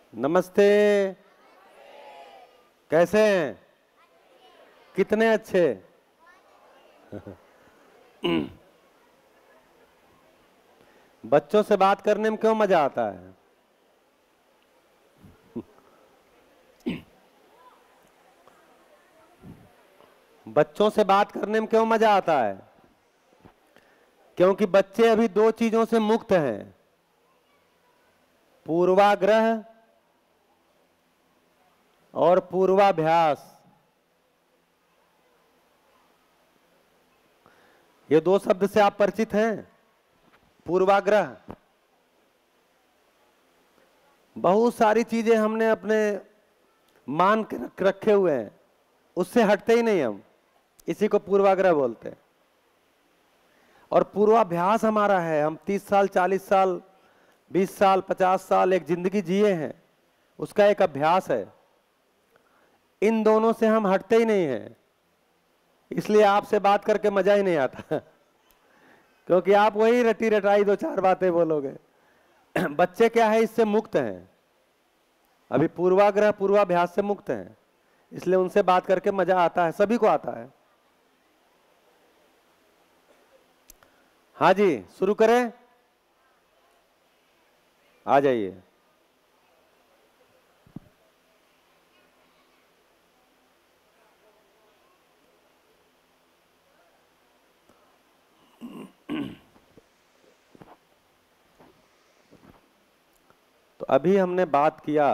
नमस्ते। कैसे हैं? कितने अच्छे। बच्चों से बात करने में क्यों मजा आता है? बच्चों से बात करने में क्यों मजा आता है? क्योंकि बच्चे अभी दो चीजों से मुक्त हैं, पूर्वाग्रह और पूर्वाभ्यास। ये दो शब्द से आप परिचित हैं? पूर्वाग्रह, बहुत सारी चीजें हमने अपने मान के रखे हुए हैं, उससे हटते ही नहीं हम, इसी को पूर्वाग्रह बोलते हैं। और पूर्वाभ्यास हमारा है, हम 30 साल 40 साल 20 साल 50 साल एक जिंदगी जिए हैं, उसका एक अभ्यास है। इन दोनों से हम हटते ही नहीं हैं, इसलिए आपसे बात करके मजा ही नहीं आता क्योंकि आप वही रटी रटाई दो चार बातें बोलोगे। बच्चे क्या है, इससे मुक्त हैं, अभी पूर्वाग्रह पूर्वाभ्यास से मुक्त हैं, इसलिए उनसे बात करके मजा आता है, सभी को आता है। हाँ जी, शुरू करें? आ जाइए। तो अभी हमने बात किया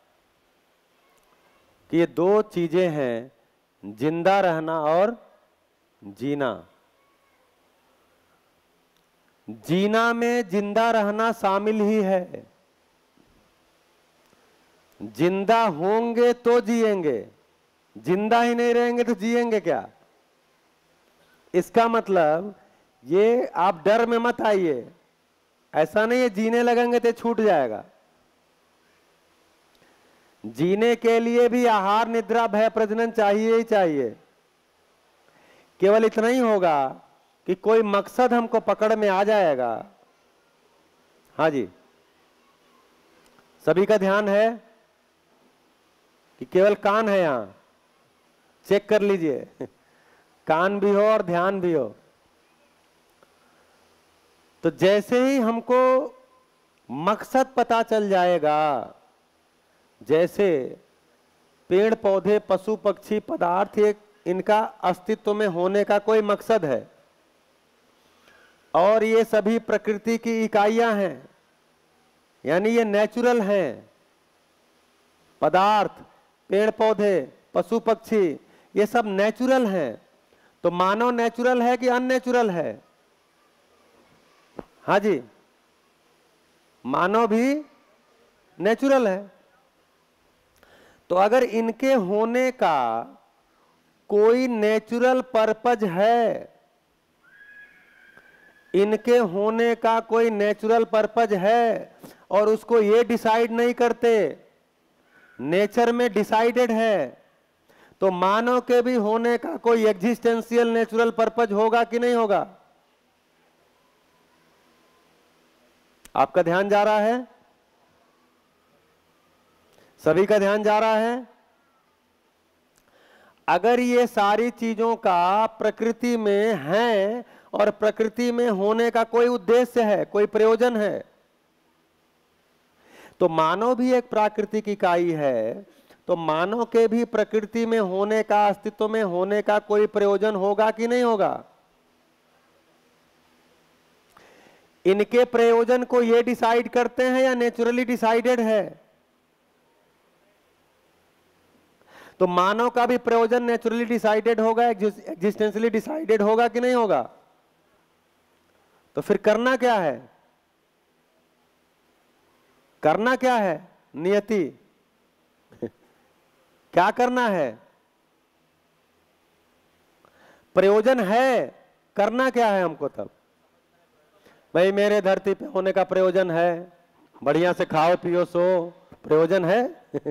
कि ये दो चीजें हैं, जिंदा रहना और जीना। जीना में जिंदा रहना शामिल ही है। जिंदा होंगे तो जिएंगे, जिंदा ही नहीं रहेंगे तो जिएंगे क्या? इसका मतलब ये आप डर में मत आइए, ऐसा नहीं है जीने लगेंगे तो छूट जाएगा। जीने के लिए भी आहार निद्रा भय प्रजनन चाहिए ही चाहिए। केवल इतना ही होगा कि कोई मकसद हमको पकड़ में आ जाएगा। हाँ जी, सभी का ध्यान है कि केवल कान है यहां? चेक कर लीजिए कान भी हो और ध्यान भी हो। तो जैसे ही हमको मकसद पता चल जाएगा, जैसे पेड़ पौधे पशु पक्षी पदार्थ, एक इनका अस्तित्व में होने का कोई मकसद है, और ये सभी प्रकृति की इकाइयां हैं, यानी ये नेचुरल हैं। पदार्थ, पेड़ पौधे पशु पक्षी, ये सब नेचुरल हैं। तो मानव नेचुरल है कि अननेचुरल है? हाँ जी, मानव भी नेचुरल है। तो अगर इनके होने का कोई नेचुरल पर्पज है, इनके होने का कोई नेचुरल पर्पज है, और उसको ये डिसाइड नहीं करते, नेचर में डिसाइडेड है, तो मानव के भी होने का कोई एग्जिस्टेंशियल नेचुरल पर्पज होगा कि नहीं होगा? आपका ध्यान जा रहा है? सभी का ध्यान जा रहा है? अगर ये सारी चीजों का प्रकृति में है और प्रकृति में होने का कोई उद्देश्य है, कोई प्रयोजन है, तो मानव भी एक प्राकृतिक इकाई है, तो मानव के भी प्रकृति में होने का, अस्तित्व में होने का कोई प्रयोजन होगा कि नहीं होगा? इनके प्रयोजन को ये डिसाइड करते हैं या नेचुरली डिसाइडेड है? तो मानव का भी प्रयोजन नेचुरली डिसाइडेड होगा, एग्जिस्टेंशियली डिसाइडेड होगा कि नहीं होगा? तो फिर करना क्या है? करना क्या है? नियति क्या करना है? प्रयोजन है, करना क्या है हमको? तब भाई मेरे धरती पे होने का प्रयोजन है, बढ़िया से खाओ पियो सो, प्रयोजन है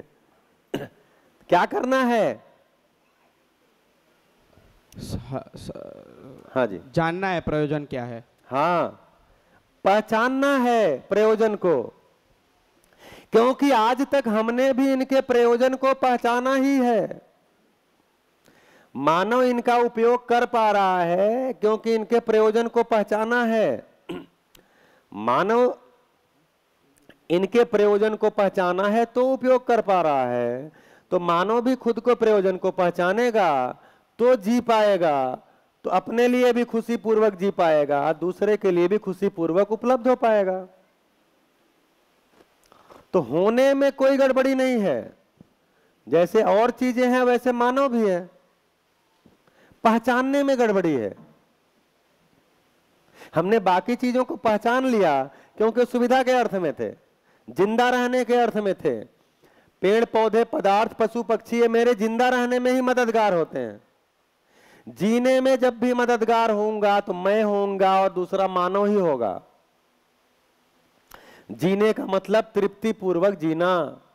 क्या करना है? हाँ जी, जानना है प्रयोजन क्या है। हाँ, पहचानना है प्रयोजन को क्योंकि आज तक हमने भी इनके प्रयोजन को पहचाना ही है। मानव इनका उपयोग कर पा रहा है क्योंकि इनके प्रयोजन को पहचाना है। मानव इनके प्रयोजन को पहचाना है तो उपयोग कर पा रहा है। तो मानव भी खुद को प्रयोजन को पहचानेगा तो जी पाएगा, तो अपने लिए भी खुशी पूर्वक जी पाएगा, दूसरे के लिए भी खुशी पूर्वक उपलब्ध हो पाएगा। तो होने में कोई गड़बड़ी नहीं है। जैसे और चीजें हैं वैसे मानव भी है, पहचानने में गड़बड़ी है। हमने बाकी चीजों को पहचान लिया क्योंकि सुविधा के अर्थ में थे, जिंदा रहने के अर्थ में थे। पेड़ पौधे पदार्थ पशु पक्षी ये मेरे जिंदा रहने में ही मददगार होते हैं। जीने में जब भी मददगार होऊंगा तो मैं होऊंगा और दूसरा मानव ही होगा। जीने का मतलब तृप्ति पूर्वक जीना।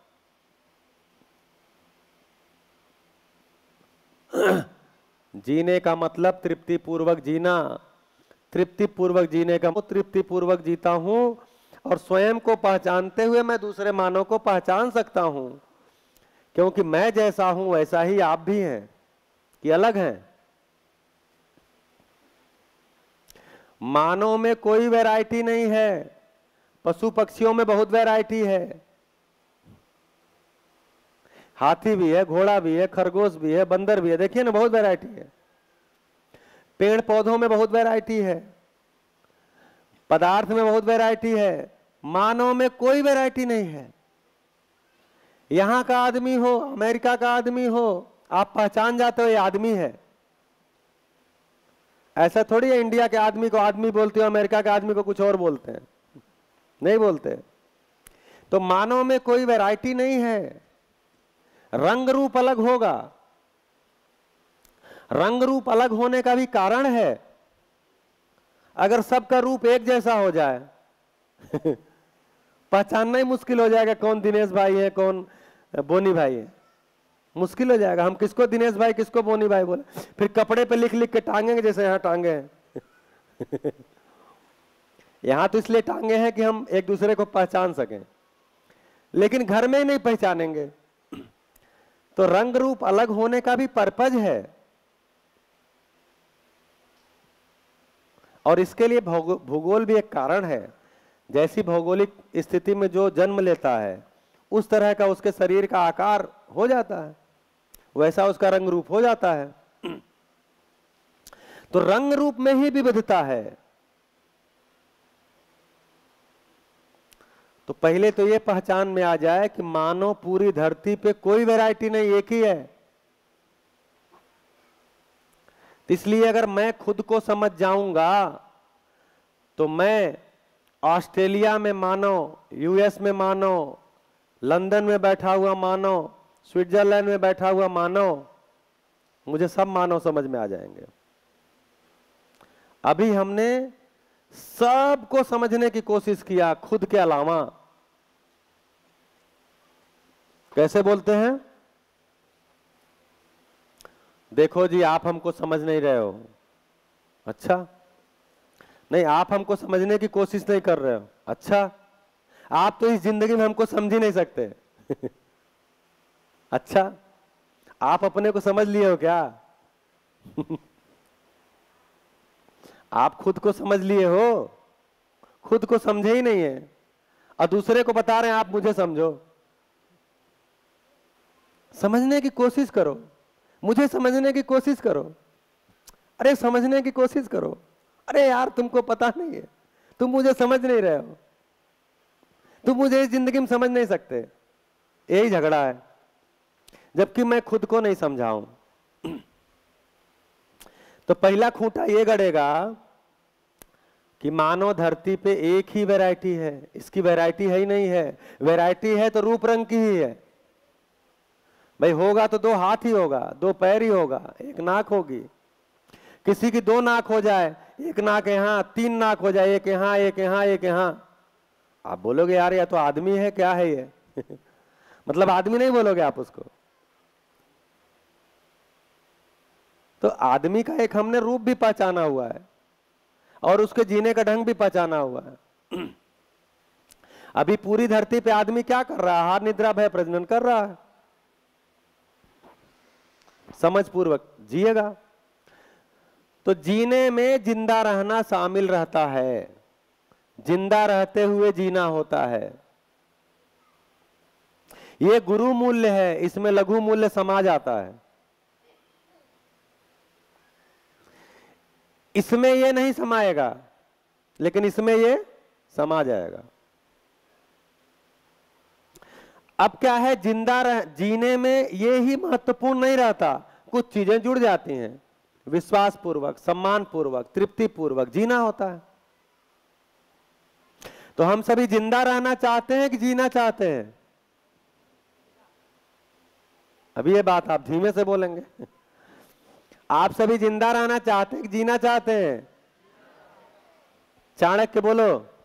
जीने का मतलब तृप्ति पूर्वक जीना। तृप्ति पूर्वक जीने का तृप्ति पूर्वक जीता हूं और स्वयं को पहचानते हुए मैं दूसरे मानव को पहचान सकता हूं, क्योंकि मैं जैसा हूं वैसा ही आप भी हैं कि अलग हैं। मानव में कोई वैरायटी नहीं है, पशु पक्षियों में बहुत वैरायटी है। हाथी भी है, घोड़ा भी है, खरगोश भी है, बंदर भी है, देखिए ना बहुत वैरायटी है। पेड़ पौधों में बहुत वैरायटी है, पदार्थ में बहुत वैरायटी है। मानव में कोई वैरायटी नहीं है। यहां का आदमी हो, अमेरिका का आदमी हो, आप पहचान जाते हो ये आदमी है। ऐसा थोड़ी है इंडिया के आदमी को आदमी बोलते हो, अमेरिका के आदमी को कुछ और बोलते हैं, नहीं बोलते। तो मानव में कोई वैरायटी नहीं है। रंग रूप अलग होगा। रंग रूप अलग होने का भी कारण है। अगर सबका रूप एक जैसा हो जाए पहचानना ही मुश्किल हो जाएगा कौन दिनेश भाई है कौन बोनी भाई है, मुश्किल हो जाएगा। हम किसको दिनेश भाई किसको बोनी भाई बोले, फिर कपड़े पे लिख लिख के टांगेंगे जैसे यहां टांगे हैं यहां तो इसलिए टांगे हैं कि हम एक दूसरे को पहचान सकें, लेकिन घर में ही नहीं पहचानेंगे। तो रंग रूप अलग होने का भी पर्पज है, और इसके लिए भूगोल भी एक कारण है। जैसी भौगोलिक स्थिति में जो जन्म लेता है उस तरह का उसके शरीर का आकार हो जाता है, वैसा उसका रंग रूप हो जाता है। तो रंग रूप में ही विविधता है। तो पहले तो ये पहचान में आ जाए कि मानो पूरी धरती पे कोई वैरायटी नहीं, एक ही है। इसलिए अगर मैं खुद को समझ जाऊंगा तो मैं ऑस्ट्रेलिया में मानो, यूएस में मानो, लंदन में बैठा हुआ मानो, स्विट्जरलैंड में बैठा हुआ मानो, मुझे सब मानव समझ में आ जाएंगे। अभी हमने सबको समझने की कोशिश किया खुद के अलावा। कैसे बोलते हैं, देखो जी आप हमको समझ नहीं रहे हो। अच्छा, नहीं आप हमको समझने की कोशिश नहीं कर रहे हो। अच्छा, आप तो इस जिंदगी में हमको समझ ही नहीं सकते अच्छा, आप अपने को समझ लिए हो क्या आप खुद को समझ लिए हो, खुद को समझे ही नहीं है और दूसरे को बता रहे हैं आप मुझे समझो। समझने की कोशिश करो, मुझे समझने की कोशिश करो। अरे समझने की कोशिश करो। अरे यार तुमको पता नहीं है, तुम मुझे समझ नहीं रहे हो, तुम मुझे इस जिंदगी में समझ नहीं सकते। यही झगड़ा है, जबकि मैं खुद को नहीं समझाऊं। तो पहला खूंटा ये गड़ेगा कि मानव धरती पे एक ही वैरायटी है, इसकी वैरायटी है ही नहीं है। वैरायटी है तो रूप रंग की ही है। भाई होगा तो दो हाथ ही होगा, दो पैर ही होगा, एक नाक होगी। किसी की दो नाक हो जाए, एक नाक यहां, तीन नाक हो जाए, एक यहां एक यहां एक यहां, आप बोलोगे यार या तो आदमी है क्या है ये मतलब आदमी नहीं बोलोगे आप उसको। तो आदमी का एक हमने रूप भी पहचाना हुआ है और उसके जीने का ढंग भी पहचाना हुआ है अभी पूरी धरती पे आदमी क्या कर रहा है? आहार निद्रा भय प्रजनन कर रहा है। समझ पूर्वक जिएगा। तो जीने में जिंदा रहना शामिल रहता है, जिंदा रहते हुए जीना होता है। ये गुरु मूल्य है, इसमें लघु मूल्य समा जाता है। इसमें ये नहीं समाएगा, लेकिन इसमें ये समा जाएगा। अब क्या है, जीने में ये ही महत्वपूर्ण नहीं रहता, कुछ चीजें जुड़ जाती हैं। विश्वास पूर्वक, सम्मान पूर्वक, तृप्ति पूर्वक जीना होता है। तो हम सभी जिंदा रहना चाहते हैं कि जीना चाहते हैं? अभी ये बात आप धीमे से बोलेंगे। आप सभी जिंदा रहना चाहते हैं कि जीना चाहते हैं? चाणक्य बोलो,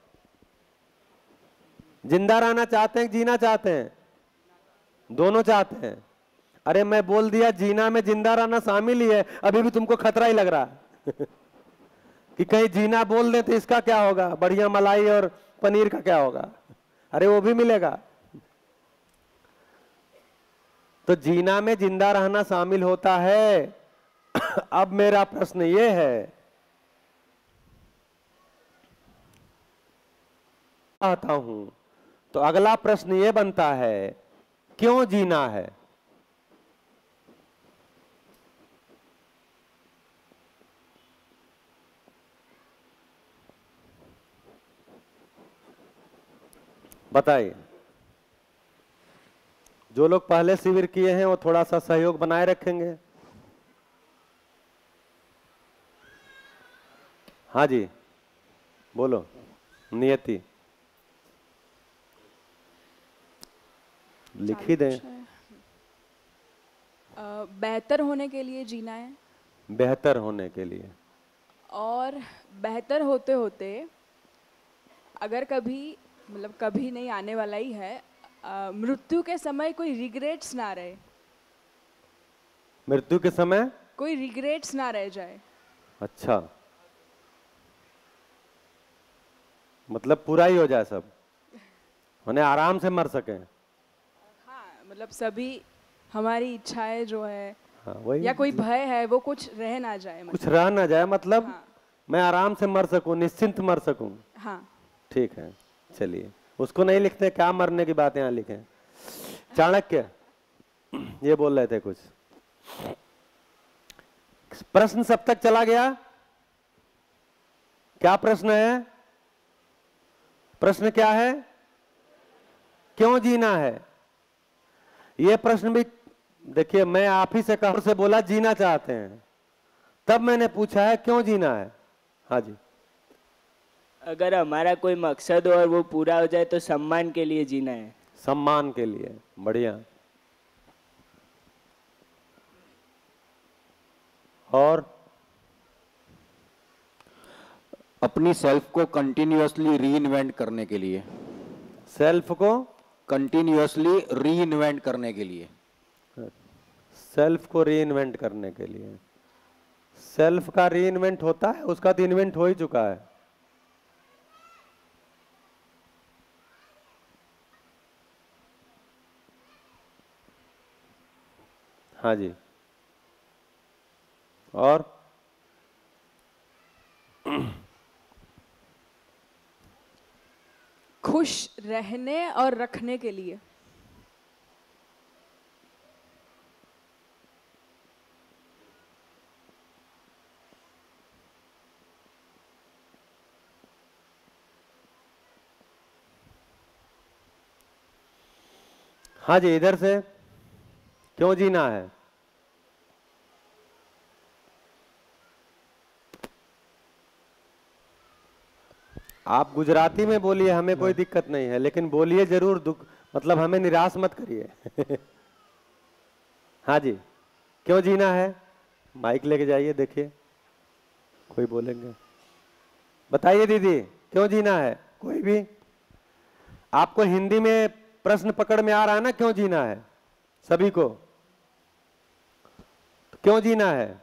जिंदा रहना चाहते हैं कि जीना चाहते हैं? दोनों चाहते हैं। अरे मैं बोल दिया जीना में जिंदा रहना शामिल ही है, अभी भी तुमको खतरा ही लग रहा है कि कहीं जीना बोल दे तो इसका क्या होगा, बढ़िया मलाई और पनीर का क्या होगा? अरे वो भी मिलेगा। तो जीना में जिंदा रहना शामिल होता है। अब मेरा प्रश्न ये है, आता हूं तो अगला प्रश्न ये बनता है, क्यों जीना है? बताइए। जो लोग पहले शिविर किए हैं वो थोड़ा सा सहयोग बनाए रखेंगे। हाँ जी बोलो। नियति लिख ही दें। बेहतर होने के लिए जीना है। बेहतर होने के लिए। और बेहतर होते होते अगर कभी, मतलब कभी नहीं, आने वाला ही है, मृत्यु के समय कोई रिग्रेट्स ना रहे। मृत्यु के समय कोई रिग्रेट्स ना रह जाए। अच्छा, मतलब पूरा ही हो जाए सब, उन्हें आराम से मर सके। हाँ, मतलब सभी हमारी इच्छाएं जो है, हाँ, वही, या कोई भय है वो कुछ रह ना जाए, कुछ रह ना जाए, मतलब हाँ, मैं आराम से मर सकूं, निश्चिंत मर सकूं। हाँ। ठीक है, चलिए उसको नहीं लिखते, क्या मरने की बात यहाँ लिखे। चाणक्य ये बोल रहे थे कुछ। प्रश्न सब तक चला गया? क्या प्रश्न है? प्रश्न क्या है? क्यों जीना है? ये प्रश्न भी देखिए, मैं आप ही से कहा से बोला जीना चाहते हैं, तब मैंने पूछा है क्यों जीना है। हाँ जी। अगर हमारा कोई मकसद हो और वो पूरा हो जाए तो सम्मान के लिए जीना है। सम्मान के लिए, बढ़िया। और अपनी सेल्फ को कंटिन्यूअसली रीइन्वेंट करने के लिए। सेल्फ को कंटिन्यूअसली रीइन्वेंट करने के लिए। सेल्फ को रीइन्वेंट करने के लिए। सेल्फ का रीइन्वेंट होता है? उसका तो इन्वेंट हो ही चुका है। हाँ जी। और खुश रहने और रखने के लिए। हाँ जी, इधर से क्यों जीना है? आप गुजराती में बोलिए, हमें कोई दिक्कत नहीं है, लेकिन बोलिए जरूर, दुख मतलब हमें निराश मत करिए। हाँ जी, क्यों जीना है? माइक लेके जाइए, देखिए कोई बोलेंगे। बताइए दीदी, क्यों जीना है? कोई भी? आपको हिंदी में प्रश्न पकड़ में आ रहा है ना, क्यों जीना है? सभी को तो क्यों जीना है?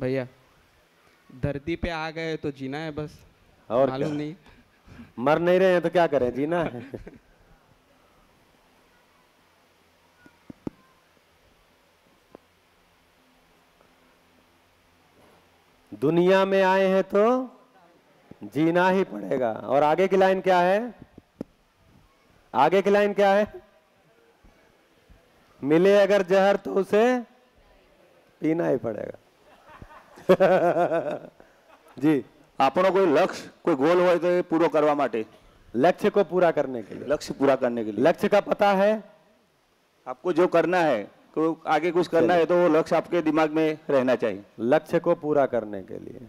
भैया धरती पे आ गए तो जीना है बस, और मालूम क्या? नहीं। मर नहीं रहे हैं तो क्या करें, जीना है। दुनिया में आए हैं तो जीना ही पड़ेगा। और आगे की लाइन क्या है? आगे की लाइन क्या है? मिले अगर जहर तो उसे पीना ही पड़ेगा। जी, આપણો કોઈ લક્ષ્ય કોઈ ગોલ હોય તો એ પૂરો કરવા માટે, लक्ष्य को पूरा करने के लिए। લક્ષ્ય પૂરા करने के लिए लक्ष्य का पता है? आपको जो करना है, तो आगे कुछ करना है तो वो लक्ष्य आपके दिमाग में रहना चाहिए। लक्ष्य को पूरा करने के लिए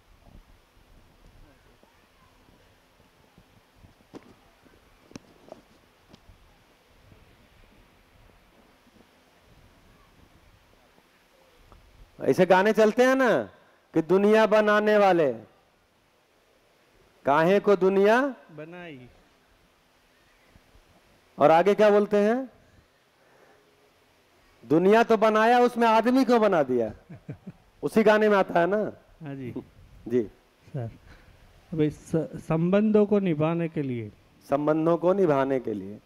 ऐसे गाने चलते हैं ना कि दुनिया बनाने वाले काहे को दुनिया बनाई। और आगे क्या बोलते हैं? दुनिया तो बनाया, उसमें आदमी को बना दिया। उसी गाने में आता है ना। हाँ जी जी, सर। अभी संबंधों को निभाने के लिए, संबंधों को निभाने के लिए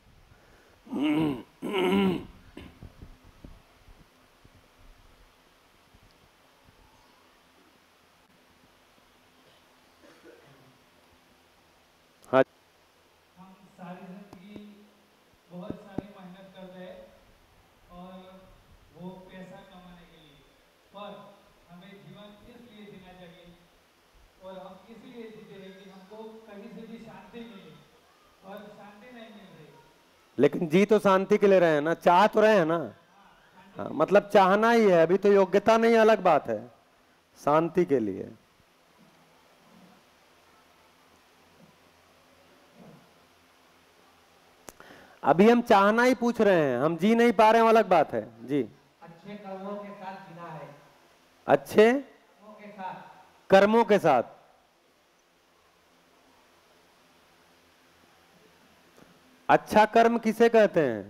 हाँ, हम सारी जिंदगी बहुत सारी मेहनत करते हैं और वो पैसा कमाने के लिए, पर हमें जीवन इसलिए जीना चाहिए और हम इसीलिए जीते हैं कि हमको कहीं से भी शांति मिले, और शांति नहीं मिल रही। लेकिन जी तो शांति के लिए रहे हैं ना, चाह तो रहे हैं ना। हाँ, मतलब चाहना ही है, अभी तो योग्यता नहीं, अलग बात है। शांति के लिए अभी हम चाहना ही पूछ रहे हैं, हम जी नहीं पा रहे हैं, अलग बात है। जी, अच्छे कर्मों के साथ जीना है। अच्छे कर्मों के साथ। कर्मों के साथ। अच्छा कर्म किसे कहते हैं?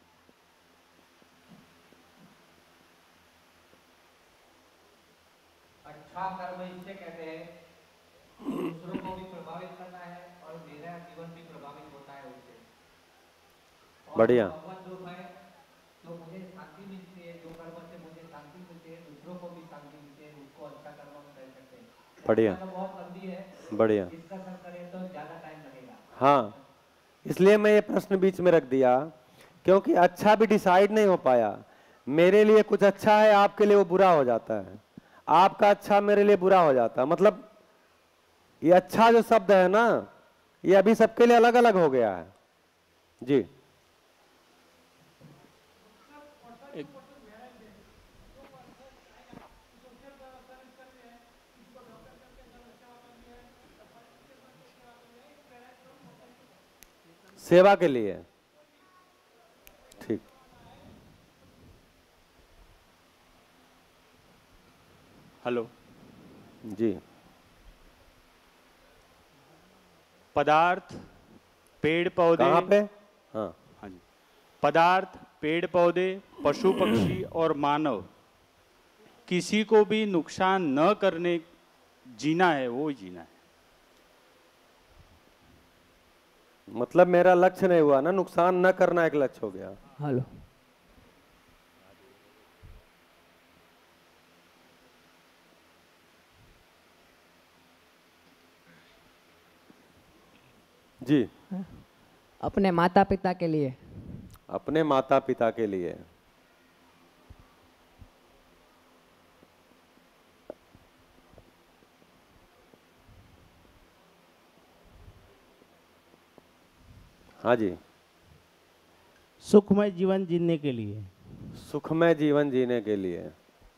अच्छा कर्म इससे कहते हैं दूसरों को भी प्रभावित करना है और मेरा जीवन भी प्रभावित होता है उससे। और बढ़िया। भगवान जो है तो मुझे शांति मिलती है, जो कर्म से मुझे शांति मिलती है, दूसरों को भी शांति मिलती है, उसको अच्छा कर्म हम कह सकते हैं। बढ़िया, तो बहुत लंबी है, बढ़िया। डिस्कशन करें तो ज्यादा टाइम लगेगा। हाँ, इसलिए मैं ये प्रश्न बीच में रख दिया, क्योंकि अच्छा भी डिसाइड नहीं हो पाया। मेरे लिए कुछ अच्छा है, आपके लिए वो बुरा हो जाता है। आपका अच्छा मेरे लिए बुरा हो जाता है। मतलब ये अच्छा जो शब्द है ना, ये अभी सबके लिए अलग अलग हो गया है। जी, सेवा के लिए। ठीक। हेलो जी, पदार्थ, पेड़ पौधे। कहाँ पे? हाँ, हाँ जी। पदार्थ, पेड़ पौधे, पशु पक्षी और मानव, किसी को भी नुकसान न करने जीना है, वो जीना है। मतलब मेरा लक्ष्य नहीं हुआ ना, नुकसान न करना एक लक्ष्य हो गया। हेलो जी, अपने माता पिता के लिए। अपने माता पिता के लिए। हाँ जी, सुखमय जीवन जीने के लिए। सुखमय जीवन जीने के लिए।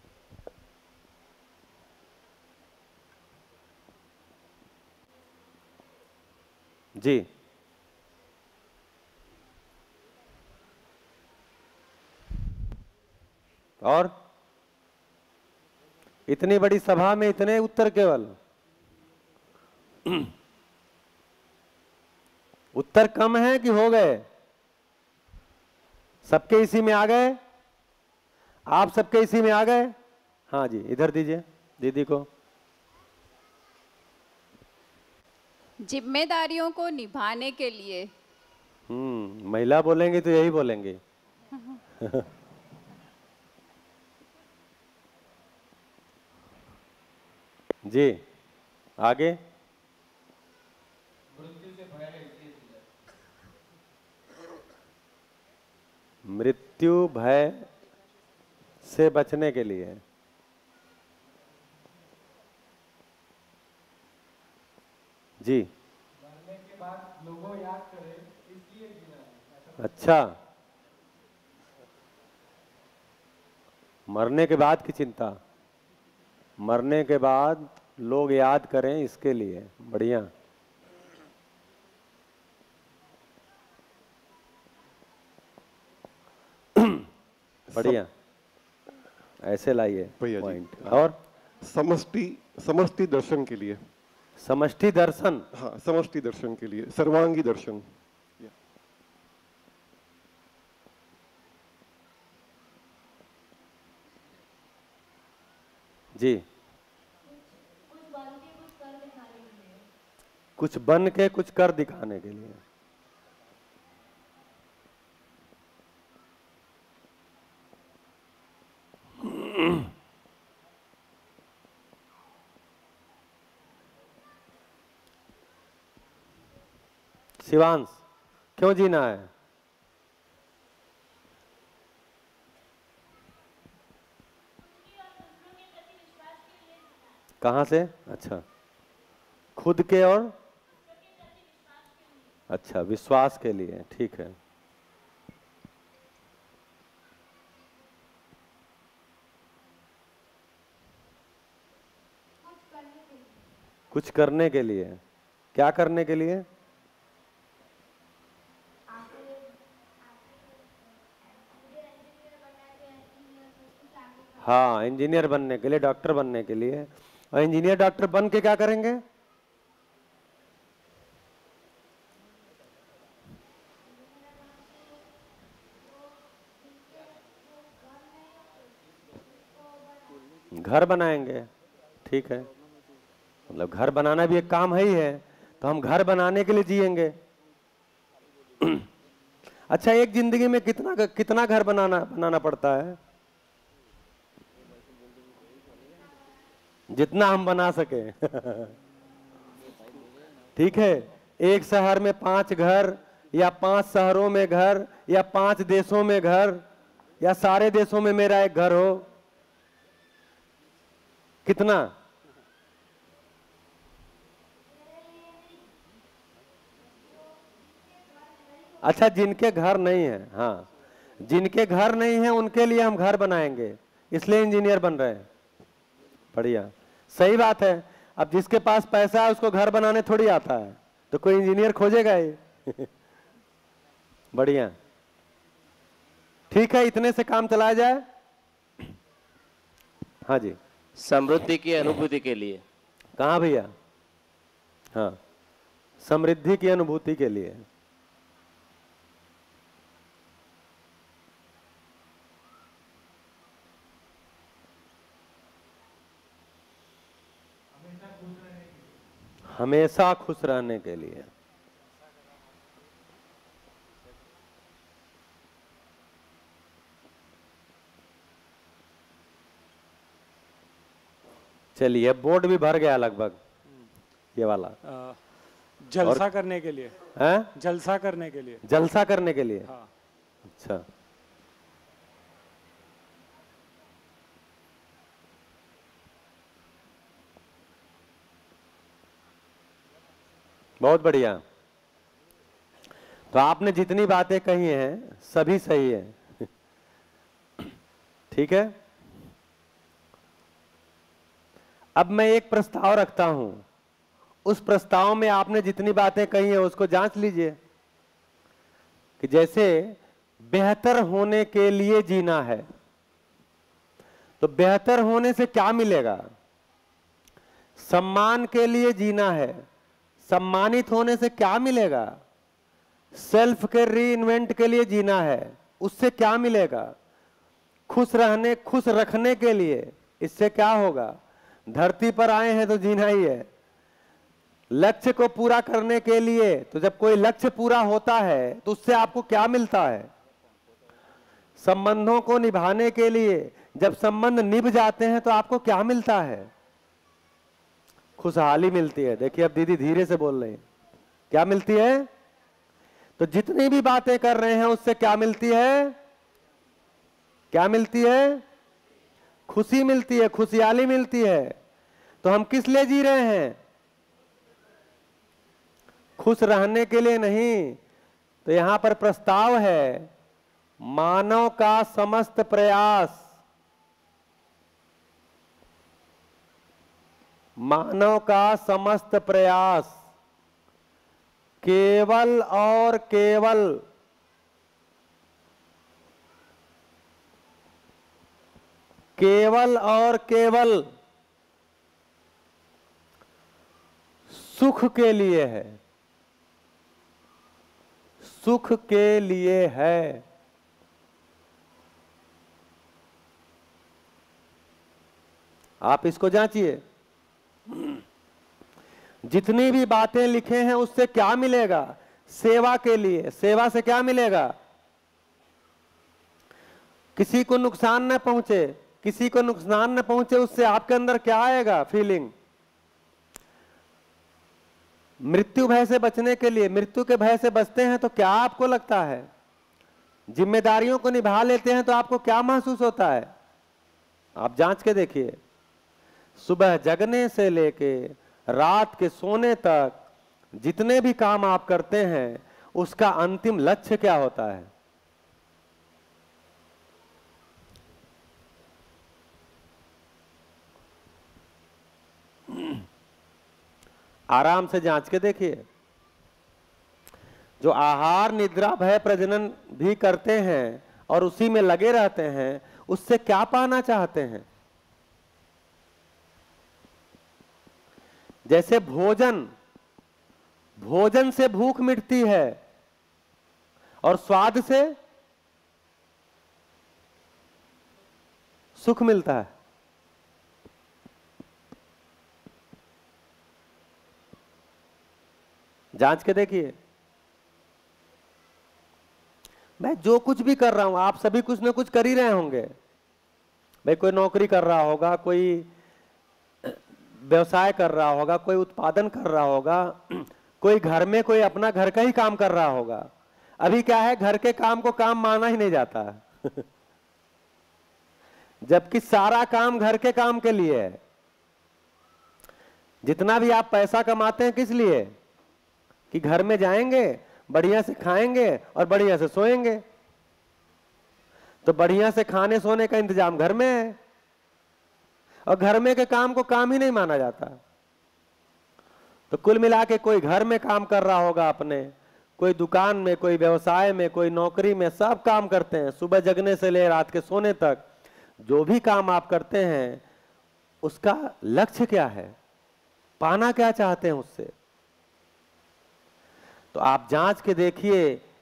जी, और इतनी बड़ी सभा में इतने उत्तर केवल? उत्तर कम है कि हो गए? सबके इसी में आ गए? आप सबके इसी में आ गए? हाँ जी, इधर दीजिए। दीदी को। जिम्मेदारियों को निभाने के लिए। महिला बोलेंगी तो यही बोलेंगी। जी आगे। मृत्यु भय से बचने के लिए। जी मरने के बाद लोगों याद करें इसलिए जीना है। अच्छा, मरने के बाद की चिंता, मरने के बाद लोग याद करें इसके लिए। बढ़िया। बढ़िया, ऐसे लाइए भैया जी। पॉइंट। और समष्टि दर्शन के लिए। समष्टि दर्शन। हाँ, समष्टि दर्शन के लिए, सर्वांगी दर्शन। जी, कुछ बन के कुछ कर दिखाने के लिए। शिवांश, क्यों जीना है? कहाँ से? अच्छा, खुद के और अच्छा, विश्वास के लिए। ठीक है। कुछ करने के लिए। क्या करने के लिए? हाँ, इंजीनियर बनने के लिए, डॉक्टर बनने के लिए। और इंजीनियर डॉक्टर बन के क्या करेंगे? घर बनाएंगे। ठीक है, मतलब घर बनाना भी एक काम है ही है, तो हम घर बनाने के लिए जिएंगे। अच्छा, एक जिंदगी में कितना घर बनाना पड़ता है? जितना हम बना सके। ठीक है, एक शहर में 5 घर, या 5 शहरों में घर, या 5 देशों में घर, या सारे देशों में मेरा एक घर हो। कितना? अच्छा, जिनके घर नहीं है, हाँ, जिनके घर नहीं है उनके लिए हम घर बनाएंगे, इसलिए इंजीनियर बन रहे हैं। बढ़िया, सही बात है। अब जिसके पास पैसा है उसको घर बनाने थोड़ी आता है, तो कोई इंजीनियर खोजेगा ही। बढ़िया, ठीक है, इतने से काम चलाया जाए। हाँ जी। समृद्धि की अनुभूति के लिए। कहाँ भैया? हाँ, समृद्धि की अनुभूति के लिए। हमेशा खुश रहने के लिए। चलिए, बोर्ड भी भर गया लगभग, ये वाला। जलसा करने के लिए है? जलसा करने के लिए। जलसा करने के लिए। हाँ। अच्छा, बहुत बढ़िया। तो आपने जितनी बातें कही हैं सभी सही है। ठीक है, अब मैं एक प्रस्ताव रखता हूं, उस प्रस्ताव में आपने जितनी बातें कही हैं उसको जांच लीजिए कि जैसे बेहतर होने के लिए जीना है, तो बेहतर होने से क्या मिलेगा? सम्मान के लिए जीना है, सम्मानित होने से क्या मिलेगा? सेल्फ के रीइन्वेंट के लिए जीना है, उससे क्या मिलेगा? खुश रखने के लिए, इससे क्या होगा? धरती पर आए हैं तो जीना ही है। लक्ष्य को पूरा करने के लिए, तो जब कोई लक्ष्य पूरा होता है तो उससे आपको क्या मिलता है? संबंधों को निभाने के लिए जब संबंध निभ जाते हैं तो आपको क्या मिलता है? खुशहाली मिलती है। देखिए अब दीदी धीरे से बोल रहे हैं, क्या मिलती है? तो जितनी भी बातें कर रहे हैं उससे क्या मिलती है? क्या मिलती है? खुशी मिलती है, खुशहाली मिलती है। तो हम किस लिए जी रहे हैं? खुश रहने के लिए नहीं। तो यहां पर प्रस्ताव है, मानव का समस्त प्रयास, मानव का समस्त प्रयास केवल और केवल सुख के लिए है, सुख के लिए है। आप इसको जांचिए। जितनी भी बातें लिखे हैं उससे क्या मिलेगा? सेवा के लिए। सेवा से क्या मिलेगा? किसी को नुकसान न पहुंचे, किसी को नुकसान न पहुंचे, उससे आपके अंदर क्या आएगा? फीलिंग। मृत्यु भय से बचने के लिए, मृत्यु के भय से बचते हैं तो क्या आपको लगता है? जिम्मेदारियों को निभा लेते हैं तो आपको क्या महसूस होता है? आप जांच के देखिए। सुबह जगने से लेके रात के सोने तक जितने भी काम आप करते हैं उसका अंतिम लक्ष्य क्या होता है? आराम से जांच के देखिए। जो आहार निद्रा भय प्रजनन भी करते हैं और उसी में लगे रहते हैं, उससे क्या पाना चाहते हैं? जैसे भोजन, भोजन से भूख मिटती है और स्वाद से सुख मिलता है। जांच के देखिए। मैं जो कुछ भी कर रहा हूं, आप सभी कुछ ना कुछ कर ही रहे होंगे। भाई कोई नौकरी कर रहा होगा, कोई व्यवसाय कर रहा होगा, कोई उत्पादन कर रहा होगा, कोई घर में कोई अपना घर का ही काम कर रहा होगा। अभी क्या है, घर के काम को काम माना ही नहीं जाता जबकि सारा काम घर के काम के लिए है। जितना भी आप पैसा कमाते हैं किस लिए? कि घर में जाएंगे, बढ़िया से खाएंगे और बढ़िया से सोएंगे। तो बढ़िया से खाने सोने का इंतजाम घर में है और घर में के काम को काम ही नहीं माना जाता। तो कुल मिला के कोई घर में काम कर रहा होगा अपने, कोई दुकान में, कोई व्यवसाय में, कोई नौकरी में, सब काम करते हैं। सुबह जगने से ले रात के सोने तक जो भी काम आप करते हैं उसका लक्ष्य क्या है? पाना क्या चाहते हैं उससे? तो आप जांच के देखिए,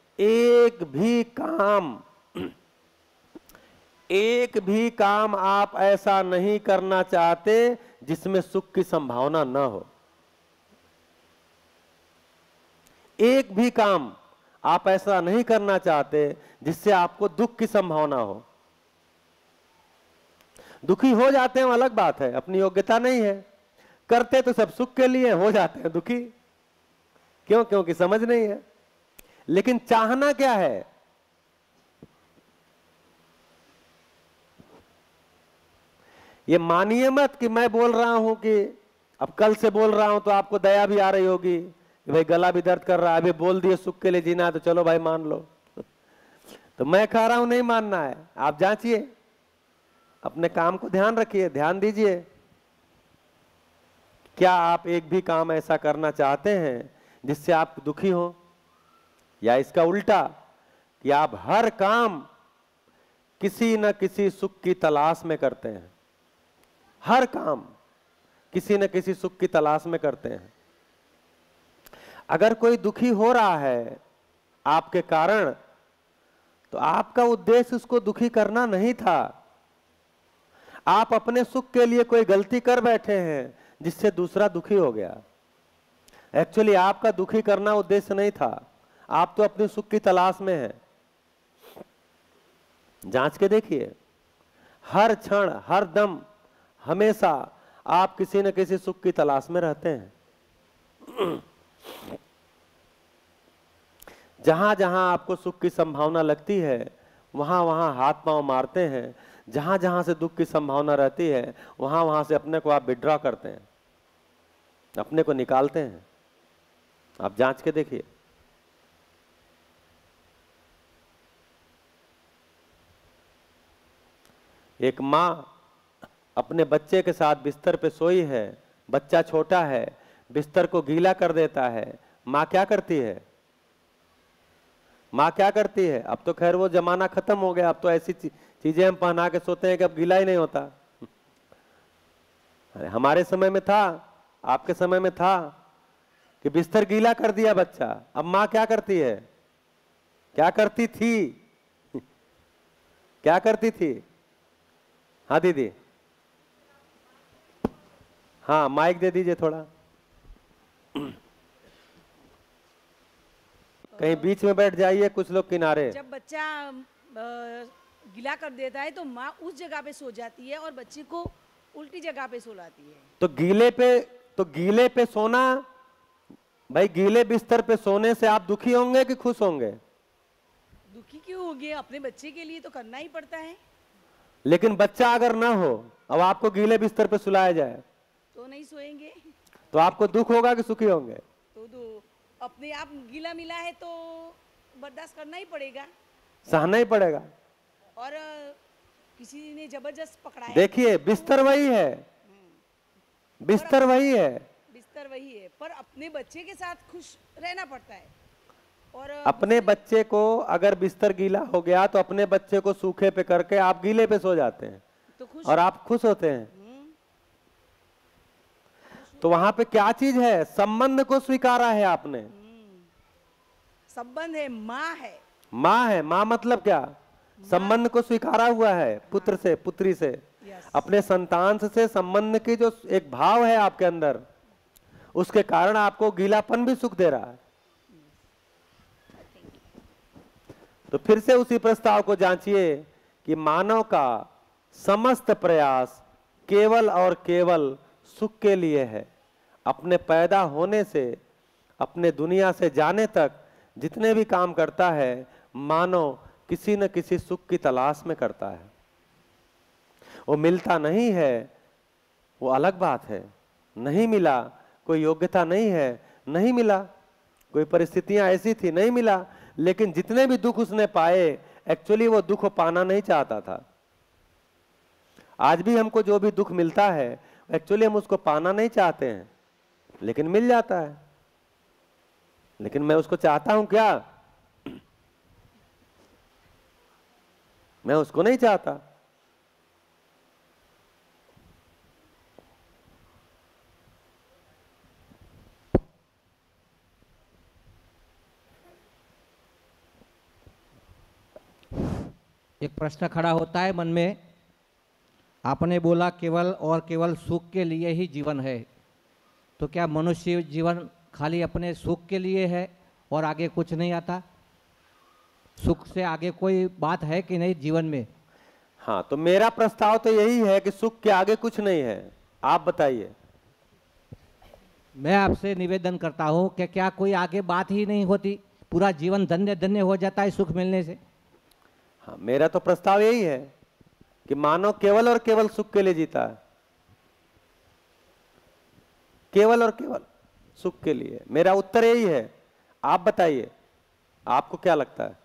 एक भी काम आप ऐसा नहीं करना चाहते जिसमें सुख की संभावना न हो। एक भी काम आप ऐसा नहीं करना चाहते जिससे आपको दुख की संभावना हो। दुखी हो जाते हैं अलग बात है, अपनी योग्यता नहीं है, करते तो सब सुख के लिए, हो जाते हैं दुखी। क्यों? क्योंकि समझ नहीं है। लेकिन चाहना क्या है? ये मानिए मत कि मैं बोल रहा हूं कि अब कल से बोल रहा हूं तो आपको दया भी आ रही होगी कि भाई गला भी दर्द कर रहा है, अभी बोल दिए सुख के लिए जीना है तो चलो भाई मान लो तो मैं कह रहा हूं नहीं मानना है। आप जांचिए, अपने काम को ध्यान रखिए, ध्यान दीजिए। क्या आप एक भी काम ऐसा करना चाहते हैं जिससे आप दुखी हो? या इसका उल्टा कि आप हर काम किसी न किसी सुख की तलाश में करते हैं? हर काम किसी न किसी सुख की तलाश में करते हैं। अगर कोई दुखी हो रहा है आपके कारण, तो आपका उद्देश्य उसको दुखी करना नहीं था। आप अपने सुख के लिए कोई गलती कर बैठे हैं जिससे दूसरा दुखी हो गया। एक्चुअली आपका दुखी करना उद्देश्य नहीं था, आप तो अपने सुख की तलाश में हैं। जांच के देखिए, हर क्षण हर दम हमेशा आप किसी न किसी सुख की तलाश में रहते हैं। जहां जहां आपको सुख की संभावना लगती है वहां वहां हाथ पांव मारते हैं। जहां जहां से दुख की संभावना रहती है वहां वहां से अपने को आप विड्रॉ करते हैं, अपने को निकालते हैं। आप जांच के देखिए। एक मां अपने बच्चे के साथ बिस्तर पे सोई है, बच्चा छोटा है, बिस्तर को गीला कर देता है। मां क्या करती है? मां क्या करती है? अब तो खैर वो जमाना खत्म हो गया, अब तो ऐसी चीजें हम पहना के सोते हैं कि अब गीला ही नहीं होता। अरे हमारे समय में था, आपके समय में था कि बिस्तर गीला कर दिया बच्चा। अब मां क्या करती है? क्या करती थी? क्या करती थी? हाँ दीदी, हाँ माइक दे दीजिए थोड़ा। कहीं बीच में बैठ जाइए, कुछ लोग किनारे। जब बच्चा गीला कर देता है तो माँ उस जगह पे सो जाती है और बच्चे को उल्टी जगह पे सुलाती है। तो गीले पे सोना, भाई गीले बिस्तर पे सोने से आप दुखी होंगे कि खुश होंगे? दुखी क्यों होंगे? अपने बच्चे के लिए तो करना ही पड़ता है। लेकिन बच्चा अगर ना हो, अब आपको गीले बिस्तर पे सुलाया जाए तो नहीं सोएंगे। तो आपको दुख होगा कि सुखी होंगे? तो अपने आप गीला मिला है तो बर्दाश्त करना ही पड़ेगा, सहना ही पड़ेगा। और किसी ने जबरदस्त पकड़ा है। देखिए बिस्तर वही है, बिस्तर वही है, बिस्तर वही है, पर अपने बच्चे के साथ खुश रहना पड़ता है। और अपने बच्चे को अगर बिस्तर गीला हो गया तो अपने बच्चे को सूखे पे करके आप गीले पे सो जाते हैं तो खुश, और आप खुश होते हैं। तो वहां पे क्या चीज है? संबंध को स्वीकारा है आपने। संबंध है, माँ है। माँ है, माँ मतलब क्या? संबंध को स्वीकारा हुआ है, पुत्र से, पुत्री से, अपने संतान से संबंध की जो एक भाव है आपके अंदर, उसके कारण आपको गीलापन भी सुख दे रहा है। तो फिर से उसी प्रस्ताव को जांचिए कि मानव का समस्त प्रयास केवल और केवल सुख के लिए है। अपने पैदा होने से अपने दुनिया से जाने तक जितने भी काम करता है मानव किसी न किसी सुख की तलाश में करता है। वो मिलता नहीं है वो अलग बात है, नहीं मिला कोई योग्यता नहीं है, नहीं मिला कोई परिस्थितियां ऐसी थी, नहीं मिला। लेकिन जितने भी दुख उसने पाए एक्चुअली वो दुख पाना नहीं चाहता था। आज भी हमको जो भी दुख मिलता है एक्चुअली हम उसको पाना नहीं चाहते हैं, लेकिन मिल जाता है। लेकिन मैं उसको चाहता हूं क्या? मैं उसको नहीं चाहता। एक प्रश्न खड़ा होता है मन में। आपने बोला केवल और केवल सुख के लिए ही जीवन है, तो क्या मनुष्य जीवन खाली अपने सुख के लिए है और आगे कुछ नहीं आता? सुख से आगे कोई बात है कि नहीं जीवन में? हाँ, तो मेरा प्रस्ताव तो यही है कि सुख के आगे कुछ नहीं है। आप बताइए। मैं आपसे निवेदन करता हूँ कि क्या कोई आगे बात ही नहीं होती? पूरा जीवन धन्य धन्य हो जाता है सुख मिलने से? हाँ, मेरा तो प्रस्ताव यही है कि मानव केवल और केवल सुख के लिए जीता है, केवल और केवल सुख के लिए। मेरा उत्तर यही है। आप बताइए, आपको क्या लगता है?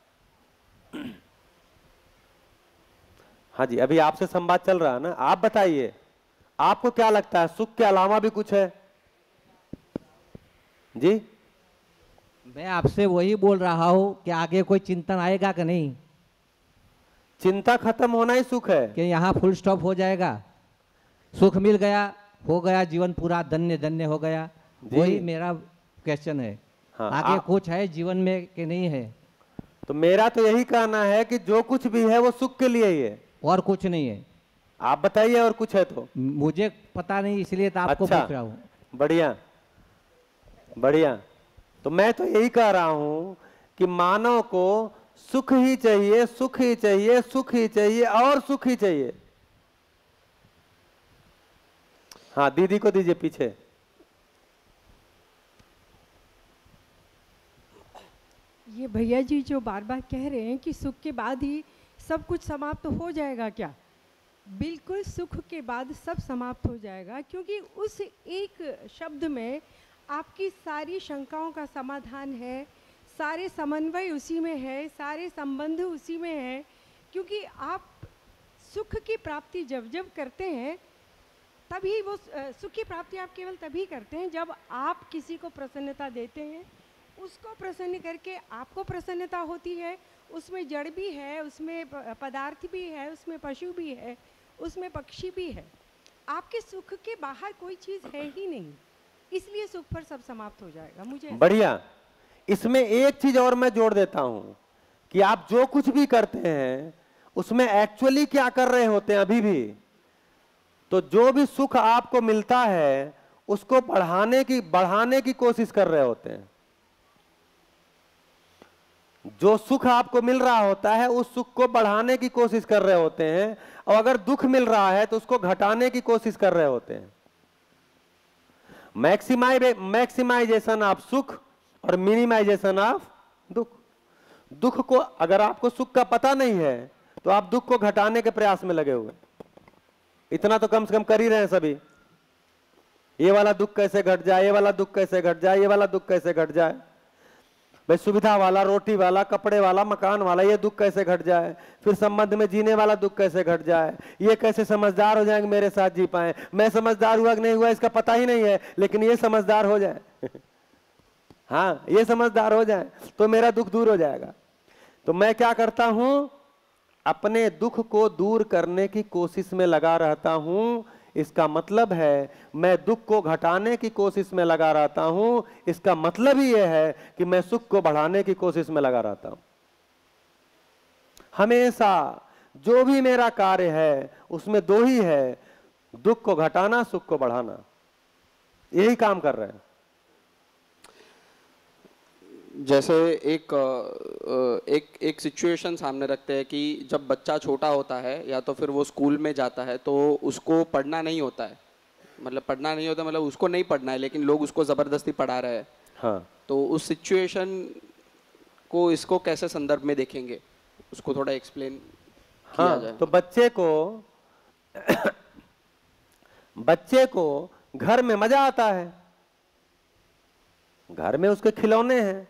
हाँ जी, अभी आपसे संवाद चल रहा है ना, आप बताइए आपको क्या लगता है? सुख के अलावा भी कुछ है? जी, मैं आपसे वही बोल रहा हूँ कि आगे कोई चिंतन आएगा कि नहीं? चिंता खत्म होना ही सुख है कि यहाँ फुल स्टॉप हो जाएगा, सुख मिल गया, हो गया, जीवन पूरा धन्य धन्य हो गया? वही मेरा क्वेश्चन है। हाँ, आगे कुछ है जीवन में कि नहीं है? तो मेरा तो यही कहना है कि जो कुछ भी है वो सुख के लिए ही है और कुछ नहीं है। आप बताइए और कुछ है तो। मुझे पता नहीं इसलिए तो आपको अच्छा, पूछ रहा हूँ। बढ़िया बढ़िया। तो मैं तो यही कह रहा हूं कि मानव को सुख ही चाहिए, सुख ही चाहिए, सुख ही चाहिए और सुख ही चाहिए। हाँ, दीदी को दीजिए पीछे। ये भैया जी जो बार बार कह रहे हैं कि सुख के बाद ही सब कुछ समाप्त हो जाएगा, क्या बिल्कुल सुख के बाद सब समाप्त हो जाएगा? क्योंकि उस एक शब्द में आपकी सारी शंकाओं का समाधान है, सारे समन्वय उसी में है, सारे संबंध उसी में है। क्योंकि आप सुख की प्राप्ति जब जब करते हैं तभी वो सुख की प्राप्ति आप केवल तभी करते हैं जब आप किसी को प्रसन्नता देते हैं, उसको प्रसन्न करके आपको प्रसन्नता होती है। उसमें जड़ भी है, उसमें पदार्थ भी है, उसमें पशु भी है, उसमें पक्षी भी है। आपके सुख के बाहर कोई चीज़ है ही नहीं, इसलिए सुख पर सब समाप्त हो जाएगा। मुझे बढ़िया। इसमें एक चीज और मैं जोड़ देता हूं कि आप जो कुछ भी करते हैं उसमें एक्चुअली क्या कर रहे होते हैं अभी भी। तो जो भी सुख आपको मिलता है उसको बढ़ाने की कोशिश कर रहे होते हैं। जो सुख आपको मिल रहा होता है उस सुख को बढ़ाने की कोशिश कर रहे होते हैं, और अगर दुख मिल रहा है तो उसको घटाने की कोशिश कर रहे होते हैं। मैक्सिमाइजेशन ऑफ सुख और मिनिमाइजेशन ऑफ दुख। दुख को, अगर आपको सुख का पता नहीं है तो आप दुख को घटाने के प्रयास में लगे हुए। इतना तो कम से कम कर ही रहे हैं सभी। ये वाला दुख कैसे घट जाए, ये वाला दुख कैसे घट जाए, ये वाला दुख कैसे घट जाए। भाई सुविधा वाला, रोटी वाला, कपड़े वाला, मकान वाला, ये दुख कैसे घट जाए। फिर संबंध में जीने वाला दुख कैसे घट जाए। ये कैसे समझदार हो जाएंगे, मेरे साथ जी पाए। मैं समझदार हुआ कि नहीं हुआ इसका पता ही नहीं है, लेकिन ये समझदार हो जाए हाँ, ये समझदार हो जाए तो मेरा दुख दूर हो जाएगा। तो मैं क्या करता हूं, अपने दुख को दूर करने की कोशिश में लगा रहता हूं। इसका मतलब है मैं दुख को घटाने की कोशिश में लगा रहता हूं। इसका मतलब ही यह है कि मैं सुख को बढ़ाने की कोशिश में लगा रहता हूं। हमेशा जो भी मेरा कार्य है उसमें दो ही है, दुख को घटाना, सुख को बढ़ाना। यही काम कर रहे हैं। जैसे एक सिचुएशन सामने रखते हैं कि जब बच्चा छोटा होता है या तो फिर वो स्कूल में जाता है तो उसको पढ़ना नहीं होता है, मतलब पढ़ना नहीं होता मतलब उसको नहीं पढ़ना है, लेकिन लोग उसको ज़बरदस्ती पढ़ा रहे हैं। हाँ। तो उस सिचुएशन को इसको कैसे संदर्भ में देखेंगे, उसको थोड़ा एक्सप्लेन किया जाए। तो बच्चे को घर में मजा आता है, घर में उसके खिलौने हैं,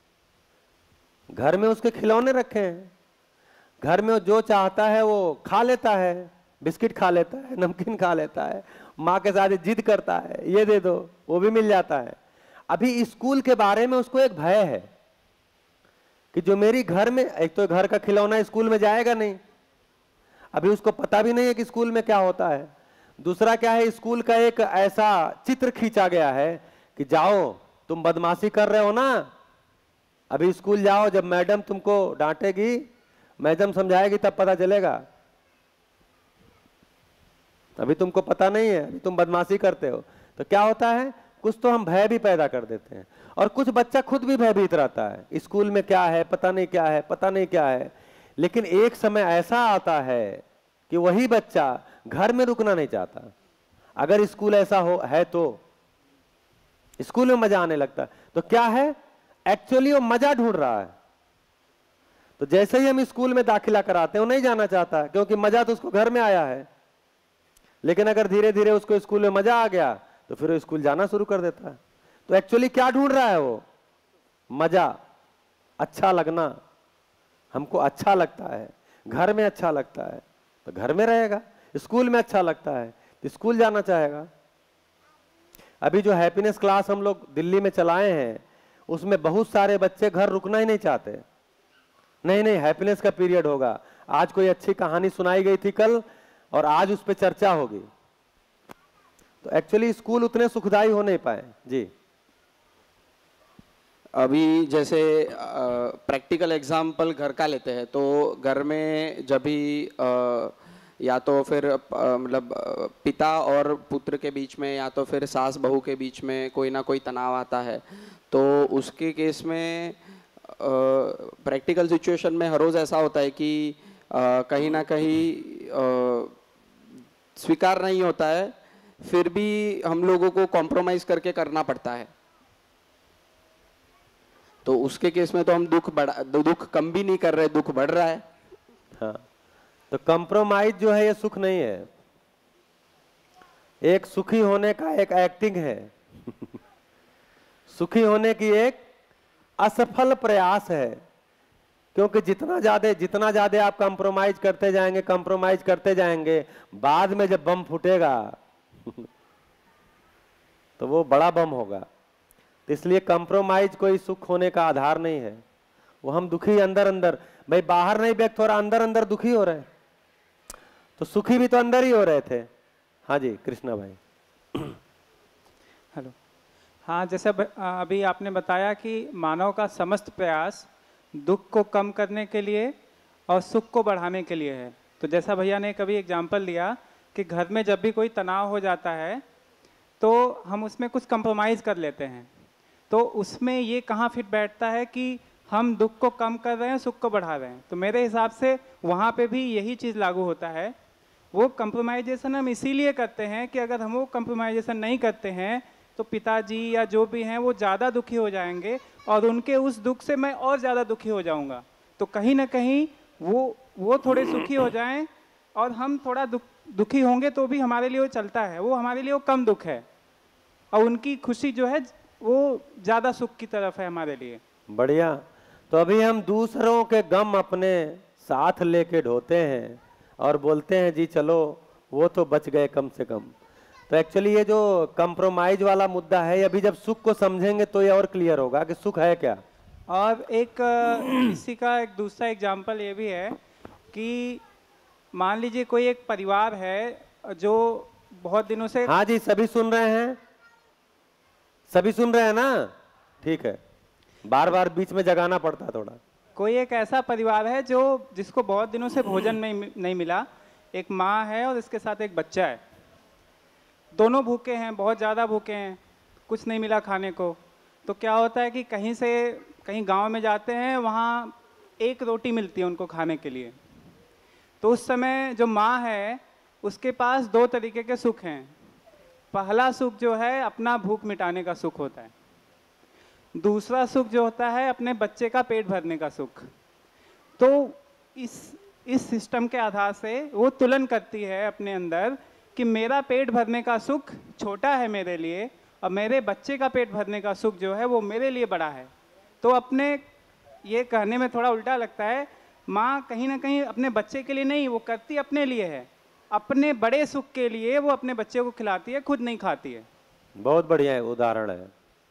घर में उसके खिलौने रखे हैं, घर में जो चाहता है वो खा लेता है। बिस्किट खा लेता है, नमकीन खा लेता है, माँ के साथ जिद करता है ये दे दो, वो भी मिल जाता है। अभी स्कूल के बारे में उसको एक भय है कि जो मेरी घर में, एक तो घर का खिलौना स्कूल में जाएगा नहीं, अभी उसको पता भी नहीं है कि स्कूल में क्या होता है। दूसरा क्या है, स्कूल का एक ऐसा चित्र खींचा गया है कि जाओ तुम बदमाशी कर रहे हो ना, अभी स्कूल जाओ, जब मैडम तुमको डांटेगी, मैडम समझाएगी तब पता चलेगा। अभी तुमको पता नहीं है, अभी तुम बदमाशी करते हो। तो क्या होता है, कुछ तो हम भय भी पैदा कर देते हैं, और कुछ बच्चा खुद भी भयभीत रहता है, स्कूल में क्या है पता नहीं, क्या है पता नहीं, क्या है। लेकिन एक समय ऐसा आता है कि वही बच्चा घर में रुकना नहीं चाहता। अगर स्कूल ऐसा है तो स्कूल में मजा आने लगता है। तो क्या है, एक्चुअली वो मजा ढूंढ रहा है। तो जैसे ही हम स्कूल में दाखिला कराते हैं वो नहीं जाना चाहता, क्योंकि मजा तो उसको घर में आया है। लेकिन अगर धीरे धीरे उसको स्कूल में मजा आ गया तो फिर वो स्कूल जाना शुरू कर देता है। तो एक्चुअली क्या ढूंढ रहा है वो, मजा, अच्छा लगना। हमको अच्छा लगता है, घर में अच्छा लगता है तो घर में रहेगा, स्कूल में अच्छा लगता है तो स्कूल जाना चाहेगा। अभी जो हैप्पीनेस क्लास हम लोग दिल्ली में चलाए हैं उसमें बहुत सारे बच्चे घर रुकना ही नहीं चाहते। नहीं नहीं, हैप्पीनेस का पीरियड होगा, आज कोई अच्छी कहानी सुनाई गई थी कल और आज उस पर चर्चा होगी। तो एक्चुअली स्कूल उतने सुखदायी हो नहीं पाए जी। अभी जैसे प्रैक्टिकल एग्जाम्पल घर का लेते हैं, तो घर में जब भी या तो फिर मतलब पिता और पुत्र के बीच में, या तो फिर सास बहू के बीच में कोई ना कोई तनाव आता है, तो उसके केस में प्रैक्टिकल सिचुएशन में हर रोज़ ऐसा होता है कि कहीं ना कहीं स्वीकार नहीं होता है, फिर भी हम लोगों को कॉम्प्रोमाइज करके करना पड़ता है। तो उसके केस में तो हम दुख कम भी नहीं कर रहे, दुख बढ़ रहा है। हाँ, तो कंप्रोमाइज जो है ये सुख नहीं है, एक सुखी होने का एक एक्टिंग है सुखी होने की एक असफल प्रयास है, क्योंकि जितना ज्यादा आप कंप्रोमाइज करते जाएंगे बाद में जब बम फूटेगा तो वो बड़ा बम होगा। तो इसलिए कंप्रोमाइज कोई सुख होने का आधार नहीं है। वो हम दुखी अंदर अंदर, भाई बाहर नहीं व्यक्त हो रहा, अंदर अंदर दुखी हो रहे हैं, तो सुखी भी तो अंदर ही हो रहे थे। हाँ जी कृष्णा भाई। हेलो। हाँ, जैसे अभी आपने बताया कि मानव का समस्त प्रयास दुख को कम करने के लिए और सुख को बढ़ाने के लिए है। तो जैसा भैया ने कभी एग्जाम्पल दिया कि घर में जब भी कोई तनाव हो जाता है तो हम उसमें कुछ कंप्रोमाइज़ कर लेते हैं, तो उसमें ये कहाँ फिट बैठता है कि हम दुख को कम कर रहे हैं, सुख को बढ़ा रहे हैं। तो मेरे हिसाब से वहाँ पे भी यही चीज़ लागू होता है। वो कंप्रोमाइजेशन हम इसीलिए करते हैं कि अगर हम वो कंप्रोमाइजेशन नहीं करते हैं तो पिताजी या जो भी हैं वो ज़्यादा दुखी हो जाएंगे और उनके उस दुख से मैं और ज़्यादा दुखी हो जाऊंगा। तो कहीं ना कहीं वो थोड़े सुखी हो जाएं और हम थोड़ा दुखी होंगे तो भी हमारे लिए वो चलता है, वो हमारे लिए वो कम दुख है, और उनकी खुशी जो है वो ज़्यादा सुख की तरफ है हमारे लिए। बढ़िया। तो अभी हम दूसरों के गम अपने साथ लेके ढोते हैं और बोलते हैं जी चलो वो तो बच गए कम से कम। तो एक्चुअली ये जो कंप्रोमाइज वाला मुद्दा है, अभी जब सुख को समझेंगे तो ये और क्लियर होगा कि सुख है क्या। और एक इसी का एक दूसरा एग्जाम्पल ये भी है कि मान लीजिए कोई एक परिवार है जो बहुत दिनों से। हाँ जी, सभी सुन रहे हैं, सभी सुन रहे हैं ना? ठीक है, बार बार बीच में जगाना पड़ता थोड़ा। कोई एक ऐसा परिवार है जिसको बहुत दिनों से भोजन नहीं मिला। एक माँ है और इसके साथ एक बच्चा है, दोनों भूखे हैं, बहुत ज़्यादा भूखे हैं, कुछ नहीं मिला खाने को। तो क्या होता है कि कहीं गांव में जाते हैं, वहाँ एक रोटी मिलती है उनको खाने के लिए। तो उस समय जो माँ है उसके पास दो तरीके के सुख हैं। पहला सुख जो है अपना भूख मिटाने का सुख होता है, दूसरा सुख जो होता है अपने बच्चे का पेट भरने का सुख। तो इस सिस्टम के आधार से वो तुलन करती है अपने अंदर कि मेरा पेट भरने का सुख छोटा है मेरे लिए और मेरे बच्चे का पेट भरने का सुख जो है वो मेरे लिए बड़ा है। तो अपने ये कहने में थोड़ा उल्टा लगता है, माँ कहीं ना कहीं अपने बच्चे के लिए नहीं, वो करती अपने लिए है, अपने बड़े सुख के लिए वो अपने बच्चे को खिलाती है, खुद नहीं खाती है। बहुत बढ़िया उदाहरण है,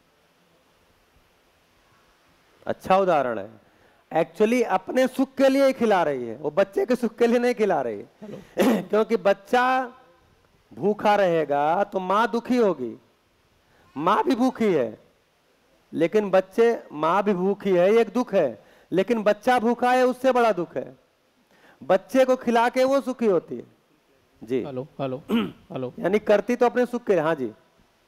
अच्छा उदाहरण है। एक्चुअली अपने सुख के लिए ही खिला रही है, वो बच्चे के सुख के लिए नहीं खिला रही है क्योंकि बच्चा भूखा रहेगा तो माँ दुखी होगी। माँ भी भूखी है लेकिन माँ भी भूखी है, एक दुख है, लेकिन बच्चा भूखा है उससे बड़ा दुख है। बच्चे को खिला के वो सुखी होती है जी। Hello hello hello. यानी करती तो अपने सुख के। हाँ जी।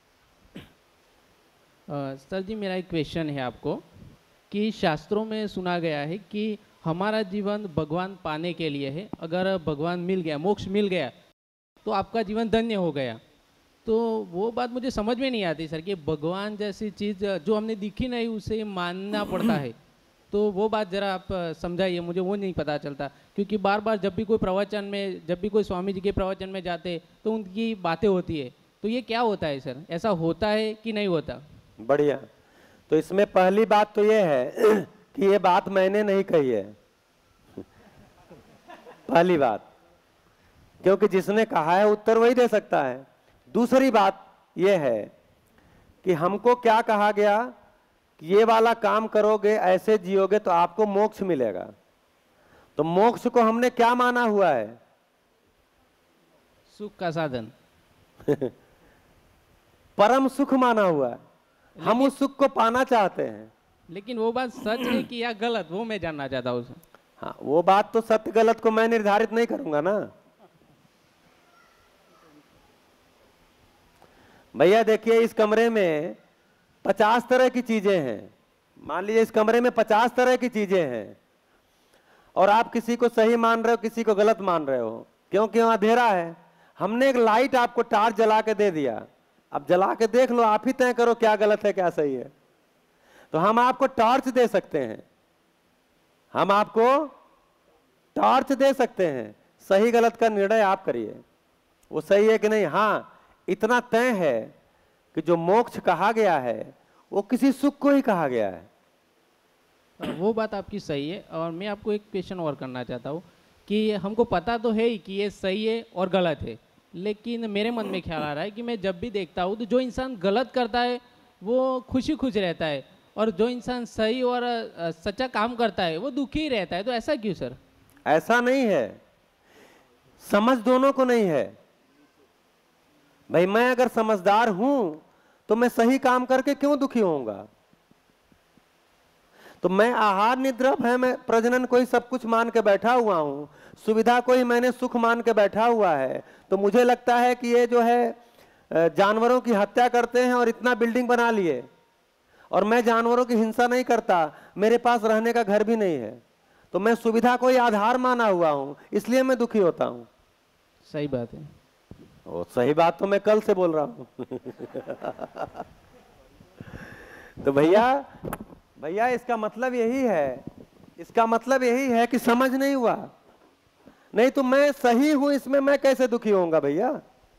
सर जी, मेरा एक क्वेश्चन है आपको कि शास्त्रों में सुना गया है कि हमारा जीवन भगवान पाने के लिए है। अगर भगवान मिल गया, मोक्ष मिल गया तो आपका जीवन धन्य हो गया। तो वो बात मुझे समझ में नहीं आती सर कि भगवान जैसी चीज़ जो हमने दिखी नहीं उसे मानना पड़ता है। तो वो बात ज़रा आप समझाइए, मुझे वो नहीं पता चलता। क्योंकि बार बार जब भी कोई प्रवचन में, जब भी कोई स्वामी जी के प्रवचन में जाते तो उनकी बातें होती है। तो ये क्या होता है सर, ऐसा होता है कि नहीं होता? बढ़िया। तो इसमें पहली बात तो ये है कि ये बात मैंने नहीं कही है पहली बात, क्योंकि जिसने कहा है उत्तर वही दे सकता है। दूसरी बात यह है कि हमको क्या कहा गया कि ये वाला काम करोगे, ऐसे जियोगे तो आपको मोक्ष मिलेगा। तो मोक्ष को हमने क्या माना हुआ है? सुख का साधन परम सुख माना हुआ है। हम उस सुख को पाना चाहते हैं। लेकिन वो बात सच है कि या गलत, वो मैं जानना चाहता हूँ। हाँ, वो बात तो सत्य गलत को मैं निर्धारित नहीं करूंगा ना। भैया देखिए, इस कमरे में 50 तरह की चीजें हैं। मान लीजिए इस कमरे में 50 तरह की चीजें हैं और आप किसी को सही मान रहे हो, किसी को गलत मान रहे हो, क्योंकि वहां अंधेरा है। हमने एक लाइट आपको टार्च जला के दे दिया, अब जला के देख लो, आप ही तय करो क्या गलत है क्या सही है। तो हम आपको टॉर्च दे सकते हैं, हम आपको टॉर्च दे सकते हैं, सही गलत का निर्णय आप करिए, वो सही है कि नहीं। हाँ, इतना तय है कि जो मोक्ष कहा गया है वो किसी सुख को ही कहा गया है। वो बात आपकी सही है। और मैं आपको एक क्वेश्चन और करना चाहता हूँ कि हमको पता तो है ही कि ये सही है और गलत है, लेकिन मेरे मन में ख्याल आ रहा है कि मैं जब भी देखता हूँ तो जो इंसान गलत करता है वो खुशी खुश रहता है, और जो इंसान सही और सच्चा काम करता है वो दुखी ही रहता है। तो ऐसा क्यों सर? ऐसा नहीं है, समझ दोनों को नहीं है भाई। मैं अगर समझदार हूं तो मैं सही काम करके क्यों दुखी होऊंगा? तो मैं आहार निद्रा भय में प्रजनन को ही सब कुछ मान के बैठा हुआ हूं, सुविधा को ही मैंने सुख मान के बैठा हुआ है, तो मुझे लगता है कि ये जो है जानवरों की हत्या करते हैं और इतना बिल्डिंग बना लिए, और मैं जानवरों की हिंसा नहीं करता, मेरे पास रहने का घर भी नहीं है, तो मैं सुविधा को ही आधार माना हुआ हूं, इसलिए मैं दुखी होता हूं। सही बात है। ओ, सही बात तो मैं कल से बोल रहा हूं। तो भैया इसका मतलब यही है, इसका मतलब यही है कि समझ नहीं हुआ। नहीं तो मैं सही हूं, इसमें मैं कैसे दुखी होऊंगा भैया?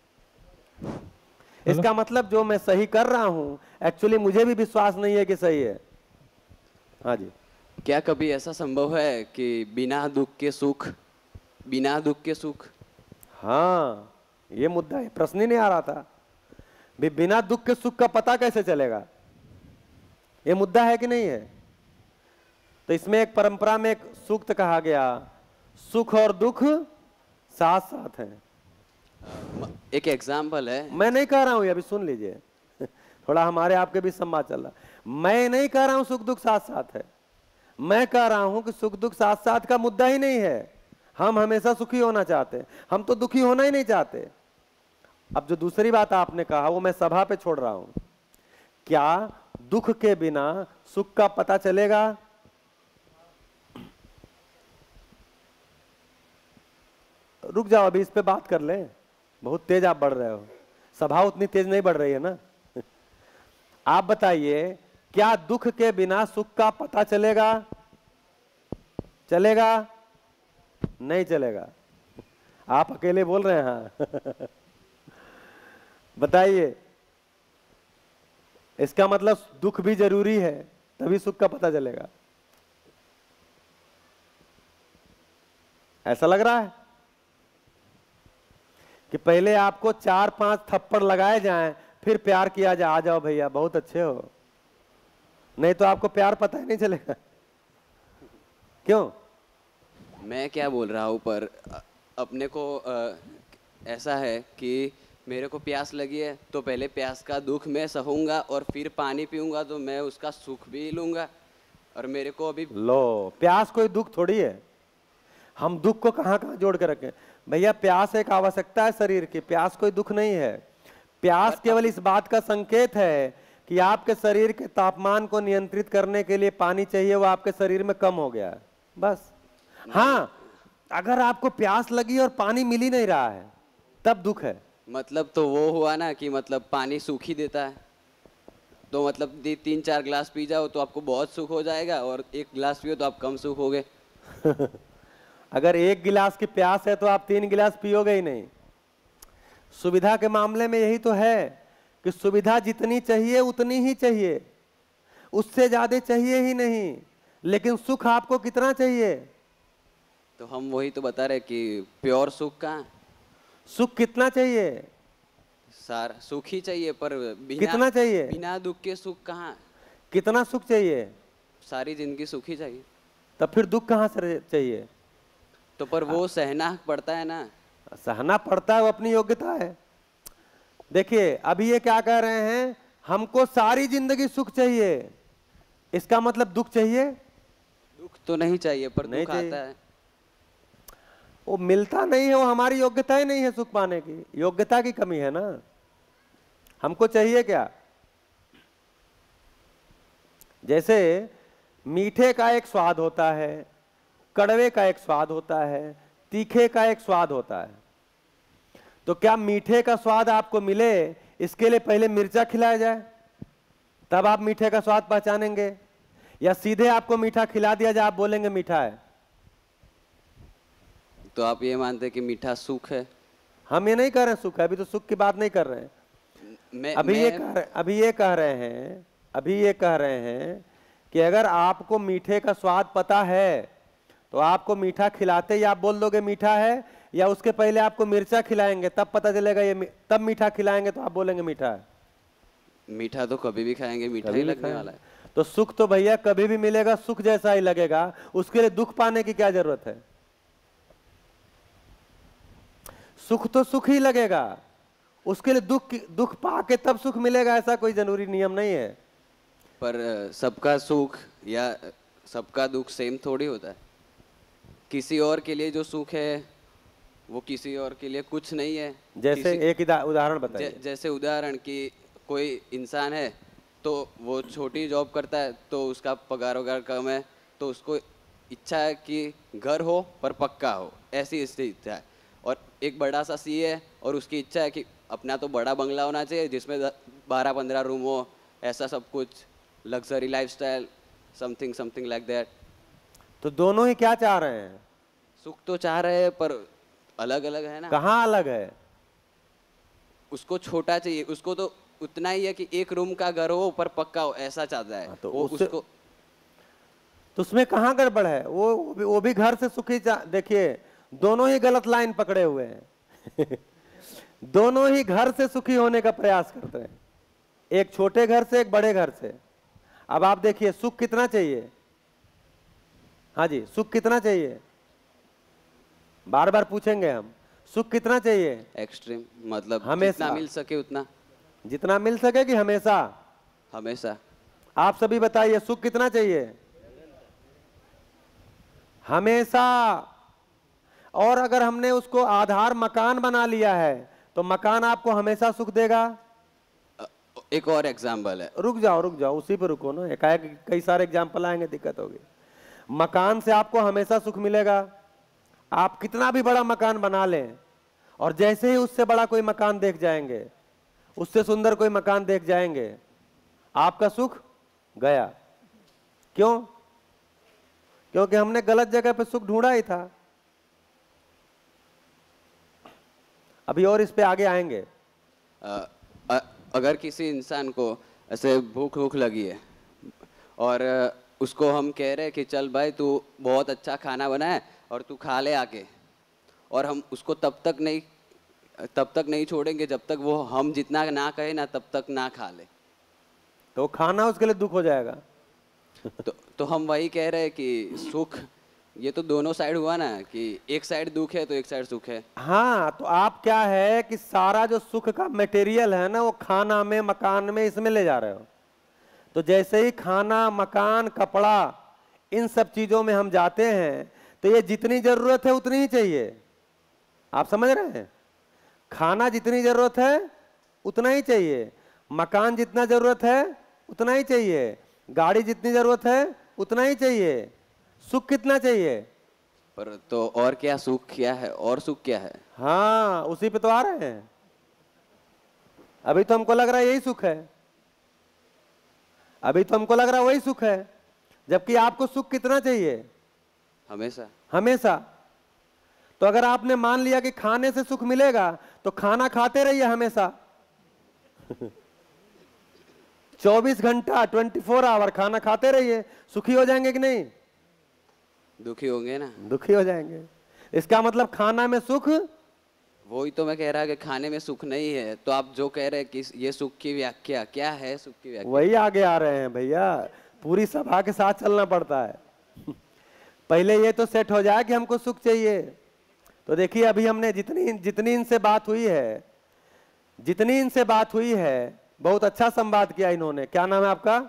इसका मतलब जो मैं सही कर रहा हूं एक्चुअली मुझे भी विश्वास नहीं है कि सही है। हाँ जी। क्या कभी ऐसा संभव है कि बिना दुख के सुख, बिना दुख के सुख? हाँ, ये मुद्दा है, प्रश्न ही नहीं आ रहा था। बिना दुख के सुख का पता कैसे चलेगा? ये मुद्दा है कि नहीं है? तो इसमें एक परंपरा में एक सूक्त कहा गया, सुख और दुख साथ साथ हैं। एक एग्जाम्पल है। मैं नहीं कह रहा हूं, ये अभी सुन लीजिए, थोड़ा हमारे आपके भी संवाद चल रहा है। मैं नहीं कह रहा हूं सुख दुख साथ साथ है, मैं कह रहा हूं कि सुख दुख साथ साथ का मुद्दा ही नहीं है। हम हमेशा सुखी होना चाहते हैं, हम तो दुखी होना ही नहीं चाहते। अब जो दूसरी बात आपने कहा वो मैं सभा पे छोड़ रहा हूं, क्या दुख के बिना सुख का पता चलेगा? रुक जाओ, अभी इस पे बात कर लें, बहुत तेज आप बढ़ रहे हो, सभा उतनी तेज नहीं बढ़ रही है ना। आप बताइए, क्या दुख के बिना सुख का पता चलेगा? चलेगा? नहीं चलेगा। आप अकेले बोल रहे हैं हाँ। बताइए, इसका मतलब दुख भी जरूरी है तभी सुख का पता चलेगा, ऐसा लग रहा है कि पहले आपको 4-5 थप्पड़ लगाए जाएं फिर प्यार किया जाए। आ जाओ भैया, बहुत अच्छे हो, नहीं तो आपको प्यार पता ही नहीं चलेगा। क्यों? मैं क्या बोल रहा हूँ, पर अपने को ऐसा है कि मेरे को प्यास लगी है तो पहले प्यास का दुख मैं सहूंगा और फिर पानी पीऊंगा तो मैं उसका सुख भी लूंगा। और मेरे को अभी लो, प्यास कोई दुख थोड़ी है, हम दुख को कहाँ कहाँ जोड़ के रखें भैया? प्यास एक आवश्यकता है शरीर की, प्यास कोई दुख नहीं है। प्यास केवल इस बात का संकेत है कि आपके शरीर के तापमान को नियंत्रित करने के लिए पानी चाहिए, वो आपके शरीर में कम हो गया है, बस। हाँ, अगर आपको प्यास लगी और पानी मिल ही नहीं रहा है तब दुख है। मतलब तो वो हुआ ना कि मतलब पानी सूख ही देता है, तो मतलब 3-4 गिलास पी जाओ तो आपको बहुत सुख हो जाएगा, और 1 गिलास पियो तो आप कम सुख हो गए। अगर 1 गिलास की प्यास है तो आप 3 गिलास पियोगे ही नहीं। सुविधा के मामले में यही तो है कि सुविधा जितनी चाहिए उतनी ही चाहिए, उससे ज्यादा चाहिए ही नहीं। लेकिन सुख आपको कितना चाहिए? तो हम वही तो बता रहे कि प्योर सुख कहाँ? सुख कितना चाहिए? सारा सुख ही चाहिए, पर बिना कितना चाहिए? बिना दुख के सुख कहाँ? कितना सुख चाहिए? सारी जिंदगी सुख ही चाहिए। तब फिर दुख कहाँ से चाहिए? तो पर वो सहना पड़ता है ना। सहना पड़ता है, वो अपनी योग्यता है। देखिए अभी ये क्या कह रहे हैं, हमको सारी जिंदगी सुख चाहिए, इसका मतलब दुख चाहिए? दुख तो नहीं चाहिए, पर नहीं दुख चाहिए। आता है। वो मिलता नहीं है, वो हमारी योग्यता ही नहीं है सुख पाने की, योग्यता की कमी है ना। हमको चाहिए क्या? जैसे मीठे का एक स्वाद होता है, कड़वे का एक स्वाद होता है, तीखे का एक स्वाद होता है। तो क्या मीठे का स्वाद आपको मिले इसके लिए पहले मिर्चा खिलाया जाए, तब आप मीठे का स्वाद पहचानेंगे, या सीधे आपको मीठा खिला दिया जाए आप बोलेंगे मीठा है? तो आप ये मानते हैं कि मीठा सुख है? हम ये नहीं कह रहे हैं सुख है, अभी तो सुख की बात नहीं कर रहे हैं। अभी ये कह रहे हैं कि अगर आपको मीठे का स्वाद पता है तो आपको मीठा खिलाते ही आप बोल दोगे मीठा है, या उसके पहले आपको मिर्चा खिलाएंगे तब पता चलेगा ये, तब मीठा खिलाएंगे तो आप बोलेंगे मीठा है? मीठा तो कभी भी खाएंगे मीठा ही लगने वाला है। तो सुख तो भैया कभी भी मिलेगा, सुख जैसा ही लगेगा, उसके लिए दुख पाने की क्या जरूरत है? सुख तो सुख ही लगेगा, उसके लिए दुख पाके तब सुख मिलेगा, ऐसा कोई जरूरी नियम नहीं है। पर सबका सुख या सबका दुख सेम थोड़ी होता है। किसी और के लिए जो सुख है वो किसी और के लिए कुछ नहीं है। जैसे एक उदाहरण बताइए। जैसे उदाहरण कि कोई इंसान है तो वो छोटी जॉब करता है तो उसका पगार वगार कम है, तो उसको इच्छा है कि घर हो पर पक्का हो, ऐसी इसकी इच्छा है। और एक बड़ा सा सी है और उसकी इच्छा है कि अपना तो बड़ा बंगला होना चाहिए जिसमें 12-15 रूम हो, ऐसा सब कुछ, luxury lifestyle, something something like that. तो दोनों ही क्या चाह रहे हैं? सुख तो चाह रहे हैं पर अलग अलग है ना। कहाँ अलग है? उसको छोटा चाहिए, उसको तो उतना ही है कि एक रूम का घर हो पर पक्का हो, ऐसा चाहता है। तो उसको तो उसमें कहाँ गड़बड़ है? वो भी घर से सुखी देखिए, दोनों ही गलत लाइन पकड़े हुए हैं। दोनों ही घर से सुखी होने का प्रयास करते हैं, एक छोटे घर से एक बड़े घर से। अब आप देखिए सुख कितना चाहिए? हाँ जी, सुख कितना चाहिए? बार बार पूछेंगे हम, सुख कितना चाहिए? एक्सट्रीम मतलब हमेशा जितना मिल सके उतना। जितना मिल सके कि हमेशा? हमेशा। आप सभी बताइए सुख कितना चाहिए? हमेशा। और अगर हमने उसको आधार मकान बना लिया है तो मकान आपको हमेशा सुख देगा? एक और एग्जाम्पल है। रुक जाओ, उसी पर रुको ना, एकाएक कई सारे एग्जाम्पल आएंगे, दिक्कत होगी। मकान से आपको हमेशा सुख मिलेगा। आप कितना भी बड़ा मकान बना लें और जैसे ही उससे बड़ा कोई मकान देख जाएंगे, उससे सुंदर कोई मकान देख जाएंगे, आपका सुख गया। क्यों? क्योंकि हमने गलत जगह पे सुख ढूंढा ही था। अभी और इस पे आगे आएंगे। अगर किसी इंसान को ऐसे भूख लगी है और उसको हम कह रहे हैं कि चल भाई तू बहुत अच्छा खाना बनाए और तू खा ले आके, और हम उसको तब तक नहीं छोड़ेंगे जब तक वो हम जितना ना कहे ना तब तक ना खा ले, तो खाना उसके लिए दुख हो जाएगा। तो हम वही कह रहे हैं कि सुख ये तो दोनों साइड हुआ ना, कि एक साइड दुख है तो एक साइड सुख है। हाँ, तो आप क्या है कि सारा जो सुख का मटेरियल है ना वो खाना में, मकान में, इसमें ले जा रहे हो। तो जैसे ही खाना, मकान, कपड़ा, इन सब चीजों में हम जाते हैं तो ये जितनी जरूरत है उतनी ही चाहिए। आप समझ रहे हैं? खाना जितनी जरूरत है उतना ही चाहिए, मकान जितना जरूरत है उतना ही चाहिए, गाड़ी जितनी जरूरत है उतना ही चाहिए। सुख कितना चाहिए? पर तो और क्या सुख क्या है, और सुख क्या है? हाँ, उसी पे तो आ रहे हैं। अभी तो हमको लग रहा है यही सुख है, अभी तो हमको लग रहा है वही सुख है, जबकि आपको सुख कितना चाहिए? हमेशा। तो अगर आपने मान लिया कि खाने से सुख मिलेगा तो खाना खाते रहिए हमेशा। 24 घंटा 24 आवर खाना खाते रहिए, सुखी हो जाएंगे कि नहीं? दुखी होंगे ना। दुखी हो जाएंगे। इसका मतलब खाना में सुख? वही तो मैं कह रहा कि खाने में सुख नहीं है। तो आप जो कह रहे हैं कि ये सुख की व्याख्या क्या है, सुख की व्याख्या? वही आगे आ रहे हैं भैया, पूरी सभा के साथ चलना पड़ता है। पहले ये तो सेट हो जाए कि हमको सुख चाहिए। तो देखिए अभी हमने जितनी इनसे बात हुई है, बहुत अच्छा संवाद किया इन्होंने। क्या नाम है आपका?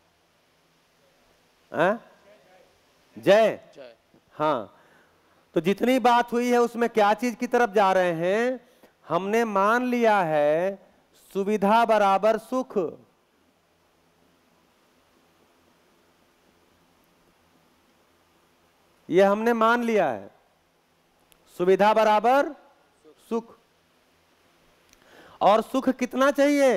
जय। हाँ, तो जितनी बात हुई है उसमें क्या चीज की तरफ जा रहे हैं? हमने मान लिया है सुविधा बराबर सुख। यह हमने मान लिया है, सुविधा बराबर सुख। और सुख कितना चाहिए?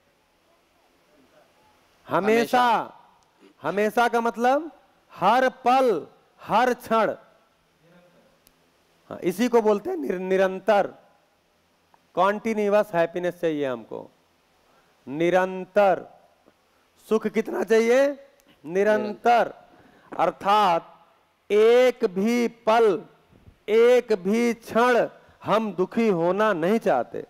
हमेशा। हमेशा का मतलब हर पल, हर क्षण। हाँ, इसी को बोलते हैं निरंतर। कॉन्टिन्यूअस हैप्पीनेस चाहिए हमको, निरंतर। सुख कितना चाहिए? निरंतर। अर्थात एक भी पल, एक भी क्षण हम दुखी होना नहीं चाहते।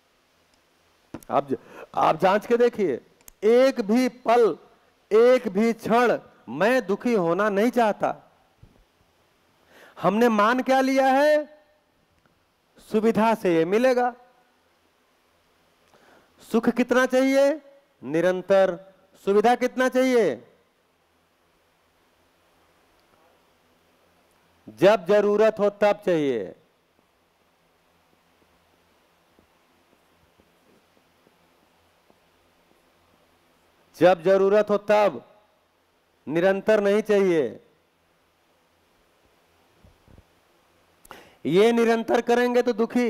आप जांच के देखिए, एक भी पल, एक भी क्षण मैं दुखी होना नहीं चाहता। हमने मान क्या लिया है? सुविधा से ये मिलेगा। सुख कितना चाहिए? निरंतर। सुविधा कितना चाहिए? जब जरूरत हो तब चाहिए। जब जरूरत हो तब, निरंतर नहीं चाहिए। ये निरंतर करेंगे तो दुखी,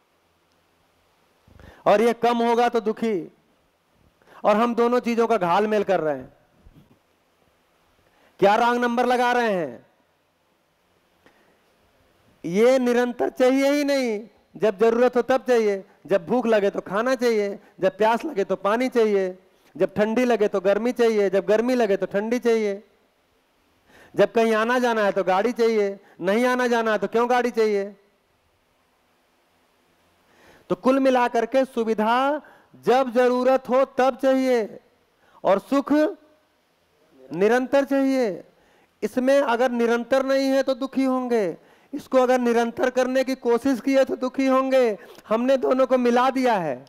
और ये कम होगा तो दुखी, और हम दोनों चीजों का घालमेल कर रहे हैं। क्या रॉन्ग नंबर लगा रहे हैं? ये निरंतर चाहिए ही नहीं। जब जरूरत हो तब चाहिए, जब भूख लगे तो खाना चाहिए, जब प्यास लगे तो पानी चाहिए, जब ठंडी लगे तो गर्मी चाहिए, जब गर्मी लगे तो ठंडी चाहिए, जब कहीं आना जाना है तो गाड़ी चाहिए, नहीं आना जाना है तो क्यों गाड़ी चाहिए। तो कुल मिलाकर के सुविधा जब जरूरत हो तब चाहिए, और सुख निरंतर चाहिए। इसमें अगर निरंतर नहीं है तो दुखी होंगे, इसको अगर निरंतर करने की कोशिश की है तो दुखी होंगे। हमने दोनों को मिला दिया है,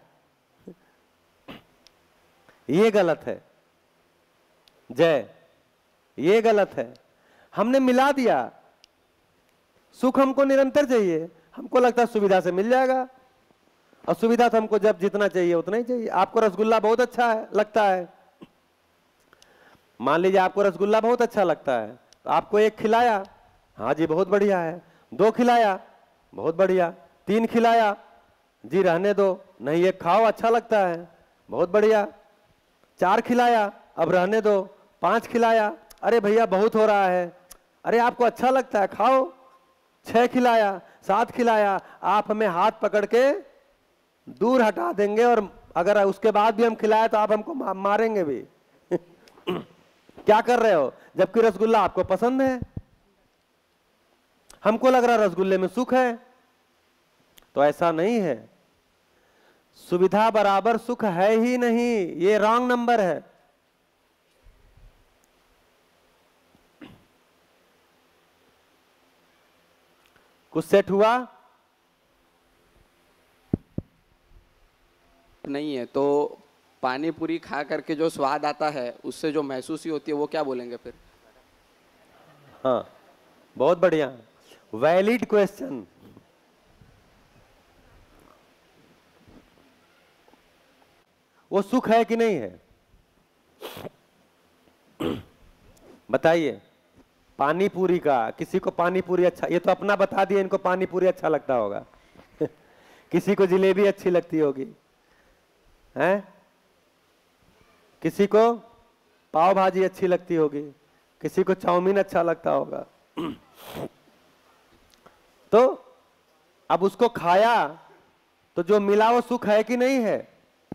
ये गलत है जय, ये गलत है। हमने मिला दिया। सुख हमको निरंतर चाहिए, हमको लगता है सुविधा से मिल जाएगा, और सुविधा तो हमको जब जितना चाहिए उतना ही चाहिए। आपको रसगुल्ला बहुत अच्छा है लगता है, मान लीजिए आपको रसगुल्ला बहुत अच्छा लगता है, तो आपको एक खिलाया, हाँ जी बहुत बढ़िया है। दो खिलाया, बहुत बढ़िया। तीन खिलाया, जी रहने दो, नहीं एक खाओ अच्छा लगता है, बहुत बढ़िया। चार खिलाया, अब रहने दो। पांच खिलाया, अरे भैया बहुत हो रहा है, अरे आपको अच्छा लगता है खाओ। छह खिलाया, सात खिलाया, आप हमें हाथ पकड़ के दूर हटा देंगे, और अगर उसके बाद भी हम खिलाए तो आप हमको मारेंगे भी। क्या कर रहे हो? जबकि रसगुल्ला आपको पसंद है, हमको लग रहा रसगुल्ले में सुख है। तो ऐसा नहीं है, सुविधा बराबर सुख है ही नहीं, ये रॉन्ग नंबर है। कुछ सेट हुआ नहीं है? तो पानी पूरी खा करके जो स्वाद आता है, उससे जो महसूसी होती है, वो क्या बोलेंगे फिर? हाँ बहुत बढ़िया, वैलिड क्वेश्चन। वो सुख है कि नहीं है? बताइए। पानी पूरी का, किसी को पानी पूरी अच्छा, ये तो अपना बता दिए, इनको पानी पूरी अच्छा लगता होगा। किसी को जलेबी अच्छी लगती होगी, हैं? किसी को पाव भाजी अच्छी लगती होगी, किसी को चाउमीन अच्छा लगता होगा। तो अब उसको खाया तो जो मिला वो सुख है कि नहीं है?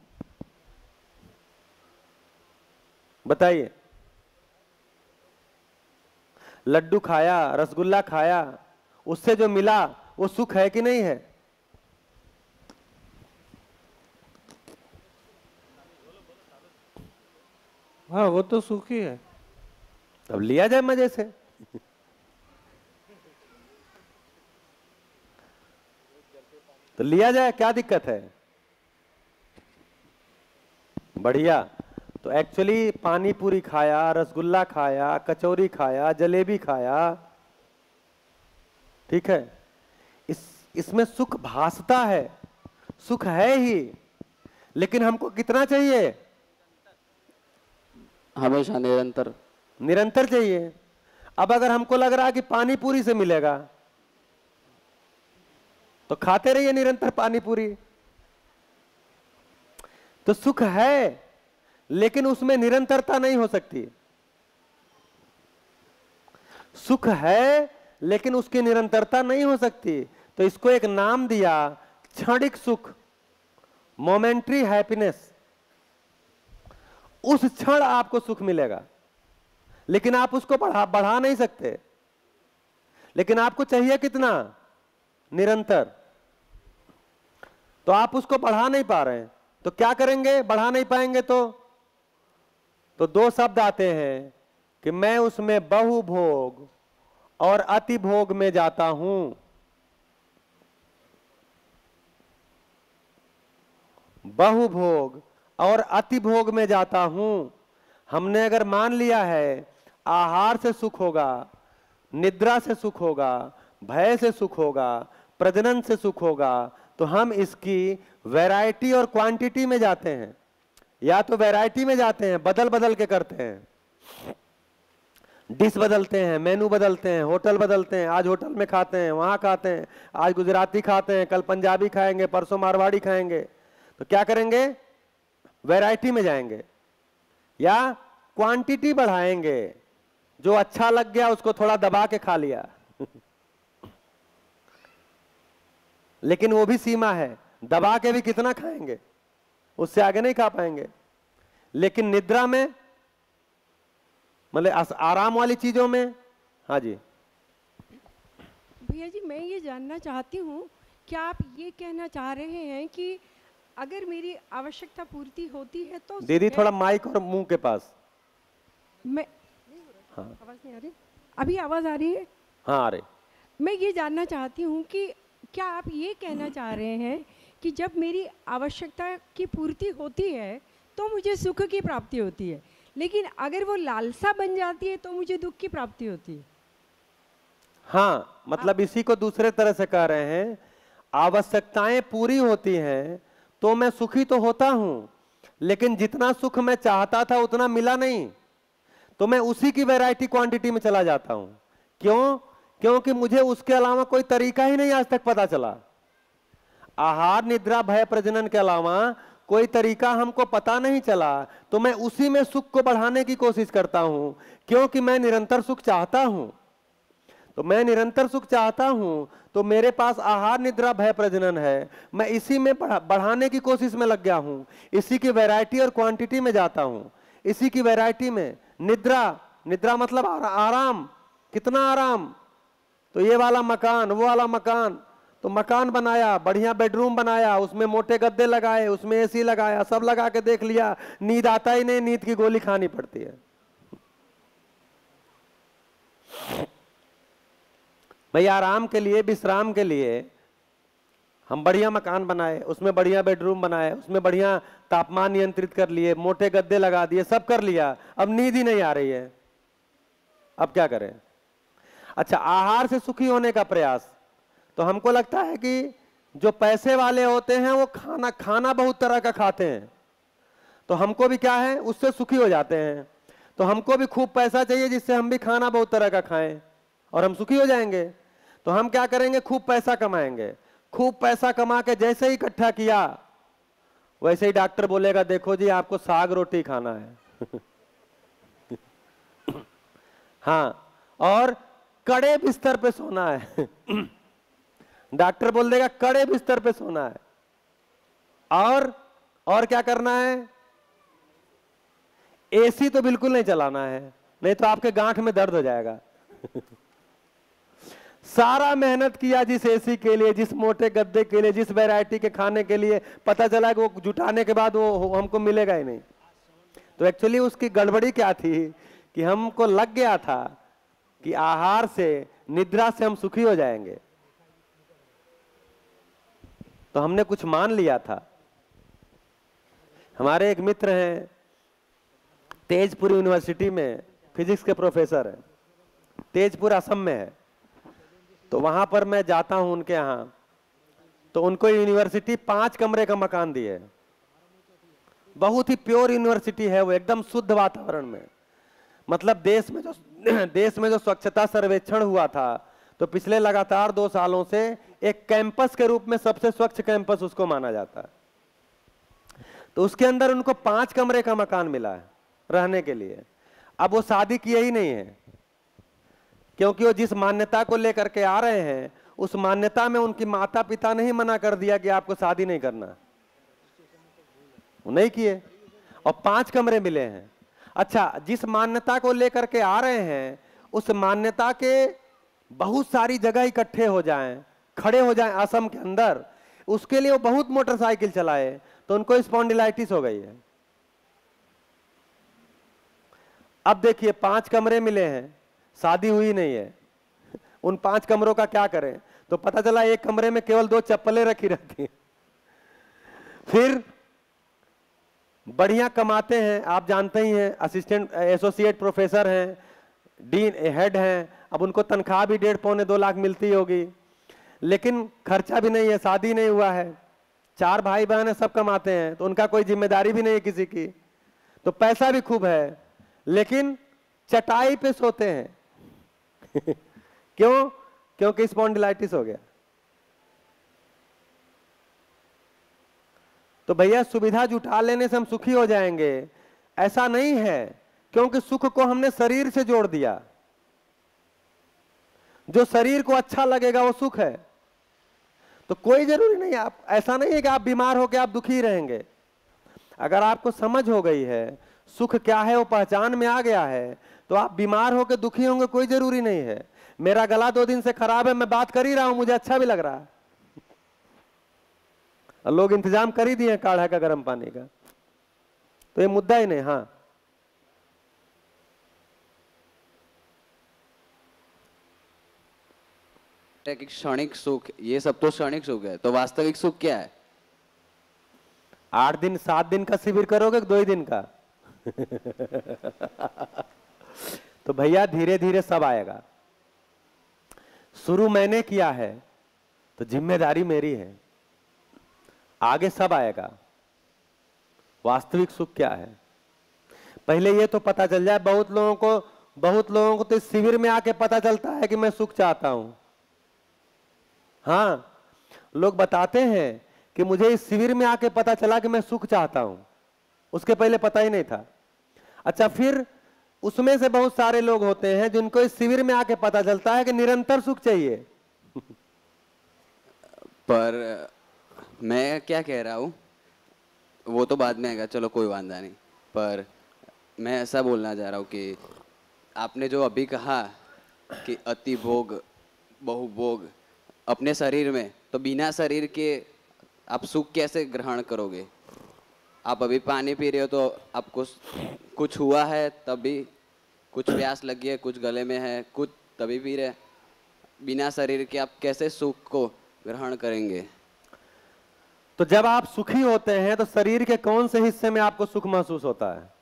बताइए। लड्डू खाया, रसगुल्ला खाया, उससे जो मिला वो सुख है कि नहीं है? हाँ वो तो सुख ही है। अब लिया जाए मजे से। तो लिया जाए, क्या दिक्कत है? बढ़िया। तो एक्चुअली पानी पूरी खाया, रसगुल्ला खाया, कचौरी खाया, जलेबी खाया, ठीक है, इसमें सुख भासता है, सुख है ही, लेकिन हमको कितना चाहिए? हमेशा निरंतर। निरंतर चाहिए। अब अगर हमको लग रहा है कि पानी पूरी से मिलेगा तो खाते रहिए निरंतर पानी पूरी। तो सुख है लेकिन उसमें निरंतरता नहीं हो सकती। सुख है लेकिन उसकी निरंतरता नहीं हो सकती। तो इसको एक नाम दिया, क्षणिक सुख, मोमेंट्री हैप्पीनेस। उस क्षण आपको सुख मिलेगा लेकिन आप उसको बढ़ा नहीं सकते। लेकिन आपको चाहिए कितना? निरंतर। तो आप उसको बढ़ा नहीं पा रहे हैं, तो क्या करेंगे? बढ़ा नहीं पाएंगे तो दो शब्द आते हैं कि मैं उसमें बहुभोग और अतिभोग में जाता हूं। बहुभोग और अतिभोग में जाता हूं। हमने अगर मान लिया है आहार से सुख होगा, निद्रा से सुख होगा, भय से सुख होगा, प्रजनन से सुख होगा, तो हम इसकी वैरायटी और क्वांटिटी में जाते हैं। या तो वैरायटी में जाते हैं, बदल बदल के करते हैं, डिश बदलते हैं, मेनू बदलते हैं, होटल बदलते हैं। आज होटल में खाते हैं, वहां खाते हैं, आज गुजराती खाते हैं, कल पंजाबी खाएंगे, परसों मारवाड़ी खाएंगे। तो क्या करेंगे? वैरायटी में जाएंगे या क्वांटिटी बढ़ाएंगे। जो अच्छा लग गया उसको थोड़ा दबा के खा लिया लेकिन वो भी सीमा है, दबा के भी कितना खाएंगे, उससे आगे नहीं खा पाएंगे। लेकिन निद्रा में, मतलब आराम वाली चीजों में, हाँ जी। भैया जी मैं ये जानना चाहती हूँ, क्या आप ये कहना चाह रहे हैं कि अगर मेरी आवश्यकता पूर्ति होती है तो? दीदी थोड़ा माइक और मुंह के पास। मैं हाँ। आवाज नहीं आ रही? अभी आवाज आ रही है? हाँ आ रही। मैं ये जानना चाहती हूँ कि क्या आप ये कहना चाह रहे हैं कि जब मेरी आवश्यकता की पूर्ति होती है तो मुझे सुख की प्राप्ति होती है, लेकिन अगर वो लालसा बन जाती है तो मुझे दुख की प्राप्ति होती है? हाँ, मतलब इसी को दूसरे तरह से कह रहे हैं, आवश्यकताएं पूरी होती हैं तो मैं सुखी तो होता हूं, लेकिन जितना सुख मैं चाहता था उतना मिला नहीं, तो मैं उसी की वैरायटी क्वांटिटी में चला जाता हूं। क्यों? क्योंकि मुझे उसके अलावा कोई तरीका ही नहीं आज तक पता चला। आहार, निद्रा, भय, प्रजनन के अलावा कोई तरीका हमको पता नहीं चला, तो मैं उसी में सुख को बढ़ाने की कोशिश करता हूं, क्योंकि मैं निरंतर सुख चाहता हूं। तो मैं निरंतर सुख चाहता हूं तो मेरे पास आहार, निद्रा, भय, प्रजनन है, मैं इसी में बढ़ाने की कोशिश में लग गया हूं, इसी की वैरायटी और क्वांटिटी में जाता हूं, इसी की वैरायटी में। निद्रा मतलब आराम। कितना आराम? तो ये वाला मकान, वो वाला मकान, तो मकान बनाया, बढ़िया बेडरूम बनाया, उसमें मोटे गद्दे लगाए, उसमें एसी लगाया, सब लगा के देख लिया, नींद आता ही नहीं, नींद की गोली खानी पड़ती है। भाई आराम के लिए, विश्राम के लिए हम बढ़िया मकान बनाए, उसमें बढ़िया बेडरूम बनाए, उसमें बढ़िया तापमान नियंत्रित कर लिए, मोटे गद्दे लगा दिए, सब कर लिया, अब नींद ही नहीं आ रही है। अब क्या करें? अच्छा, आहार से सुखी होने का प्रयास, तो हमको लगता है कि जो पैसे वाले होते हैं वो खाना बहुत तरह का खाते हैं, तो हमको भी क्या है, उससे सुखी हो जाते हैं। तो हमको भी खूब पैसा चाहिए जिससे हम भी खाना बहुत तरह का खाएं और हम सुखी हो जाएंगे। तो हम क्या करेंगे? खूब पैसा कमाएंगे। खूब पैसा कमा के जैसे ही इकट्ठा किया, वैसे ही डॉक्टर बोलेगा देखो जी आपको साग रोटी खाना है हाँ, और कड़े बिस्तर पे सोना है डॉक्टर बोल देगा कड़े बिस्तर पे सोना है। और क्या करना है? एसी तो बिल्कुल नहीं चलाना है, नहीं तो आपके गांठ में दर्द हो जाएगा सारा मेहनत किया जिस एसी के लिए, जिस मोटे गद्दे के लिए, जिस वैरायटी के खाने के लिए, पता चला कि वो जुटाने के बाद वो हमको मिलेगा ही नहीं। तो एक्चुअली उसकी गड़बड़ी क्या थी कि हमको लग गया था कि आहार से, निद्रा से हम सुखी हो जाएंगे, तो हमने कुछ मान लिया था। हमारे एक मित्र हैं, तेजपुर यूनिवर्सिटी में फिजिक्स के प्रोफेसर हैं, तेजपुर असम में है। तो वहां पर मैं जाता हूं उनके यहाँ, तो उनको यूनिवर्सिटी 5 कमरे का मकान दिए, बहुत ही प्योर यूनिवर्सिटी है वो, एकदम शुद्ध वातावरण में। मतलब देश में जो स्वच्छता सर्वेक्षण हुआ था तो पिछले लगातार 2 सालों से एक कैंपस के रूप में सबसे स्वच्छ कैंपस उसको माना जाता है। तो उसके अंदर उनको 5 कमरे का मकान मिला है रहने के लिए। अब वो शादी किए ही नहीं है, क्योंकि वो जिस मान्यता को लेकर के आ रहे हैं उस मान्यता में उनकी माता पिता ने ही मना कर दिया कि आपको शादी नहीं करना, वो नहीं किए और 5 कमरे मिले हैं। अच्छा, जिस मान्यता को लेकर के आ रहे हैं उस मान्यता के बहुत सारी जगह इकट्ठे हो जाएं, खड़े हो जाएं असम के अंदर, उसके लिए वो बहुत मोटरसाइकिल चलाए तो उनको स्पॉन्डिलाइटिस हो गई है। अब देखिए 5 कमरे मिले हैं, शादी हुई नहीं है, उन 5 कमरों का क्या करें? तो पता चला एक कमरे में केवल 2 चप्पलें रखी रहती हैं। फिर बढ़िया कमाते हैं, आप जानते ही हैं, असिस्टेंट एसोसिएट प्रोफेसर हैं, डीन हेड हैं, अब उनको तनख्वाह भी 1.5 पौने 2 लाख मिलती होगी, लेकिन खर्चा भी नहीं है, शादी नहीं हुआ है, 4 भाई बहन है, सब कमाते हैं, तो उनका कोई जिम्मेदारी भी नहीं है किसी की, तो पैसा भी खूब है, लेकिन चटाई पे सोते हैं। क्यों? क्योंकि स्पॉन्डिलाइटिस हो गया। तो भैया सुविधा जुटा लेने से हम सुखी हो जाएंगे, ऐसा नहीं है, क्योंकि सुख को हमने शरीर से जोड़ दिया। जो शरीर को अच्छा लगेगा वो सुख है। तो कोई जरूरी नहीं, आप ऐसा नहीं है कि आप बीमार हो के आप दुखी रहेंगे। अगर आपको समझ हो गई है सुख क्या है, वो पहचान में आ गया है, तो आप बीमार होकर दुखी होंगे, कोई जरूरी नहीं है। मेरा गला 2 दिन से खराब है, मैं बात कर ही रहा हूं, मुझे अच्छा भी लग रहा है, और लोग इंतजाम कर ही दिए काढ़ा का, गर्म पानी का, तो ये मुद्दा ही नहीं। हाँ, क्षणिक सुख, ये सब तो क्षणिक सुख है, तो वास्तविक सुख क्या है? 8 दिन 7 दिन का शिविर करोगे 2 ही दिन का? तो भैया धीरे धीरे सब आएगा। शुरू मैंने किया है तो जिम्मेदारी मेरी है, आगे सब आएगा। वास्तविक सुख क्या है पहले ये तो पता चल जाए। बहुत लोगों को तो इस शिविर में आके पता चलता है कि मैं सुख चाहता हूं। हाँ, लोग बताते हैं कि मुझे इस शिविर में आके पता चला कि मैं सुख चाहता हूं, उसके पहले पता ही नहीं था। अच्छा, फिर उसमें से बहुत सारे लोग होते हैं जिनको इस शिविर में आके पता चलता है कि निरंतर सुख चाहिए। पर मैं क्या कह रहा हूँ वो तो बाद में आएगा, चलो कोई वांदा नहीं। पर मैं ऐसा बोलना चाह रहा हूँ कि आपने जो अभी कहा कि अति भोग बहुभोग अपने शरीर में, तो बिना शरीर के आप सुख कैसे ग्रहण करोगे? आप अभी पानी पी रहे हो तो आपको कुछ हुआ है तभी, कुछ प्यास लगी है, कुछ गले में है, कुछ तभी पी रहे। बिना शरीर के आप कैसे सुख को ग्रहण करेंगे? तो जब आप सुखी होते हैं तो शरीर के कौन से हिस्से में आपको सुख महसूस होता है?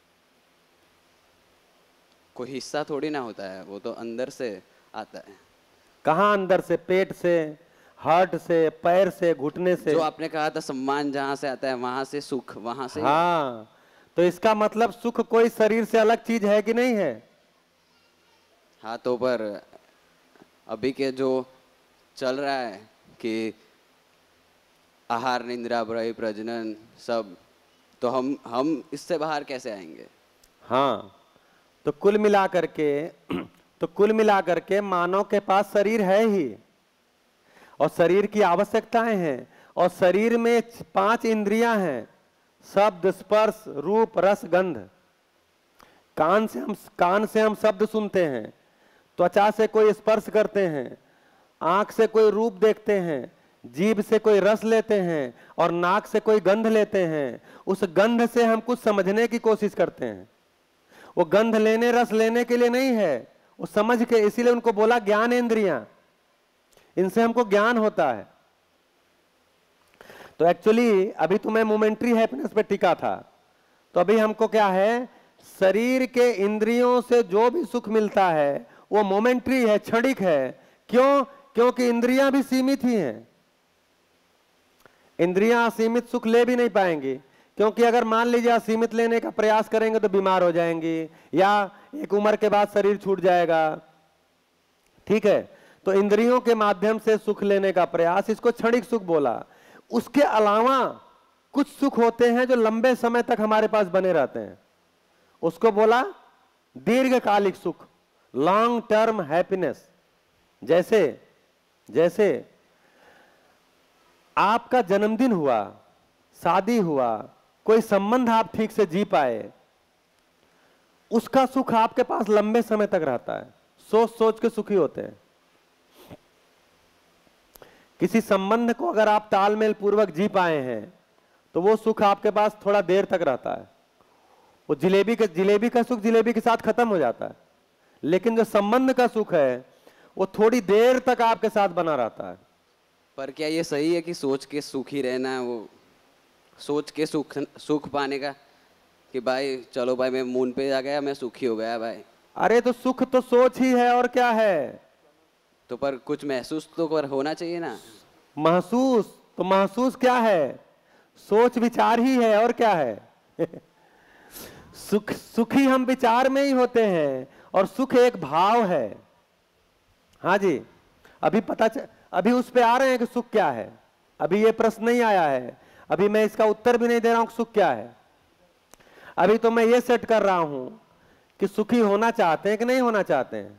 कोई हिस्सा थोड़ी ना होता है, वो तो अंदर से आता है। कहाँ अंदर से? पेट से, हार्ट से, पैर से, घुटने से? जो आपने कहा था सम्मान जहाँ से आता है वहां से सुख, वहां से। हाँ, तो इसका मतलब सुख कोई शरीर से अलग चीज है कि नहीं है? हाँ, तो पर अभी के जो चल रहा है कि आहार, निद्रा, भय, प्रजनन सब, तो हम इससे बाहर कैसे आएंगे? हाँ, तो कुल मिलाकर के मानव के पास शरीर है ही, और शरीर की आवश्यकताएं हैं, और शरीर में 5 इंद्रियां हैं, शब्द, स्पर्श, रूप, रस, गंध। कान से हम शब्द सुनते हैं, त्वचा से कोई स्पर्श करते हैं, आंख से कोई रूप देखते हैं, जीभ से कोई रस लेते हैं, और नाक से कोई गंध लेते हैं। उस गंध से हम कुछ समझने की कोशिश करते हैं। वो गंध लेने, रस लेने के लिए नहीं है, वो समझ के, इसीलिए उनको बोला ज्ञान इंद्रियां, इनसे हमको ज्ञान होता है। तो एक्चुअली अभी तो मैं मोमेंट्री हैप्पीनेस पे टिका था, तो अभी हमको क्या है, शरीर के इंद्रियों से जो भी सुख मिलता है वो मोमेंट्री है, क्षणिक है। क्यों? क्योंकि इंद्रियां भी सीमित ही हैं। इंद्रियां असीमित सुख ले भी नहीं पाएंगी, क्योंकि अगर मान लीजिए असीमित लेने का प्रयास करेंगे तो बीमार हो जाएंगी, या एक उम्र के बाद शरीर छूट जाएगा। ठीक है, तो इंद्रियों के माध्यम से सुख लेने का प्रयास, इसको क्षणिक सुख बोला। उसके अलावा कुछ सुख होते हैं जो लंबे समय तक हमारे पास बने रहते हैं, उसको बोला दीर्घकालिक सुख, लॉन्ग टर्म हैप्पीनेस। जैसे जैसे आपका जन्मदिन हुआ, शादी हुआ, कोई संबंध आप ठीक से जी पाए, उसका सुख आपके पास लंबे समय तक रहता है, सोच सोच के सुखी होते हैं। किसी संबंध को अगर आप तालमेल पूर्वक जी पाए हैं तो वो सुख आपके पास थोड़ा देर तक रहता है। वो जिलेबी का सुख जिलेबी के साथ खत्म हो जाता है, लेकिन जो संबंध का सुख है वो थोड़ी देर तक आपके साथ बना रहता है। पर क्या ये सही है कि सोच के सुखी रहना है, वो सोच के सुख पाने का, कि भाई चलो भाई मैं मून पे आ गया, मैं सुखी हो गया भाई? अरे तो सुख तो सोच ही है, और क्या है? तो पर कुछ महसूस तो पर होना चाहिए ना। महसूस क्या है? सोच विचार ही है, और क्या है? सुखी हम विचार में ही होते हैं, और सुख एक भाव है। हाँ जी, अभी उस पे आ रहे हैं कि सुख क्या है। अभी ये प्रश्न नहीं आया है, अभी मैं इसका उत्तर भी नहीं दे रहा हूं कि सुख क्या है। अभी तो मैं ये सेट कर रहा हूं कि सुखी होना चाहते हैं कि नहीं होना चाहते हैं?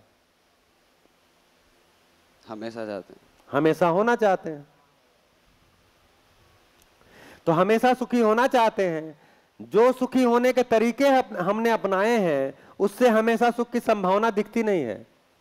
हमेशा चाहते हैं। हमेशा होना चाहते हैं। तो हमेशा सुखी होना चाहते हैं। जो सुखी होने के तरीके हमने अपनाए हैं, उससे हमेशा सुख की संभावना दिखती नहीं है।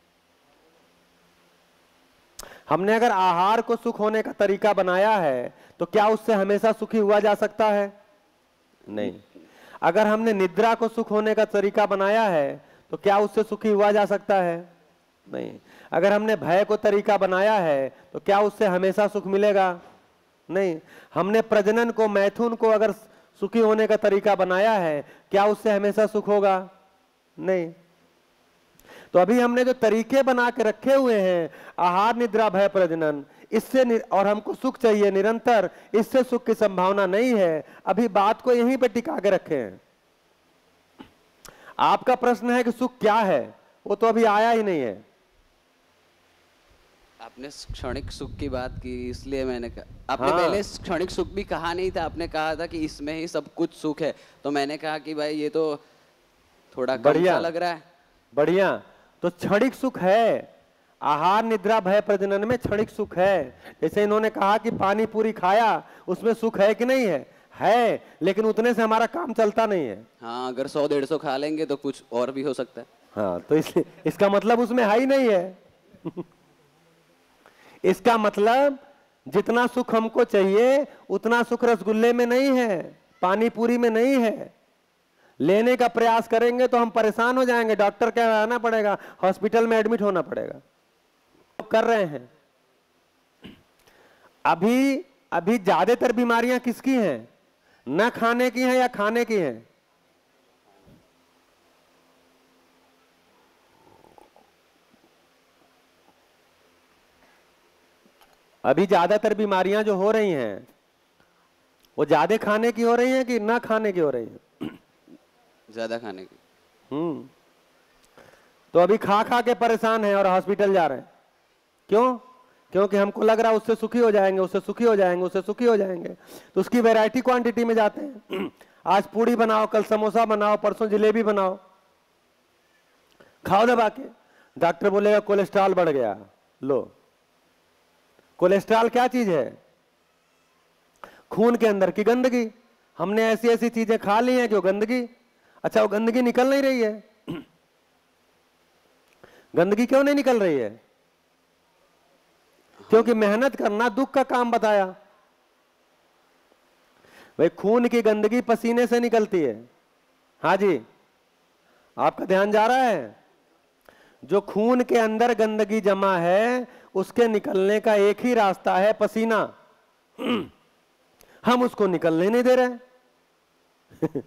हमने अगर आहार को सुख होने का तरीका बनाया है, तो क्या उससे हमेशा सुखी हुआ जा सकता है? नहीं। अगर हमने निद्रा को सुख होने का तरीका बनाया है, तो क्या उससे सुखी हुआ जा सकता है? नहीं। अगर हमने भय को तरीका बनाया है, तो क्या उससे हमेशा सुख मिलेगा? नहीं। हमने प्रजनन को, मैथुन को अगर सुखी होने का तरीका बनाया है, क्या उससे हमेशा सुख होगा? नहीं। तो अभी हमने जो तरीके बना के रखे हुए हैं, आहार, निद्रा, भय, प्रजनन, इससे और हमको सुख चाहिए निरंतर, इससे सुख की संभावना नहीं है। अभी बात को यहीं पे टिका के रखे हैं। आपका प्रश्न है कि सुख क्या है, वो तो अभी आया ही नहीं है। आपने क्षणिक सुख की बात की, इसलिए मैंने कहा। आपने पहले क्षणिक सुख भी कहा नहीं था, आपने कहा था कि इसमें ही सब कुछ सुख है। तो मैंने कहा कि भाई ये तो थोड़ा कम सा लग रहा है। बढ़िया। तो क्षणिक सुख है, आहार, निद्रा, भय, प्रजनन में क्षणिक सुख है। जैसे इन्होंने कहा कि पानी पूरी खाया, उसमें सुख है कि नहीं है? है, लेकिन उतने से हमारा काम चलता नहीं है। हाँ, अगर 100-150 खा लेंगे तो कुछ और भी हो सकता है। हाँ, तो इसलिए इसका मतलब उसमें है ही नहीं है। इसका मतलब जितना सुख हमको चाहिए उतना सुख रसगुल्ले में नहीं है, पानी पूरी में नहीं है। लेने का प्रयास करेंगे तो हम परेशान हो जाएंगे, डॉक्टर के आना पड़ेगा, हॉस्पिटल में एडमिट होना पड़ेगा। कर रहे हैं। अभी ज्यादातर बीमारियां किसकी हैं? न खाने की हैं या खाने की हैं? अभी ज्यादातर बीमारियां जो हो रही हैं, वो ज्यादा खाने की हो रही हैं कि न खाने की हो रही हैं? ज्यादा खाने की। तो अभी खा खा के परेशान हैं और हॉस्पिटल जा रहे हैं। क्यों? क्योंकि हमको लग रहा है उससे सुखी हो जाएंगे, उससे सुखी हो जाएंगे, उससे सुखी हो जाएंगे। तो उसकी वैरायटी क्वांटिटी में जाते हैं। आज पूड़ी बनाओ, कल समोसा बनाओ, परसों जलेबी बनाओ, खाओ दबा के। डॉक्टर बोलेगा कोलेस्ट्रॉल बढ़ गया। लो, कोलेस्ट्रॉल क्या चीज है? खून के अंदर की गंदगी। हमने ऐसी ऐसी चीजें खा ली हैं कि वो गंदगी, अच्छा वो गंदगी निकल नहीं रही है। गंदगी क्यों नहीं निकल रही है? क्योंकि मेहनत करना दुख का काम बताया। भाई खून की गंदगी पसीने से निकलती है। हाँ जी, आपका ध्यान जा रहा है? जो खून के अंदर गंदगी जमा है उसके निकलने का एक ही रास्ता है, पसीना। हम उसको निकलने नहीं दे रहे।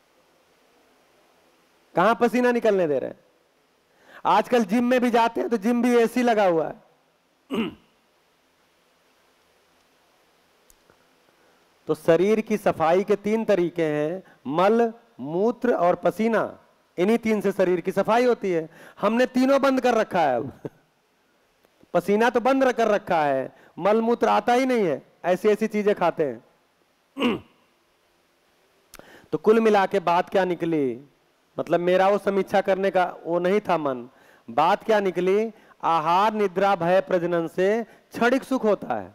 कहां पसीना निकलने दे रहे हैं? आजकल जिम में भी जाते हैं तो जिम भी एसी लगा हुआ है। तो शरीर की सफाई के 3 तरीके हैं, मल, मूत्र और पसीना। इन्हीं 3 से शरीर की सफाई होती है। हमने तीनों बंद कर रखा है अब। पसीना तो बंद कर रखा है, मल मूत्र आता ही नहीं है, ऐसी ऐसी चीजें खाते हैं। तो कुल मिला के बात क्या निकली, मतलब मेरा वो समीक्षा करने का वो नहीं था मन, बात क्या निकली, आहार निद्रा भय प्रजनन से क्षणिक सुख होता है,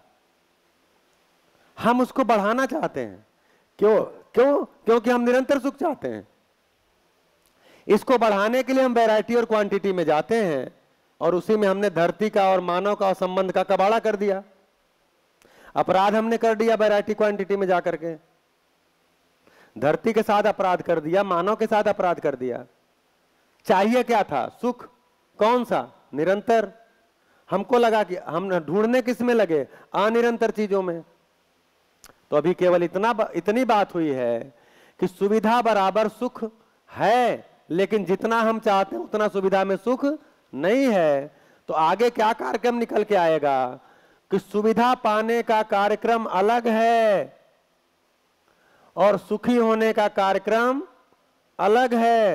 हम उसको बढ़ाना चाहते हैं। क्योंकि हम निरंतर सुख चाहते हैं। इसको बढ़ाने के लिए हम वैरायटी और क्वांटिटी में जाते हैं, और उसी में हमने धरती का और मानव का संबंध का कबाड़ा कर दिया। अपराध हमने कर दिया वैरायटी क्वांटिटी में जाकर के, धरती के साथ अपराध कर दिया, मानव के साथ अपराध कर दिया। चाहिए क्या था? सुख। कौन सा? निरंतर। हमको लगा कि हम ढूंढने किस में लगे? अनिरंतर चीजों में। तो अभी केवल इतनी बात हुई है कि सुविधा बराबर सुख है, लेकिन जितना हम चाहते हैं उतना सुविधा में सुख नहीं है। तो आगे क्या कार्यक्रम निकल के आएगा कि सुविधा पाने का कार्यक्रम अलग है और सुखी होने का कार्यक्रम अलग है।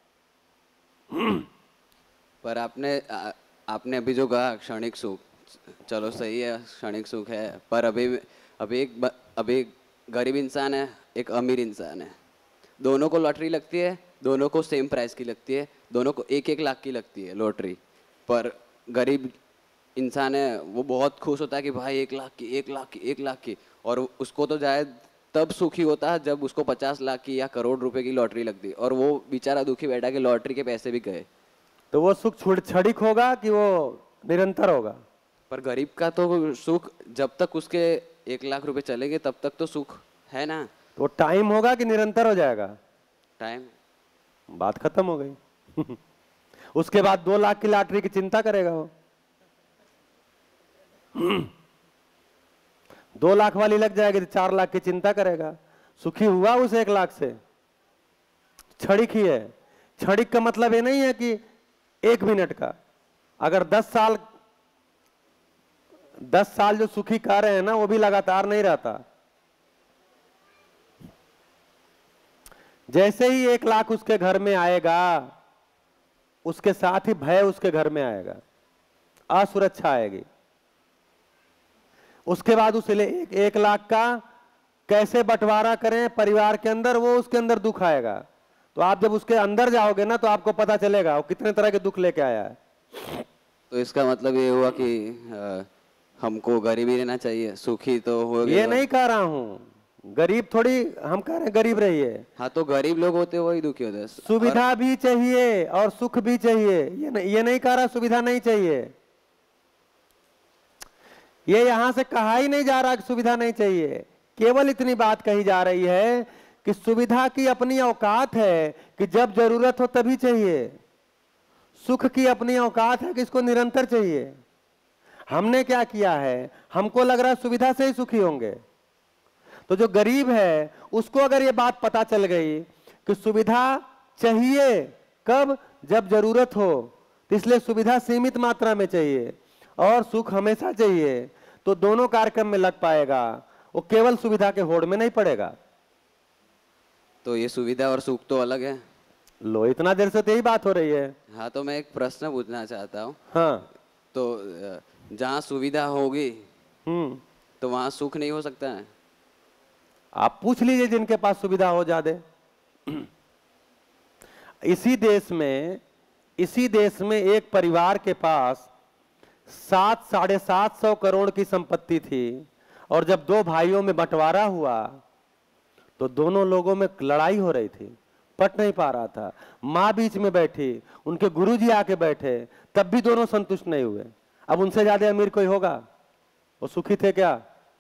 पर आपने अभी जो कहा क्षणिक सुख, चलो सही है, क्षणिक सुख है, पर अभी गरीब इंसान है, एक अमीर इंसान है, दोनों को लॉटरी लगती है, दोनों को सेम प्राइस की लगती है, दोनों को 1-1 लाख की लगती है लॉटरी। पर गरीब इंसान है वो बहुत खुश होता है कि भाई 1 लाख की, 1 लाख की, 1 लाख की, और उसको तो जाए तब सुखी होता है जब उसको 50 लाख की या करोड़ रुपए की लॉटरी लगती, और वो बेचारा दुखी बैठा कि लॉटरी के पैसे भी गए। तो वो सुख क्षणिक होगा कि वो निरंतर होगा? पर गरीब का तो सुख जब तक उसके 1 लाख रुपए चलेंगे तब तक तो सुख है ना। तो टाइम होगा कि निरंतर हो जाएगा? टाइम। बात खत्म हो गई। उसके बाद 2 लाख की लॉटरी की चिंता करेगा वो। 2 लाख वाली लग जाएगी तो 4 लाख की चिंता करेगा। सुखी हुआ उस 1 लाख से? क्षणिक ही है। क्षणिक का मतलब ये नहीं है कि 1 मिनट का। अगर 10 साल जो सुखी कार्य है ना, वो भी लगातार नहीं रहता। जैसे ही 1 लाख उसके घर में आएगा, उसके साथ ही भय उसके घर में आएगा, असुरक्षा आएगी। उसके बाद उसे 1 लाख का कैसे बंटवारा करें परिवार के अंदर, वो उसके अंदर दुख आएगा। तो आप जब उसके अंदर जाओगे ना, तो आपको पता चलेगा वो कितने तरह के दुख लेके आया है। तो इसका मतलब ये हुआ कि हमको गरीब ही रहना चाहिए, सुखी तो हो गए। ये नहीं कह रहा हूं, गरीब थोड़ी हम कह रहे हैं गरीब रहिए। हाँ, तो गरीब लोग होते वही दुखी होते हैं। सुविधा भी चाहिए और सुख भी चाहिए, ये नहीं कह रहा सुविधा नहीं चाहिए। ये यहां से कहा ही नहीं जा रहा कि सुविधा नहीं चाहिए, केवल इतनी बात कही जा रही है कि सुविधा की अपनी औकात है कि जब जरूरत हो तभी चाहिए। सुख की अपनी औकात है कि इसको निरंतर चाहिए। हमने क्या किया है, हमको लग रहा है सुविधा से ही सुखी होंगे। तो जो गरीब है उसको अगर ये बात पता चल गई कि सुविधा चाहिए कब, जब जरूरत हो, तो इसलिए सुविधा सीमित मात्रा में चाहिए और सुख हमेशा चाहिए, तो दोनों कार्यक्रम में लग पाएगा, वो केवल सुविधा के होड़ में नहीं पड़ेगा। तो ये सुविधा और सुख तो अलग है। लो, इतना देर से तो यही बात हो रही है। हाँ, तो मैं एक प्रश्न पूछना चाहता हूँ। हाँ। तो जहाँ सुविधा होगी तो वहाँ सुख नहीं हो सकता है? आप पूछ लीजिए जिनके पास सुविधा हो ज्यादा। इसी देश में एक परिवार के पास 700-750 करोड़ की संपत्ति थी, और जब 2 भाइयों में बंटवारा हुआ तो दोनों लोगों में लड़ाई हो रही थी, पट नहीं पा रहा था। माँ बीच में बैठी, उनके गुरुजी आके बैठे, तब भी दोनों संतुष्ट नहीं हुए। अब उनसे ज्यादा अमीर कोई होगा? वो सुखी थे क्या?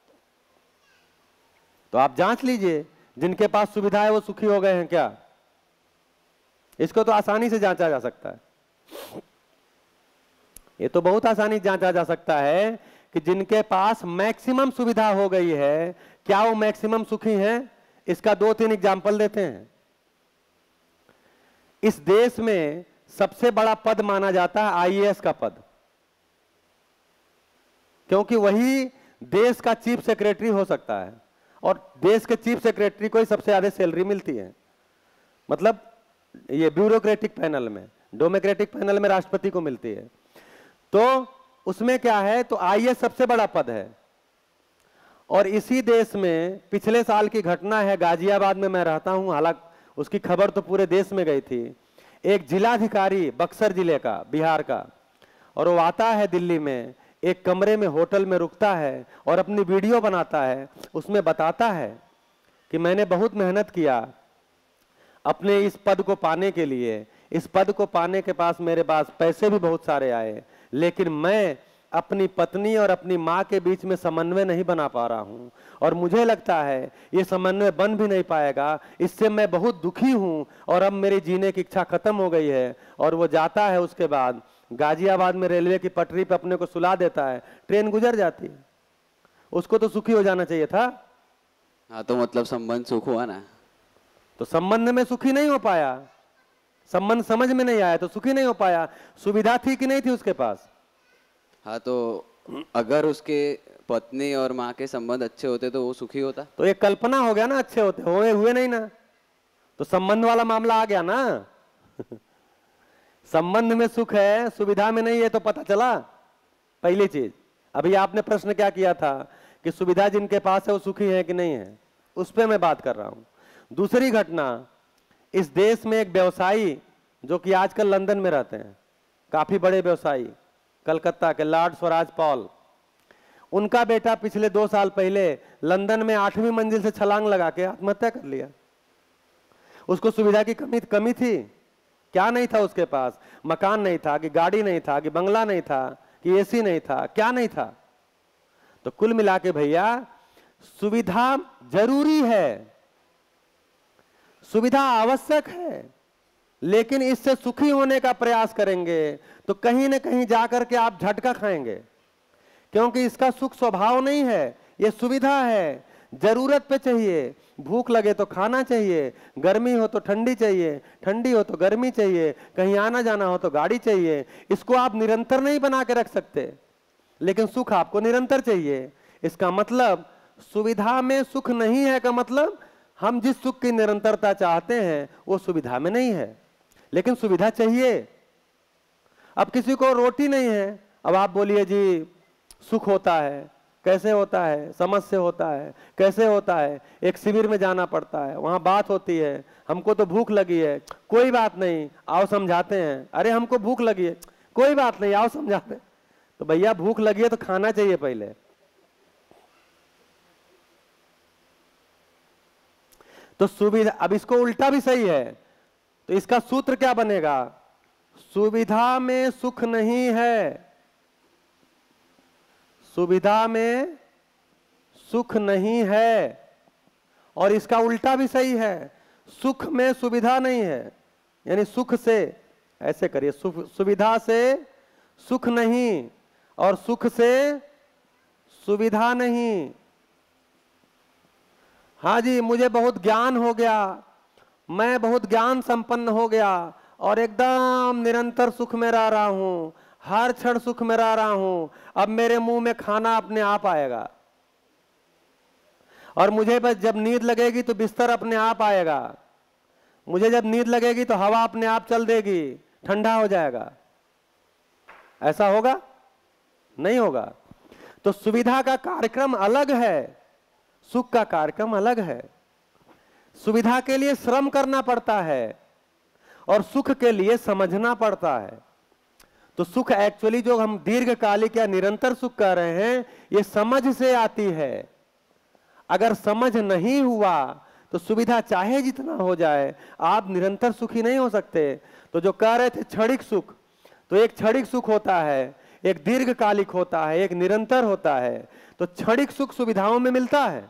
तो आप जांच लीजिए, जिनके पास सुविधा है वो सुखी हो गए हैं क्या? इसको तो आसानी से जांचा जा सकता है। ये तो बहुत आसानी से जांचा जा सकता है कि जिनके पास मैक्सिमम सुविधा हो गई है, क्या वो मैक्सिमम सुखी हैं? इसका 2-3 एग्जाम्पल देते हैं। इस देश में सबसे बड़ा पद माना जाता है आईएएस का पद, क्योंकि वही देश का चीफ सेक्रेटरी हो सकता है और देश के चीफ सेक्रेटरी को ही सबसे ज्यादा सैलरी मिलती है, मतलब ये ब्यूरोक्रेटिक पैनल में, डेमोक्रेटिक पैनल में राष्ट्रपति को मिलती है। तो उसमें क्या है, तो आईएएस सबसे बड़ा पद है। और इसी देश में पिछले साल की घटना है, गाजियाबाद में मैं रहता हूं, हालांकि उसकी खबर तो पूरे देश में गई थी। एक जिलाधिकारी बक्सर जिले का, बिहार का, और वो आता है दिल्ली में, एक कमरे में होटल में रुकता है और अपनी वीडियो बनाता है। उसमें बताता है कि मैंने बहुत मेहनत किया अपने इस पद को पाने के लिए, इस पद को पाने के पास मेरे पास पैसे भी बहुत सारे आए, लेकिन मैं अपनी पत्नी और अपनी माँ के बीच में समन्वय नहीं बना पा रहा हूँ, और मुझे लगता है ये समन्वय बन भी नहीं पाएगा, इससे मैं बहुत दुखी हूँ और अब मेरी जीने की इच्छा खत्म हो गई है। और वो जाता है, उसके बाद गाजियाबाद में रेलवे की पटरी पे अपने को सुला देता है, ट्रेन गुजर जाती है। उसको तो सुखी हो जाना चाहिए था। हाँ, तो मतलब संबंध सुख हुआ ना। तो संबंध में सुखी नहीं हो पाया, संबंध समझ में नहीं आया तो सुखी नहीं हो पाया। सुविधा थी कि नहीं थी उसके पास? हाँ, तो अगर उसके पत्नी और माँ के संबंध अच्छे होते तो वो सुखी होता। तो एक कल्पना हो गया ना, अच्छे होते, हुए नहीं ना, तो संबंध वाला मामला आ गया ना। संबंध में सुख है, सुविधा में नहीं है, तो पता चला पहली चीज। अभी आपने प्रश्न क्या किया था कि सुविधा जिनके पास है वो सुखी है कि नहीं है, उस पर मैं बात कर रहा हूं। दूसरी घटना, इस देश में एक व्यवसायी जो कि आजकल लंदन में रहते हैं, काफी बड़े व्यवसायी, कलकत्ता के लॉर्ड स्वराज पॉल, उनका बेटा पिछले 2 साल पहले लंदन में 8वीं मंजिल से छलांग लगा के आत्महत्या कर लिया। उसको सुविधा की कमी थी, क्या नहीं था उसके पास? मकान नहीं था कि गाड़ी नहीं था कि बंगला नहीं था कि एसी नहीं था, क्या नहीं था? तो कुल मिला के भैया सुविधा जरूरी है, सुविधा आवश्यक है, लेकिन इससे सुखी होने का प्रयास करेंगे तो कहीं ना कहीं जाकर के आप झटका खाएंगे, क्योंकि इसका सुख स्वभाव नहीं है, यह सुविधा है, जरूरत पे चाहिए। भूख लगे तो खाना चाहिए, गर्मी हो तो ठंडी चाहिए, ठंडी हो तो गर्मी चाहिए, कहीं आना जाना हो तो गाड़ी चाहिए। इसको आप निरंतर नहीं बना के रख सकते, लेकिन सुख आपको निरंतर चाहिए। इसका मतलब सुविधा में सुख नहीं है का मतलब हम जिस सुख की निरंतरता चाहते हैं वो सुविधा में नहीं है, लेकिन सुविधा चाहिए। अब किसी को रोटी नहीं है, अब आप बोलिए जी सुख होता है, कैसे होता है? समझ से होता है। कैसे होता है? एक शिविर में जाना पड़ता है, वहां बात होती है, हमको तो भूख लगी है, कोई बात नहीं आओ समझाते हैं। अरे हमको भूख लगी है, कोई बात नहीं आओ समझाते। तो भैया भूख लगी है तो खाना चाहिए पहले। तो सुविधा, अब इसको उल्टा भी सही है, तो इसका सूत्र क्या बनेगा? सुविधा में सुख नहीं है, सुविधा में सुख नहीं है। और इसका उल्टा भी सही है, सुख में सुविधा नहीं है, यानी सुख से, ऐसे करिए, सुविधा से सुख नहीं और सुख से सुविधा नहीं। हाँ जी, मुझे बहुत ज्ञान हो गया, मैं बहुत ज्ञान संपन्न हो गया और एकदम निरंतर सुख में रह रहा हूं, हर क्षण सुख में रह रहा हूं, अब मेरे मुंह में खाना अपने आप आएगा और मुझे बस जब नींद लगेगी तो बिस्तर अपने आप आएगा, मुझे जब नींद लगेगी तो हवा अपने आप चल देगी, ठंडा हो जाएगा। ऐसा होगा? नहीं होगा। तो सुविधा का कार्यक्रम अलग है, सुख का कार्यक्रम अलग है। सुविधा के लिए श्रम करना पड़ता है और सुख के लिए समझना पड़ता है। तो सुख एक्चुअली जो हम दीर्घकालिक या निरंतर सुख कह रहे हैं, ये समझ से आती है। अगर समझ नहीं हुआ तो सुविधा चाहे जितना हो जाए, आप निरंतर सुखी नहीं हो सकते। तो जो कह रहे थे क्षणिक सुख, तो एक क्षणिक सुख होता है, एक दीर्घकालिक होता है, एक निरंतर होता है। तो क्षणिक सुख सुविधाओं में मिलता है,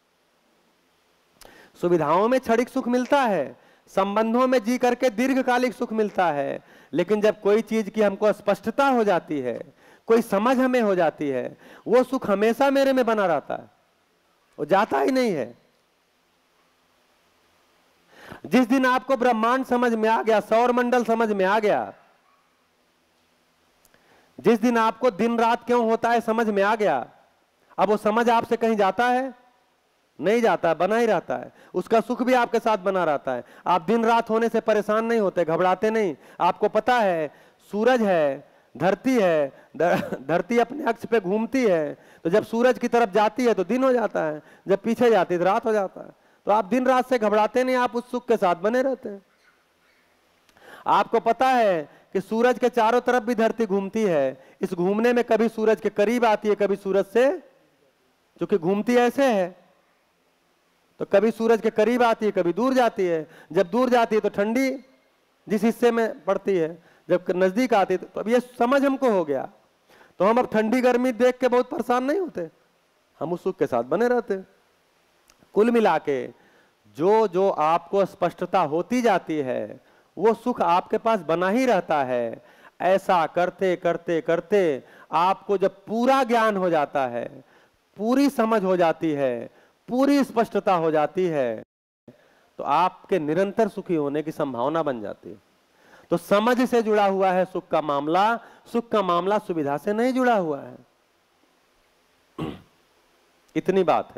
सुविधाओं में क्षणिक सुख मिलता है, संबंधों में जी करके दीर्घकालिक सुख मिलता है। लेकिन जब कोई चीज की हमको स्पष्टता हो जाती है, कोई समझ हमें हो जाती है, वो सुख हमेशा मेरे में बना रहता है, वो जाता ही नहीं है। जिस दिन आपको ब्रह्मांड समझ में आ गया, सौर मंडल समझ में आ गया, जिस दिन आपको दिन रात क्यों होता है समझ में आ गया, अब वो समझ आपसे कहीं जाता है? नहीं जाता है, बना ही रहता है। उसका सुख भी आपके साथ बना रहता है। आप दिन रात होने से परेशान नहीं होते, घबराते नहीं। आपको पता है सूरज है, धरती है, धरती अपने अक्ष पे घूमती है, तो जब सूरज की तरफ जाती है तो दिन हो जाता है, जब पीछे जाती है तो रात हो जाता है। तो आप दिन रात से घबराते नहीं, आप उस सुख के साथ बने रहते हैं। आपको पता है कि सूरज के चारों तरफ भी धरती घूमती है। इस घूमने में कभी सूरज के करीब आती है, कभी सूरज से, क्योंकि घूमती ऐसे है, तो कभी सूरज के करीब आती है, कभी दूर जाती है। जब दूर जाती है तो ठंडी जिस हिस्से में पड़ती है, जब नजदीक आती है तो अब ये समझ हमको हो गया, तो हम अब ठंडी गर्मी देख के बहुत परेशान नहीं होते, हम उस सुख के साथ बने रहते। कुल मिला के जो जो आपको स्पष्टता होती जाती है वो सुख आपके पास बना ही रहता है। ऐसा करते करते करते आपको जब पूरा ज्ञान हो जाता है, पूरी समझ हो जाती है, पूरी स्पष्टता हो जाती है, तो आपके निरंतर सुखी होने की संभावना बन जाती है। तो समझ से जुड़ा हुआ है सुख का मामला, सुख का मामला सुविधा से नहीं जुड़ा हुआ है। इतनी बात है।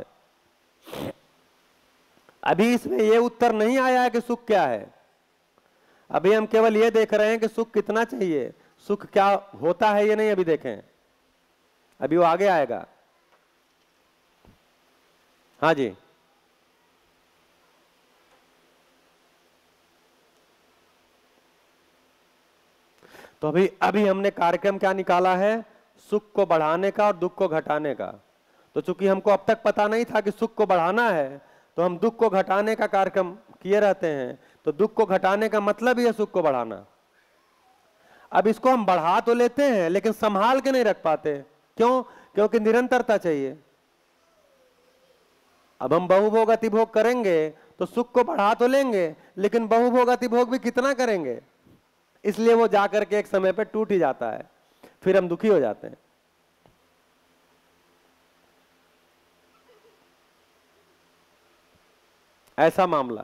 अभी इसमें यह उत्तर नहीं आया है कि सुख क्या है। अभी हम केवल ये देख रहे हैं कि सुख कितना चाहिए, सुख क्या होता है ये नहीं अभी देखें, अभी वो आगे आएगा। हाँ जी, तो अभी हमने कार्यक्रम क्या निकाला है, सुख को बढ़ाने का और दुख को घटाने का। तो चूंकि हमको अब तक पता नहीं था कि सुख को बढ़ाना है, तो हम दुख को घटाने का कार्यक्रम किए रहते हैं। तो दुख को घटाने का मतलब ही है सुख को बढ़ाना। अब इसको हम बढ़ा तो लेते हैं लेकिन संभाल के नहीं रख पाते। क्यों? क्योंकि निरंतरता चाहिए। अब हम बहुभोग अतिभोग करेंगे तो सुख को बढ़ा तो लेंगे, लेकिन बहुभोग अतिभोग भी कितना करेंगे, इसलिए वो जाकर के एक समय पे टूट ही जाता है, फिर हम दुखी हो जाते हैं। ऐसा मामला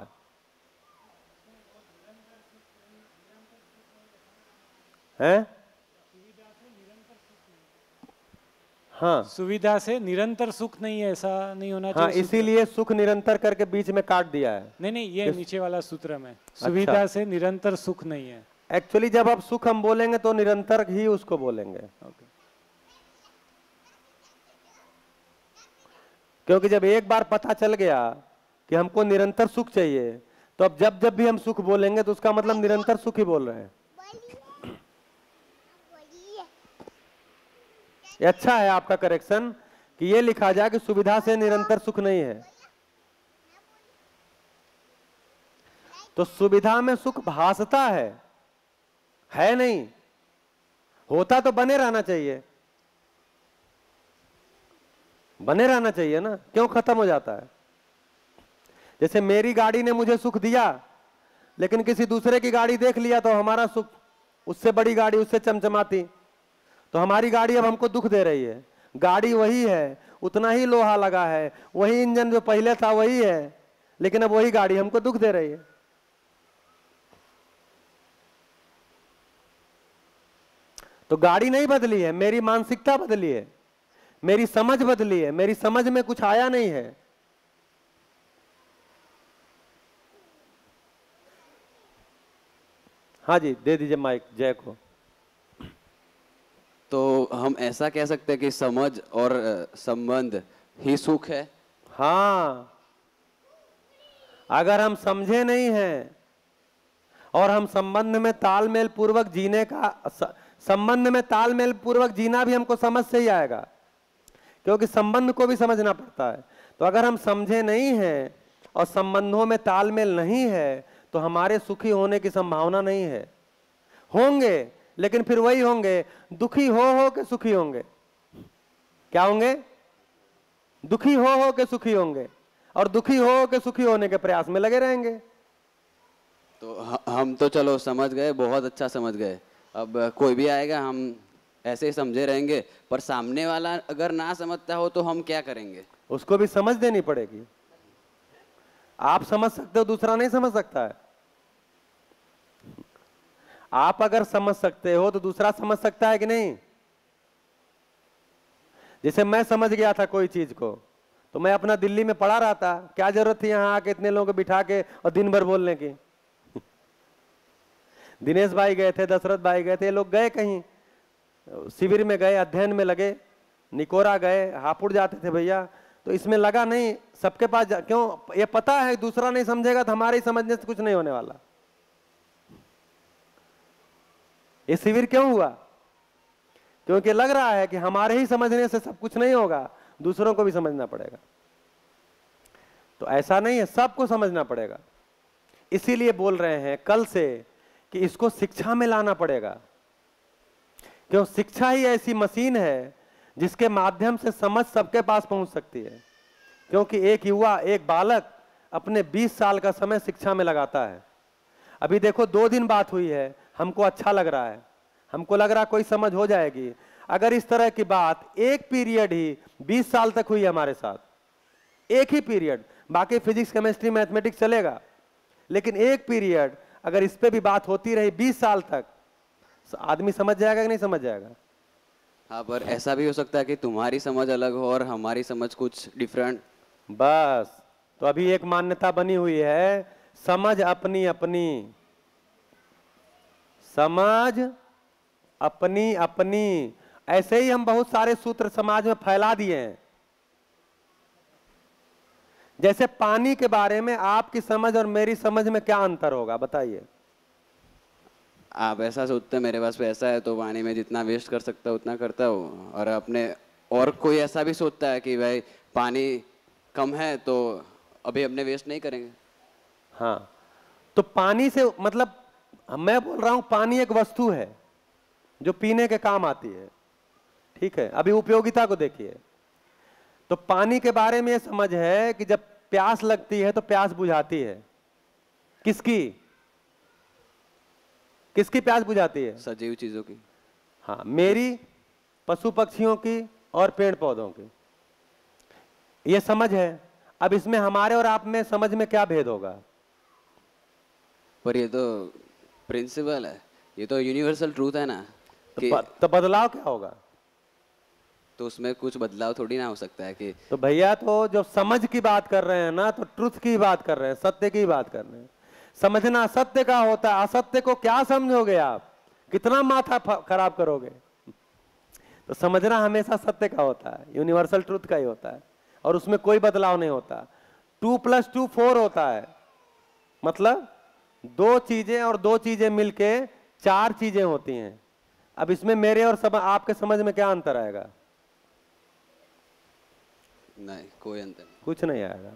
है। हाँ, सुविधा से निरंतर सुख नहीं है, ऐसा नहीं होना हाँ, चाहिए। इसीलिए सुख निरंतर करके बीच में काट दिया है। नहीं, ये नीचे वाला सूत्र में सुविधा से निरंतर सुख नहीं है। एक्चुअली जब अब सुख हम बोलेंगे तो निरंतर ही उसको बोलेंगे। क्योंकि जब एक बार पता चल गया कि हमको निरंतर सुख चाहिए, तो अब जब जब भी हम सुख बोलेंगे तो उसका मतलब निरंतर सुख ही बोल रहे हैं। ये अच्छा है आपका करेक्शन कि ये लिखा जाए कि सुविधा से निरंतर सुख नहीं है। तो सुविधा में सुख भासता है नहीं, होता तो बने रहना चाहिए, बने रहना चाहिए ना, क्यों खत्म हो जाता है। जैसे मेरी गाड़ी ने मुझे सुख दिया, लेकिन किसी दूसरे की गाड़ी देख लिया तो हमारा सुख, उससे बड़ी गाड़ी, उससे चमचमाती, तो हमारी गाड़ी अब हमको दुख दे रही है। गाड़ी वही है, उतना ही लोहा लगा है, वही इंजन जो पहले था वही है, लेकिन अब वही गाड़ी हमको दुख दे रही है। तो गाड़ी नहीं बदली है, मेरी मानसिकता बदली है, मेरी समझ बदली है, मेरी समझ में कुछ आया नहीं है। हाँ जी, दे दीजिए माइक जय को। तो हम ऐसा कह सकते हैं कि समझ और संबंध ही सुख है। हाँ, अगर हम समझे नहीं हैं और हम संबंध में तालमेल पूर्वक जीने का, संबंध में तालमेल पूर्वक जीना भी हमको समझ से ही आएगा, क्योंकि संबंध को भी समझना पड़ता है। तो अगर हम समझे नहीं हैं और संबंधों में तालमेल नहीं है तो हमारे सुखी होने की संभावना नहीं है। होंगे लेकिन फिर वही होंगे, दुखी हो के सुखी होंगे। क्या होंगे? दुखी हो के सुखी होंगे, और दुखी हो के सुखी होने के प्रयास में लगे रहेंगे। तो हम तो चलो समझ गए, बहुत अच्छा समझ गए। अब कोई भी आएगा हम ऐसे ही समझे रहेंगे, पर सामने वाला अगर ना समझता हो तो हम क्या करेंगे? उसको भी समझ देनी पड़ेगी। आप समझ सकते हो, दूसरा नहीं समझ सकता है। आप अगर समझ सकते हो तो दूसरा समझ सकता है कि नहीं? जैसे मैं समझ गया था कोई चीज को, तो मैं अपना दिल्ली में पड़ा रहा था, क्या जरूरत थी यहाँ आके इतने लोगों को बिठा के और दिन भर बोलने की। दिनेश भाई गए थे, दशरथ भाई गए थे, ये लोग गए कहीं शिविर में गए, अध्ययन में लगे, निकोरा गए, हापुड़ जाते थे भैया। तो इसमें लगा नहीं सबके पास क्यों, ये पता है दूसरा नहीं समझेगा तो हमारे समझने से कुछ नहीं होने वाला। ये शिविर क्यों हुआ? क्योंकि लग रहा है कि हमारे ही समझने से सब कुछ नहीं होगा, दूसरों को भी समझना पड़ेगा। तो ऐसा नहीं है, सबको समझना पड़ेगा। इसीलिए बोल रहे हैं कल से कि इसको शिक्षा में लाना पड़ेगा, क्यों शिक्षा ही ऐसी मशीन है जिसके माध्यम से समझ सबके पास पहुंच सकती है। क्योंकि एक युवा, एक बालक अपने 20 साल का समय शिक्षा में लगाता है। अभी देखो 2 दिन बात हुई है, हमको अच्छा लग रहा है, हमको लग रहा कोई समझ हो जाएगी। अगर इस तरह की बात एक पीरियड ही 20 साल तक हुई हमारे साथ, एक ही पीरियड, बाकी फिजिक्स केमिस्ट्री मैथमेटिक्स चलेगा, लेकिन एक पीरियड अगर इस पे भी बात होती रही 20 साल तक, आदमी समझ जाएगा कि नहीं समझ जाएगा? हाँ, पर ऐसा भी हो सकता है कि तुम्हारी समझ अलग हो और हमारी समझ कुछ डिफरेंट। बस, तो अभी एक मान्यता बनी हुई है, समझ अपनी अपनी, समझ अपनी अपनी। ऐसे ही हम बहुत सारे सूत्र समाज में फैला दिए हैं। जैसे पानी के बारे में आपकी समझ और मेरी समझ में क्या अंतर होगा बताइए? आप ऐसा सोचते हैं मेरे पास पैसा है तो पानी में जितना वेस्ट कर सकता हूँ उतना करता हूँ, और अपने और कोई ऐसा भी सोचता है कि भाई पानी कम है तो अभी अपने वेस्ट नहीं करेंगे। हाँ, तो पानी से मतलब मैं बोल रहा हूं पानी एक वस्तु है जो पीने के काम आती है, ठीक है? अभी उपयोगिता को देखिए। तो पानी के बारे में ये समझ है कि जब प्यास लगती है तो प्यास बुझाती है। किसकी किसकी प्यास बुझाती है? सजीव चीजों की। हाँ, मेरी, पशु पक्षियों की और पेड़ पौधों की, ये समझ है। अब इसमें हमारे और आप में समझ में क्या भेद होगा? पर ये तो प्रिंसिपल है, ये तो यूनिवर्सल ट्रूथ है ना कि तो बदलाव क्या होगा? तो उसमें कुछ बदलाव थोड़ी ना हो सकता है कि तो भैया तो जब समझ की बात कर रहे हैं ना, तो ट्रुथ की बात कर रहे हैं, सत्य की बात कर रहे हैं। समझना सत्य का होता है, असत्य को क्या समझोगे आप? कितना माथा खराब करोगे? तो समझना हमेशा सत्य का होता है, यूनिवर्सल ट्रुथ का ही होता है, और उसमें कोई बदलाव नहीं होता। 2 + 2 4 होता है, मतलब 2 चीजें और 2 चीजें मिलके 4 चीजें होती हैं। अब इसमें मेरे और आपके समझ में क्या अंतर आएगा? नहीं, कोई अंतर नहीं, कुछ नहीं आएगा।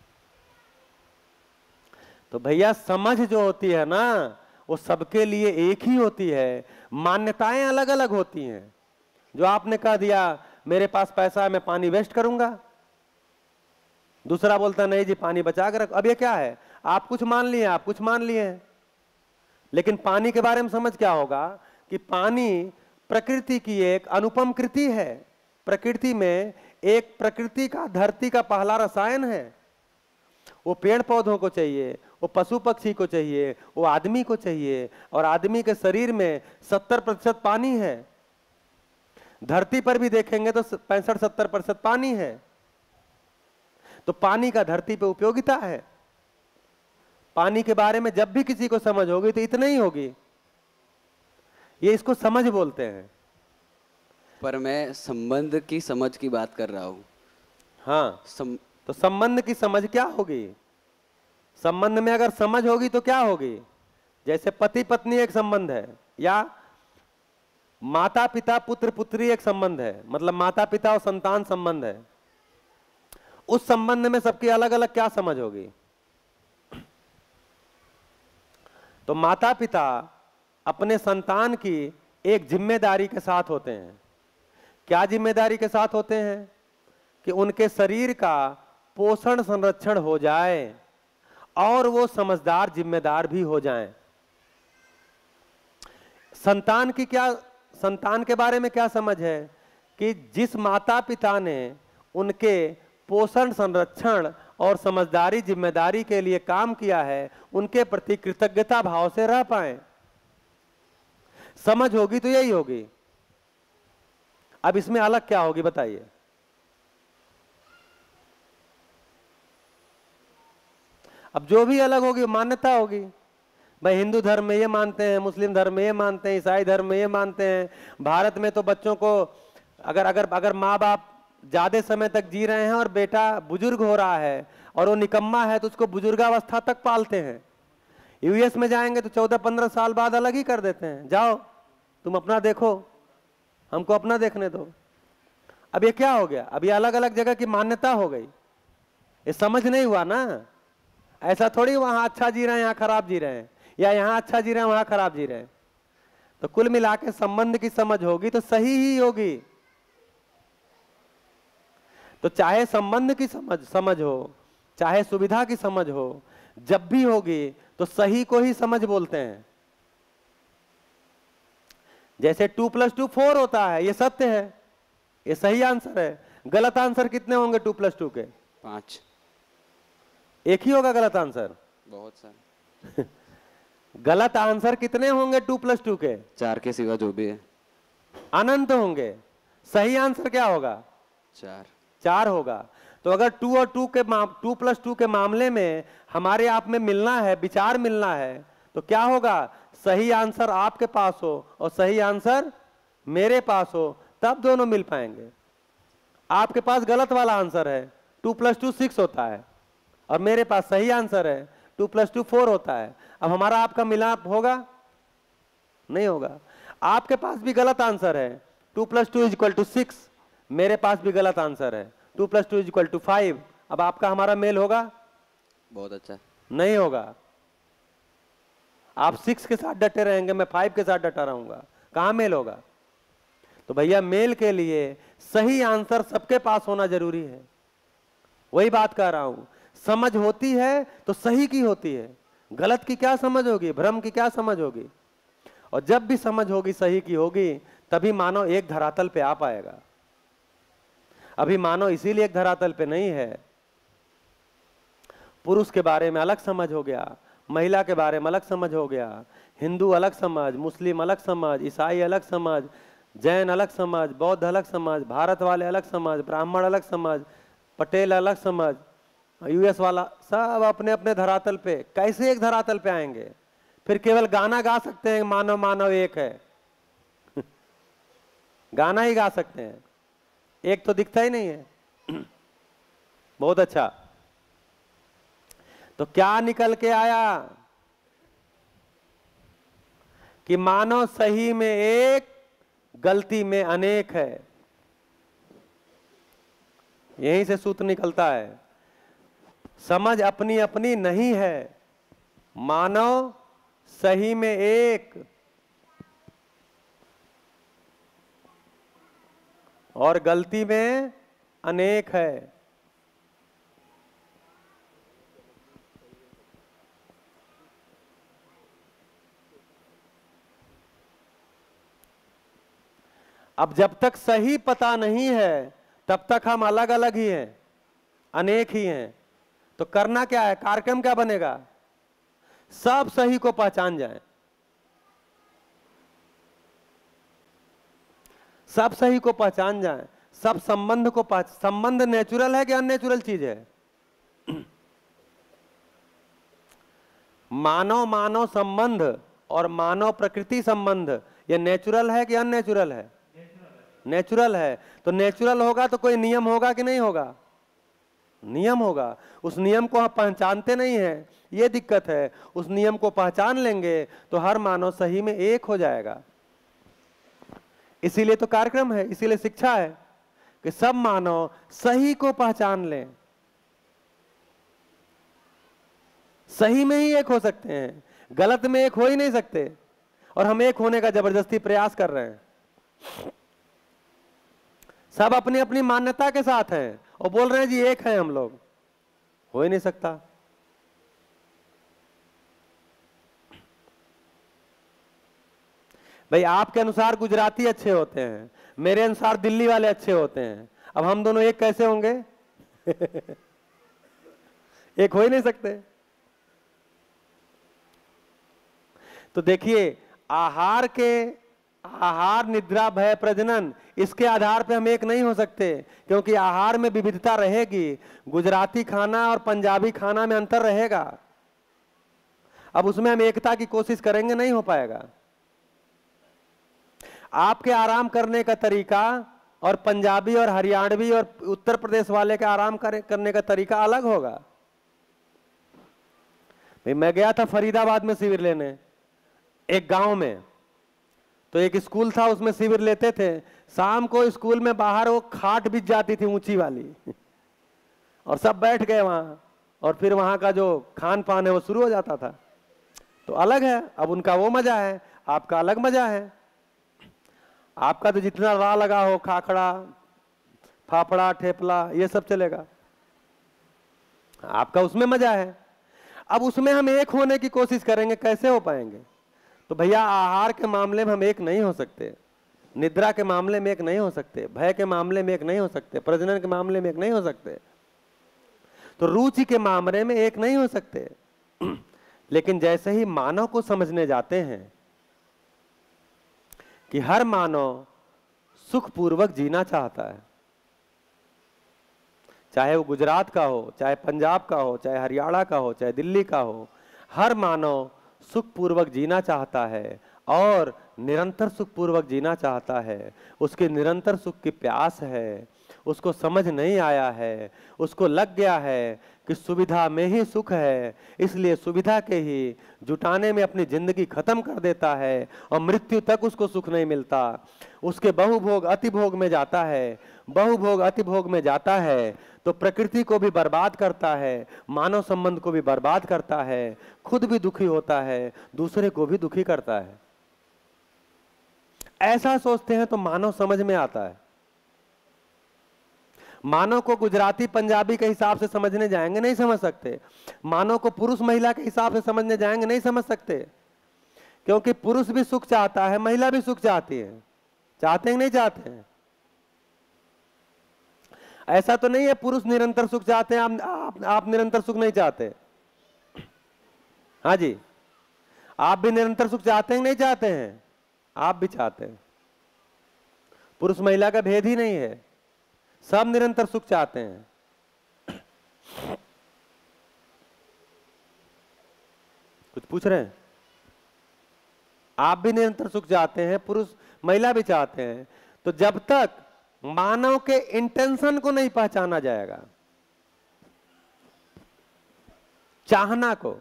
तो भैया समझ जो होती है ना, वो सबके लिए एक ही होती है। मान्यताएं अलग अलग होती हैं। जो आपने कह दिया मेरे पास पैसा है मैं पानी वेस्ट करूंगा, दूसरा बोलता नहीं जी पानी बचा कर रख। अब ये क्या है? आप कुछ मान लिए, आप कुछ मान लिए हैं, लेकिन पानी के बारे में समझ क्या होगा कि पानी प्रकृति की एक अनुपम कृति है। प्रकृति में एक प्रकृति का, धरती का पहला रसायन है। वो पेड़ पौधों को चाहिए, वो पशु पक्षी को चाहिए, वो आदमी को चाहिए, और आदमी के शरीर में 70% पानी है। धरती पर भी देखेंगे तो 65-70% पानी है। तो पानी का धरती पे उपयोगिता है। पानी के बारे में जब भी किसी को समझ होगी तो इतना ही होगी। ये इसको समझ बोलते हैं। पर मैं संबंध की समझ की बात कर रहा हूँ। हाँ, तो संबंध की समझ क्या होगी? संबंध में अगर समझ होगी तो क्या होगी? जैसे पति पत्नी एक संबंध है, या माता पिता पुत्र पुत्री एक संबंध है, मतलब माता पिता और संतान संबंध है। उस संबंध में सबकी अलग अलग क्या समझ होगी? तो माता पिता अपने संतान की एक जिम्मेदारी के साथ होते हैं। क्या जिम्मेदारी के साथ होते हैं? कि उनके शरीर का पोषण संरक्षण हो जाए और वो समझदार जिम्मेदार भी हो जाएं। संतान की क्या, संतान के बारे में क्या समझ है? कि जिस माता पिता ने उनके पोषण संरक्षण और समझदारी जिम्मेदारी के लिए काम किया है, उनके प्रति कृतज्ञता भाव से रह पाए। समझ होगी तो यही होगी। अब इसमें अलग क्या होगी बताइए? अब जो भी अलग होगी मान्यता होगी। भाई हिंदू धर्म में ये मानते हैं, मुस्लिम धर्म में ये मानते हैं, ईसाई धर्म में ये मानते हैं। भारत में तो बच्चों को अगर अगर अगर माँ बाप ज्यादा समय तक जी रहे हैं और बेटा बुजुर्ग हो रहा है और वो निकम्मा है तो उसको बुजुर्गावस्था तक पालते हैं। यूएस में जाएंगे तो 14-15 साल बाद अलग ही कर देते हैं, जाओ तुम अपना देखो, हमको अपना देखने दो। अब ये क्या हो गया? अब ये अलग अलग जगह की मान्यता हो गई, ये समझ नहीं हुआ ना। ऐसा थोड़ी वहां अच्छा जी रहे हैं यहाँ खराब जी रहे हैं, या यहाँ अच्छा जी रहे हैं वहां खराब जी रहे हैं। तो कुल मिला के संबंध की समझ होगी तो सही ही होगी। तो चाहे संबंध की समझ हो, चाहे सुविधा की समझ हो, जब भी होगी तो सही को ही समझ बोलते हैं। जैसे 2 + 2 4 होता है, ये सत्य है, ये सही आंसर है। गलत आंसर कितने होंगे 2 + 2 के? 5। एक ही होगा गलत आंसर? बहुत सारे। गलत आंसर कितने होंगे 2 + 2 के? 4 के सिवा जो भी है अनंत होंगे। सही आंसर क्या होगा? 4 होगा। तो अगर 2 और 2 + 2 के मामले में हमारे आप में मिलना है, विचार मिलना है, तो क्या होगा? सही आंसर आपके पास हो और सही आंसर मेरे पास हो, तब दोनों मिल पाएंगे। आपके पास गलत वाला आंसर है, 2 + 2 6 होता है, और मेरे पास सही आंसर है 2 + 2 4 होता है। अब हमारा आपका मिलाप होगा? नहीं होगा। आपके पास भी गलत आंसर है 2 + 2 = 6, मेरे पास भी गलत आंसर है 2 + 2 = 5। अब आपका हमारा मेल होगा? बहुत अच्छा। नहीं होगा। आप 6 के साथ डटे रहेंगे, मैं 5 के साथ डटा रहूंगा, कहां मेल होगा? तो भैया मेल के लिए सही आंसर सबके पास होना जरूरी है। वही बात कर रहा हूं, समझ होती है तो सही की होती है, गलत की क्या समझ होगी, भ्रम की क्या समझ होगी। और जब भी समझ होगी सही की होगी, तभी मानव एक धरातल पे आ पाएगा। अभी मानव इसीलिए एक धरातल पे नहीं है। पुरुष के बारे में अलग समझ हो गया, महिला के बारे में अलग समझ हो गया, हिंदू अलग समझ, मुस्लिम अलग समझ, ईसाई अलग समझ, जैन अलग समझ, बौद्ध अलग समझ, भारत वाले अलग समझ, ब्राह्मण अलग समझ, पटेल अलग समझ, यूएस वाला, सब अपने अपने धरातल पे। कैसे एक धरातल पे आएंगे? फिर केवल गाना गा सकते हैं मानव मानव एक है गाना ही गा सकते हैं, एक तो दिखता ही नहीं है। बहुत अच्छा। तो क्या निकल के आया कि मानव सही में एक, गलती में अनेक है। यहीं से सूत्र निकलता है। समझ अपनी अपनी नहीं है, मानव सही में एक और गलती में अनेक है। अब जब तक सही पता नहीं है तब तक हम अलग अलग ही हैं, अनेक ही हैं। तो करना क्या है? कार्यक्रम क्या बनेगा? सब सही को पहचान जाएं, सब सही को पहचान जाएं, सब संबंध को संबंध नेचुरल है कि अननेचुरल चीज है? मानव मानव संबंध और मानव प्रकृति संबंध ये नेचुरल है कि अननेचुरल है? नेचुरल है। तो नेचुरल होगा तो कोई नियम होगा कि नहीं होगा? नियम होगा। उस नियम को हम पहचानते नहीं है, ये दिक्कत है। उस नियम को पहचान लेंगे तो हर मानव सही में एक हो जाएगा। इसीलिए तो कार्यक्रम है, इसीलिए शिक्षा है कि सब मानव सही को पहचान लें। सही में ही एक हो सकते हैं, गलत में एक हो ही नहीं सकते। और हम एक होने का जबरदस्ती प्रयास कर रहे हैं। सब अपनी अपनी मान्यता के साथ हैं और बोल रहे हैं जी एक है हम लोग, हो ही नहीं सकता। भाई आपके अनुसार गुजराती अच्छे होते हैं, मेरे अनुसार दिल्ली वाले अच्छे होते हैं, अब हम दोनों एक कैसे होंगे? एक हो ही नहीं सकते। तो देखिए, आहार निद्रा भय प्रजनन, इसके आधार पे हम एक नहीं हो सकते, क्योंकि आहार में विविधता रहेगी। गुजराती खाना और पंजाबी खाना में अंतर रहेगा, अब उसमें हम एकता की कोशिश करेंगे, नहीं हो पाएगा। आपके आराम करने का तरीका और पंजाबी और हरियाणवी और उत्तर प्रदेश वाले का आराम करने का तरीका अलग होगा। भाई मैं गया था फरीदाबाद में शिविर लेने, एक गांव में, तो एक स्कूल था, उसमें शिविर लेते थे। शाम को स्कूल में बाहर वो खाट बिछ जाती थी ऊंची वाली और सब बैठ गए वहां, और फिर वहां का जो खान पान है वो शुरू हो जाता था। तो अलग है, अब उनका वो मजा है, आपका अलग मजा है। आपका तो जितना राह लगा हो, खाखड़ा, फाफड़ा, ठेपला, ये सब चलेगा, आपका उसमें मजा है। अब उसमें हम एक होने की कोशिश करेंगे, कैसे हो पाएंगे? तो भैया आहार के मामले में हम एक नहीं हो सकते, निद्रा के मामले में एक नहीं हो सकते, भय के मामले में एक नहीं हो सकते, प्रजनन के मामले में एक नहीं हो सकते, तो रुचि के मामले में एक नहीं हो सकते। लेकिन जैसे ही मानव को समझने जाते हैं कि हर मानव सुखपूर्वक जीना चाहता है, चाहे वो गुजरात का हो, चाहे पंजाब का हो, चाहे हरियाणा का हो, चाहे दिल्ली का हो, हर मानव सुखपूर्वक जीना चाहता है और निरंतर सुखपूर्वक जीना चाहता है। उसके निरंतर सुख की प्यास है, उसको समझ नहीं आया है, उसको लग गया है कि सुविधा में ही सुख है, इसलिए सुविधा के ही जुटाने में अपनी जिंदगी खत्म कर देता है और मृत्यु तक उसको सुख नहीं मिलता। उसके बहुभोग अतिभोग में जाता है, बहुभोग अतिभोग में जाता है तो प्रकृति को भी बर्बाद करता है, मानव संबंध को भी बर्बाद करता है, खुद भी दुखी होता है, दूसरे को भी दुखी करता है। ऐसा सोचते हैं तो मानव समझ में आता है। मानव को गुजराती पंजाबी के हिसाब से समझने जाएंगे, नहीं समझ सकते। मानव को पुरुष महिला के हिसाब से समझने जाएंगे, नहीं समझ सकते, क्योंकि पुरुष भी सुख चाहता है, महिला भी सुख चाहती है। चाहते हैं नहीं चाहते हैं? ऐसा तो नहीं है पुरुष निरंतर सुख चाहते हैं, आप निरंतर सुख नहीं चाहते। हाँ जी, आप भी निरंतर सुख चाहते हैं नहीं चाहते हैं? आप भी चाहते हैं। पुरुष महिला का भेद ही नहीं है, सब निरंतर सुख चाहते हैं। कुछ पूछ रहे हैं? आप भी निरंतर सुख चाहते हैं, पुरुष महिला भी चाहते हैं। तो जब तक मानव के इंटेंशन को नहीं पहचाना जाएगा, चाहना को।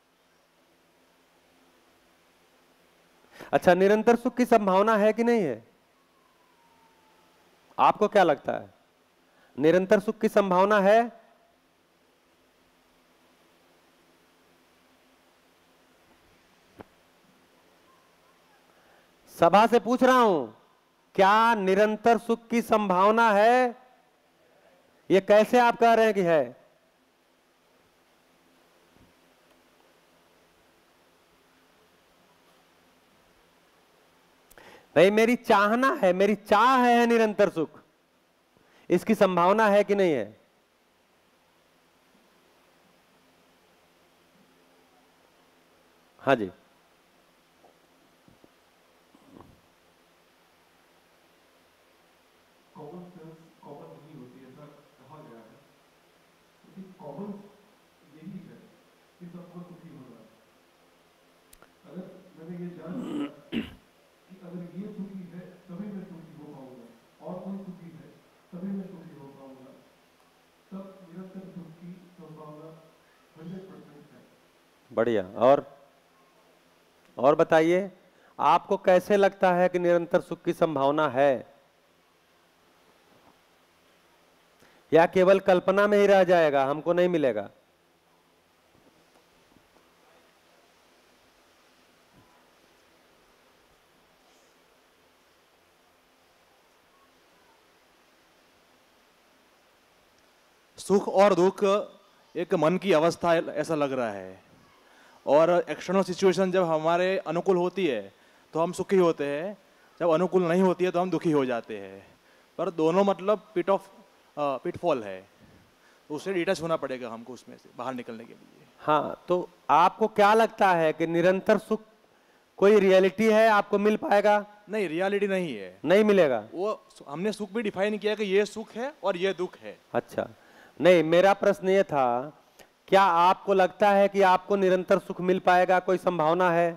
अच्छा, निरंतर सुख की संभावना है कि नहीं है? आपको क्या लगता है, निरंतर सुख की संभावना है? सभा से पूछ रहा हूं, क्या निरंतर सुख की संभावना है? ये कैसे आप कह रहे हैं कि है? भाई मेरी चाहना है, मेरी चाह है निरंतर सुख, इसकी संभावना है कि नहीं है? हाँ जी, बढ़िया। और बताइए, आपको कैसे लगता है कि निरंतर सुख की संभावना है, या केवल कल्पना में ही रह जाएगा, हमको नहीं मिलेगा? सुख और दुख एक मन की अवस्था है, ऐसा लग रहा है। और एक्सटर्नल सिचुएशन जब हमारे अनुकूल होती है तो हम सुखी होते हैं, जब अनुकूल नहीं होती है तो हम दुखी हो जाते हैं। पर दोनों मतलब पिटफॉल है, तो उससे डिटैच होना पड़ेगा हमको उसमें से बाहर निकलने के लिए। हाँ, तो आपको क्या लगता है कि निरंतर सुख कोई रियलिटी है, आपको मिल पाएगा? नहीं, रियलिटी नहीं है, नहीं मिलेगा। वो हमने सुख भी डिफाइन किया कि ये सुख है और ये दुख है। अच्छा, नहीं, मेरा प्रश्न ये था क्या आपको लगता है कि आपको निरंतर सुख मिल पाएगा? कोई संभावना है?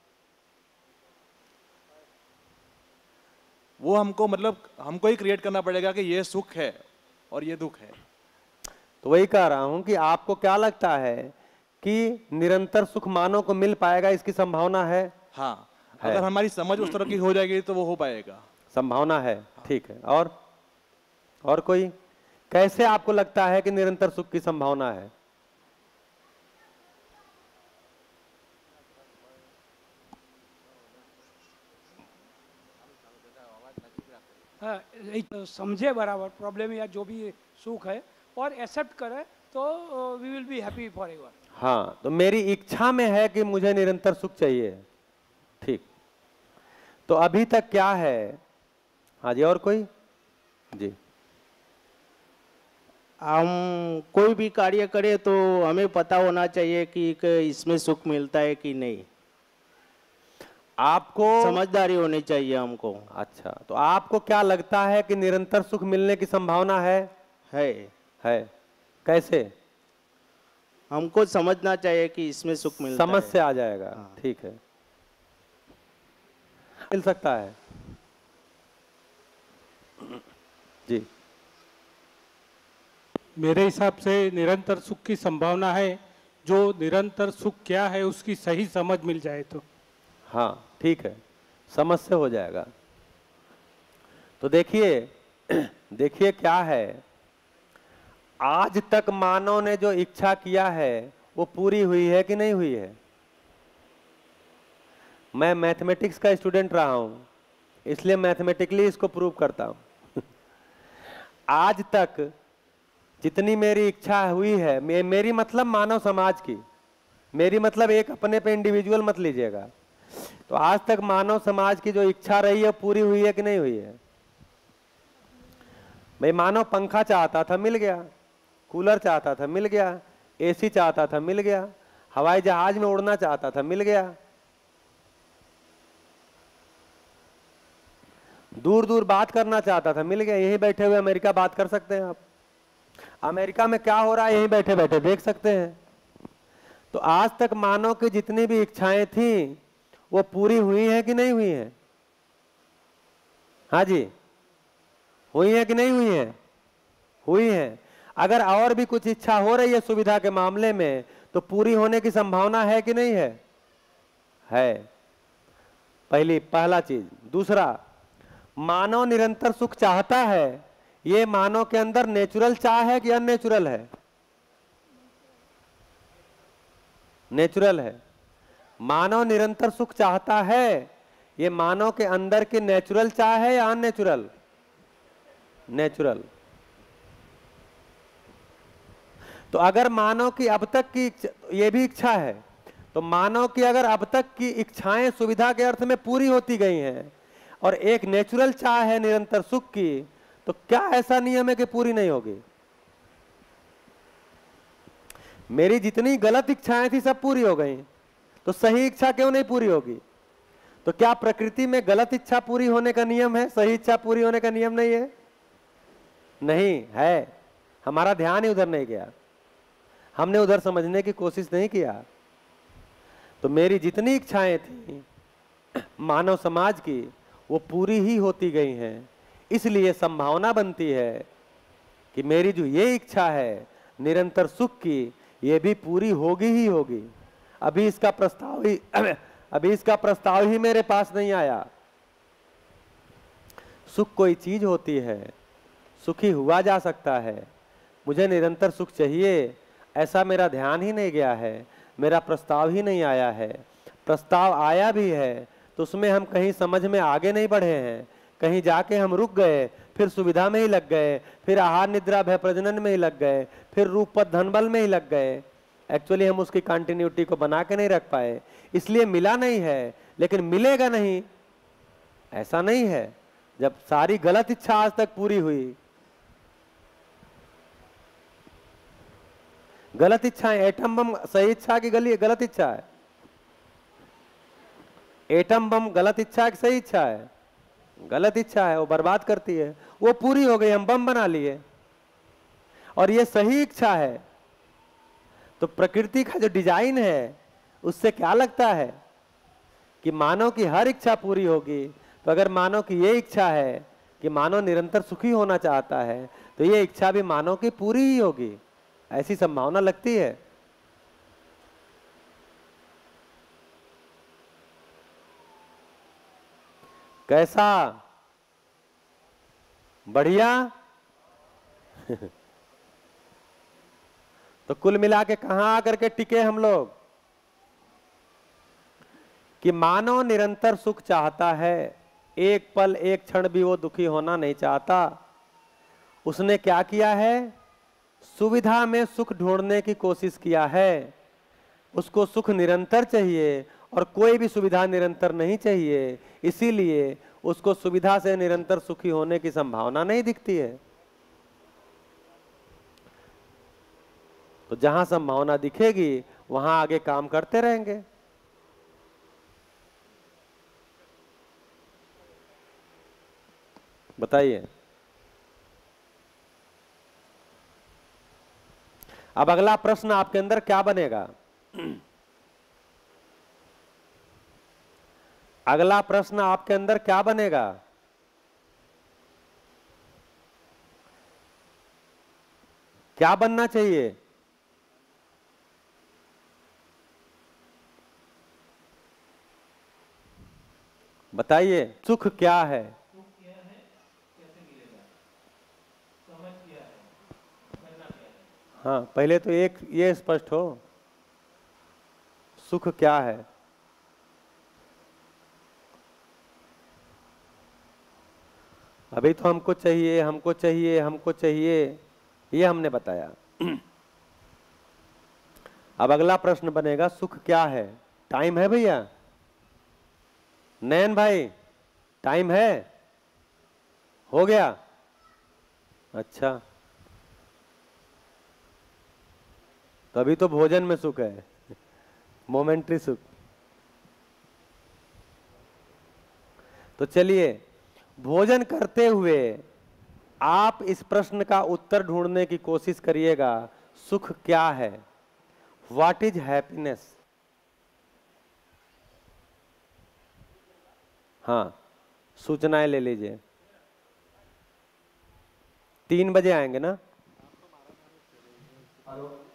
वो हमको मतलब हमको ही क्रिएट करना पड़ेगा कि ये सुख है और ये दुख है। तो वही कह रहा हूं कि आपको क्या लगता है कि निरंतर सुख मानव को मिल पाएगा, इसकी संभावना है? हाँ, अगर हमारी समझ उस तरह की हो जाएगी तो वो हो पाएगा। संभावना है, ठीक है। और कोई? कैसे आपको लगता है कि निरंतर सुख की संभावना है? हाँ, समझे बराबर प्रॉब्लम या जो भी सुख है और एक्सेप्ट करे तो we will be happy forever. हाँ, तो मेरी इच्छा में है कि मुझे निरंतर सुख चाहिए, ठीक। तो अभी तक क्या है? हाँ जी, और कोई? जी। हम कोई भी कार्य करें तो हमें पता होना चाहिए कि इसमें सुख मिलता है कि नहीं। आपको समझदारी होनी चाहिए हमको। अच्छा, तो आपको क्या लगता है कि निरंतर सुख मिलने की संभावना है? है। कैसे? हमको समझना चाहिए कि इसमें सुख मिलता है। समझ से आ जाएगा। ठीक है, मिल सकता है। जी। मेरे हिसाब से निरंतर सुख की संभावना है, जो निरंतर सुख क्या है उसकी सही समझ मिल जाए तो। हाँ, ठीक है, समझ से हो जाएगा। तो देखिए क्या है, आज तक मानव ने जो इच्छा किया है वो पूरी हुई है कि नहीं हुई है? मैं मैथमेटिक्स का स्टूडेंट रहा हूं, इसलिए मैथमेटिकली इसको प्रूव करता हूं। आज तक जितनी मेरी इच्छा हुई है, मेरी मतलब मानव समाज की, मेरी मतलब एक अपने पे इंडिविजुअल मत लीजिएगा। तो आज तक मानव समाज की जो इच्छा रही है पूरी हुई है कि नहीं हुई है? भाई मानव पंखा चाहता था, मिल गया। कूलर चाहता था, मिल गया। एसी चाहता था, मिल गया। हवाई जहाज में उड़ना चाहता था, मिल गया। दूर दूर बात करना चाहता था, मिल गया। यहीं बैठे हुए अमेरिका बात कर सकते हैं आप। अमेरिका में क्या हो रहा है यहीं बैठे बैठे देख सकते हैं। तो आज तक मानव की जितनी भी इच्छाएं थी वो पूरी हुई है कि नहीं हुई है? हाँ जी, हुई है कि नहीं हुई है? हुई है। अगर और भी कुछ इच्छा हो रही है सुविधा के मामले में तो पूरी होने की संभावना है कि नहीं है? है। पहला चीज। दूसरा, मानव निरंतर सुख चाहता है, ये मानव के अंदर नेचुरल चाह है कि अननेचुरल है? नेचुरल है। मानव निरंतर सुख चाहता है, ये मानव के अंदर की नेचुरल चाह है या अननेचुरल? नेचुरल। तो अगर मानव की अब तक की ये भी इच्छा है, तो मानव की अगर अब तक की इच्छाएं सुविधा के अर्थ में पूरी होती गई हैं और एक नेचुरल चाह है निरंतर सुख की, तो क्या ऐसा नियम है कि पूरी नहीं होगी? मेरी जितनी गलत इच्छाएं थी सब पूरी हो गई, तो सही इच्छा क्यों नहीं पूरी होगी? तो क्या प्रकृति में गलत इच्छा पूरी होने का नियम है, सही इच्छा पूरी होने का नियम नहीं है? नहीं है। हमारा ध्यान ही उधर नहीं गया, हमने उधर समझने की कोशिश नहीं किया। तो मेरी जितनी इच्छाएं थी मानव समाज की वो पूरी ही होती गई हैं। इसलिए संभावना बनती है कि मेरी जो ये इच्छा है निरंतर सुख की, ये भी पूरी होगी ही होगी। अभी इसका प्रस्ताव ही मेरे पास नहीं आया। सुख कोई चीज होती है, सुखी हुआ जा सकता है। मुझे निरंतर सुख चाहिए ऐसा मेरा ध्यान ही नहीं गया है, मेरा प्रस्ताव ही नहीं आया है। प्रस्ताव आया भी है तो उसमें हम कहीं समझ में आगे नहीं बढ़े हैं, कहीं जाके हम रुक गए, फिर सुविधा में ही लग गए, फिर आहार निद्रा भय प्रजनन में ही लग गए, फिर रूप पद धन बल में ही लग गए। एक्चुअली हम उसकी कंटिन्यूटी को बना के नहीं रख पाए, इसलिए मिला नहीं है। लेकिन मिलेगा नहीं ऐसा नहीं है। जब सारी गलत इच्छा आज तक पूरी हुई, गलत इच्छाएं, एटम बम सही इच्छा की गलत इच्छा है? एटम बम गलत इच्छा है कि सही इच्छा है? गलत इच्छा है, वो बर्बाद करती है। वो पूरी हो गई, हम बम बना लिए, और ये सही इच्छा है। तो प्रकृति का जो डिजाइन है उससे क्या लगता है कि मानव की हर इच्छा पूरी होगी। तो अगर मानव की ये इच्छा है कि मानव निरंतर सुखी होना चाहता है तो ये इच्छा भी मानव की पूरी ही होगी, ऐसी संभावना लगती है। कैसा, बढ़िया? तो कुल मिला के कहां आकर के टिके हम लोग कि मानव निरंतर सुख चाहता है, एक पल एक क्षण भी वो दुखी होना नहीं चाहता। उसने क्या किया है, सुविधा में सुख ढूंढने की कोशिश किया है। उसको सुख निरंतर चाहिए और कोई भी सुविधा निरंतर नहीं चाहिए, इसीलिए उसको सुविधा से निरंतर सुखी होने की संभावना नहीं दिखती है। तो जहां संभावना दिखेगी वहां आगे काम करते रहेंगे। बताइए। अब अगला प्रश्न आपके अंदर क्या बनेगा? अगला प्रश्न आपके अंदर क्या बनेगा? क्या बनना चाहिए? बताइए, सुख क्या है? हाँ, पहले तो एक ये स्पष्ट हो, सुख क्या है? अभी तो हमको चाहिए, हमको चाहिए, हमको चाहिए, ये हमने बताया। अब अगला प्रश्न बनेगा, सुख क्या है? टाइम है भैया? नयन भाई, टाइम है? हो गया? अच्छा, तो अभी तो भोजन में सुख है, मोमेंट्री सुख। तो चलिए, भोजन करते हुए आप इस प्रश्न का उत्तर ढूंढने की कोशिश करिएगा, सुख क्या है? What is happiness? हाँ, सूचनाएं ले लीजिए। 3 बजे आएंगे ना?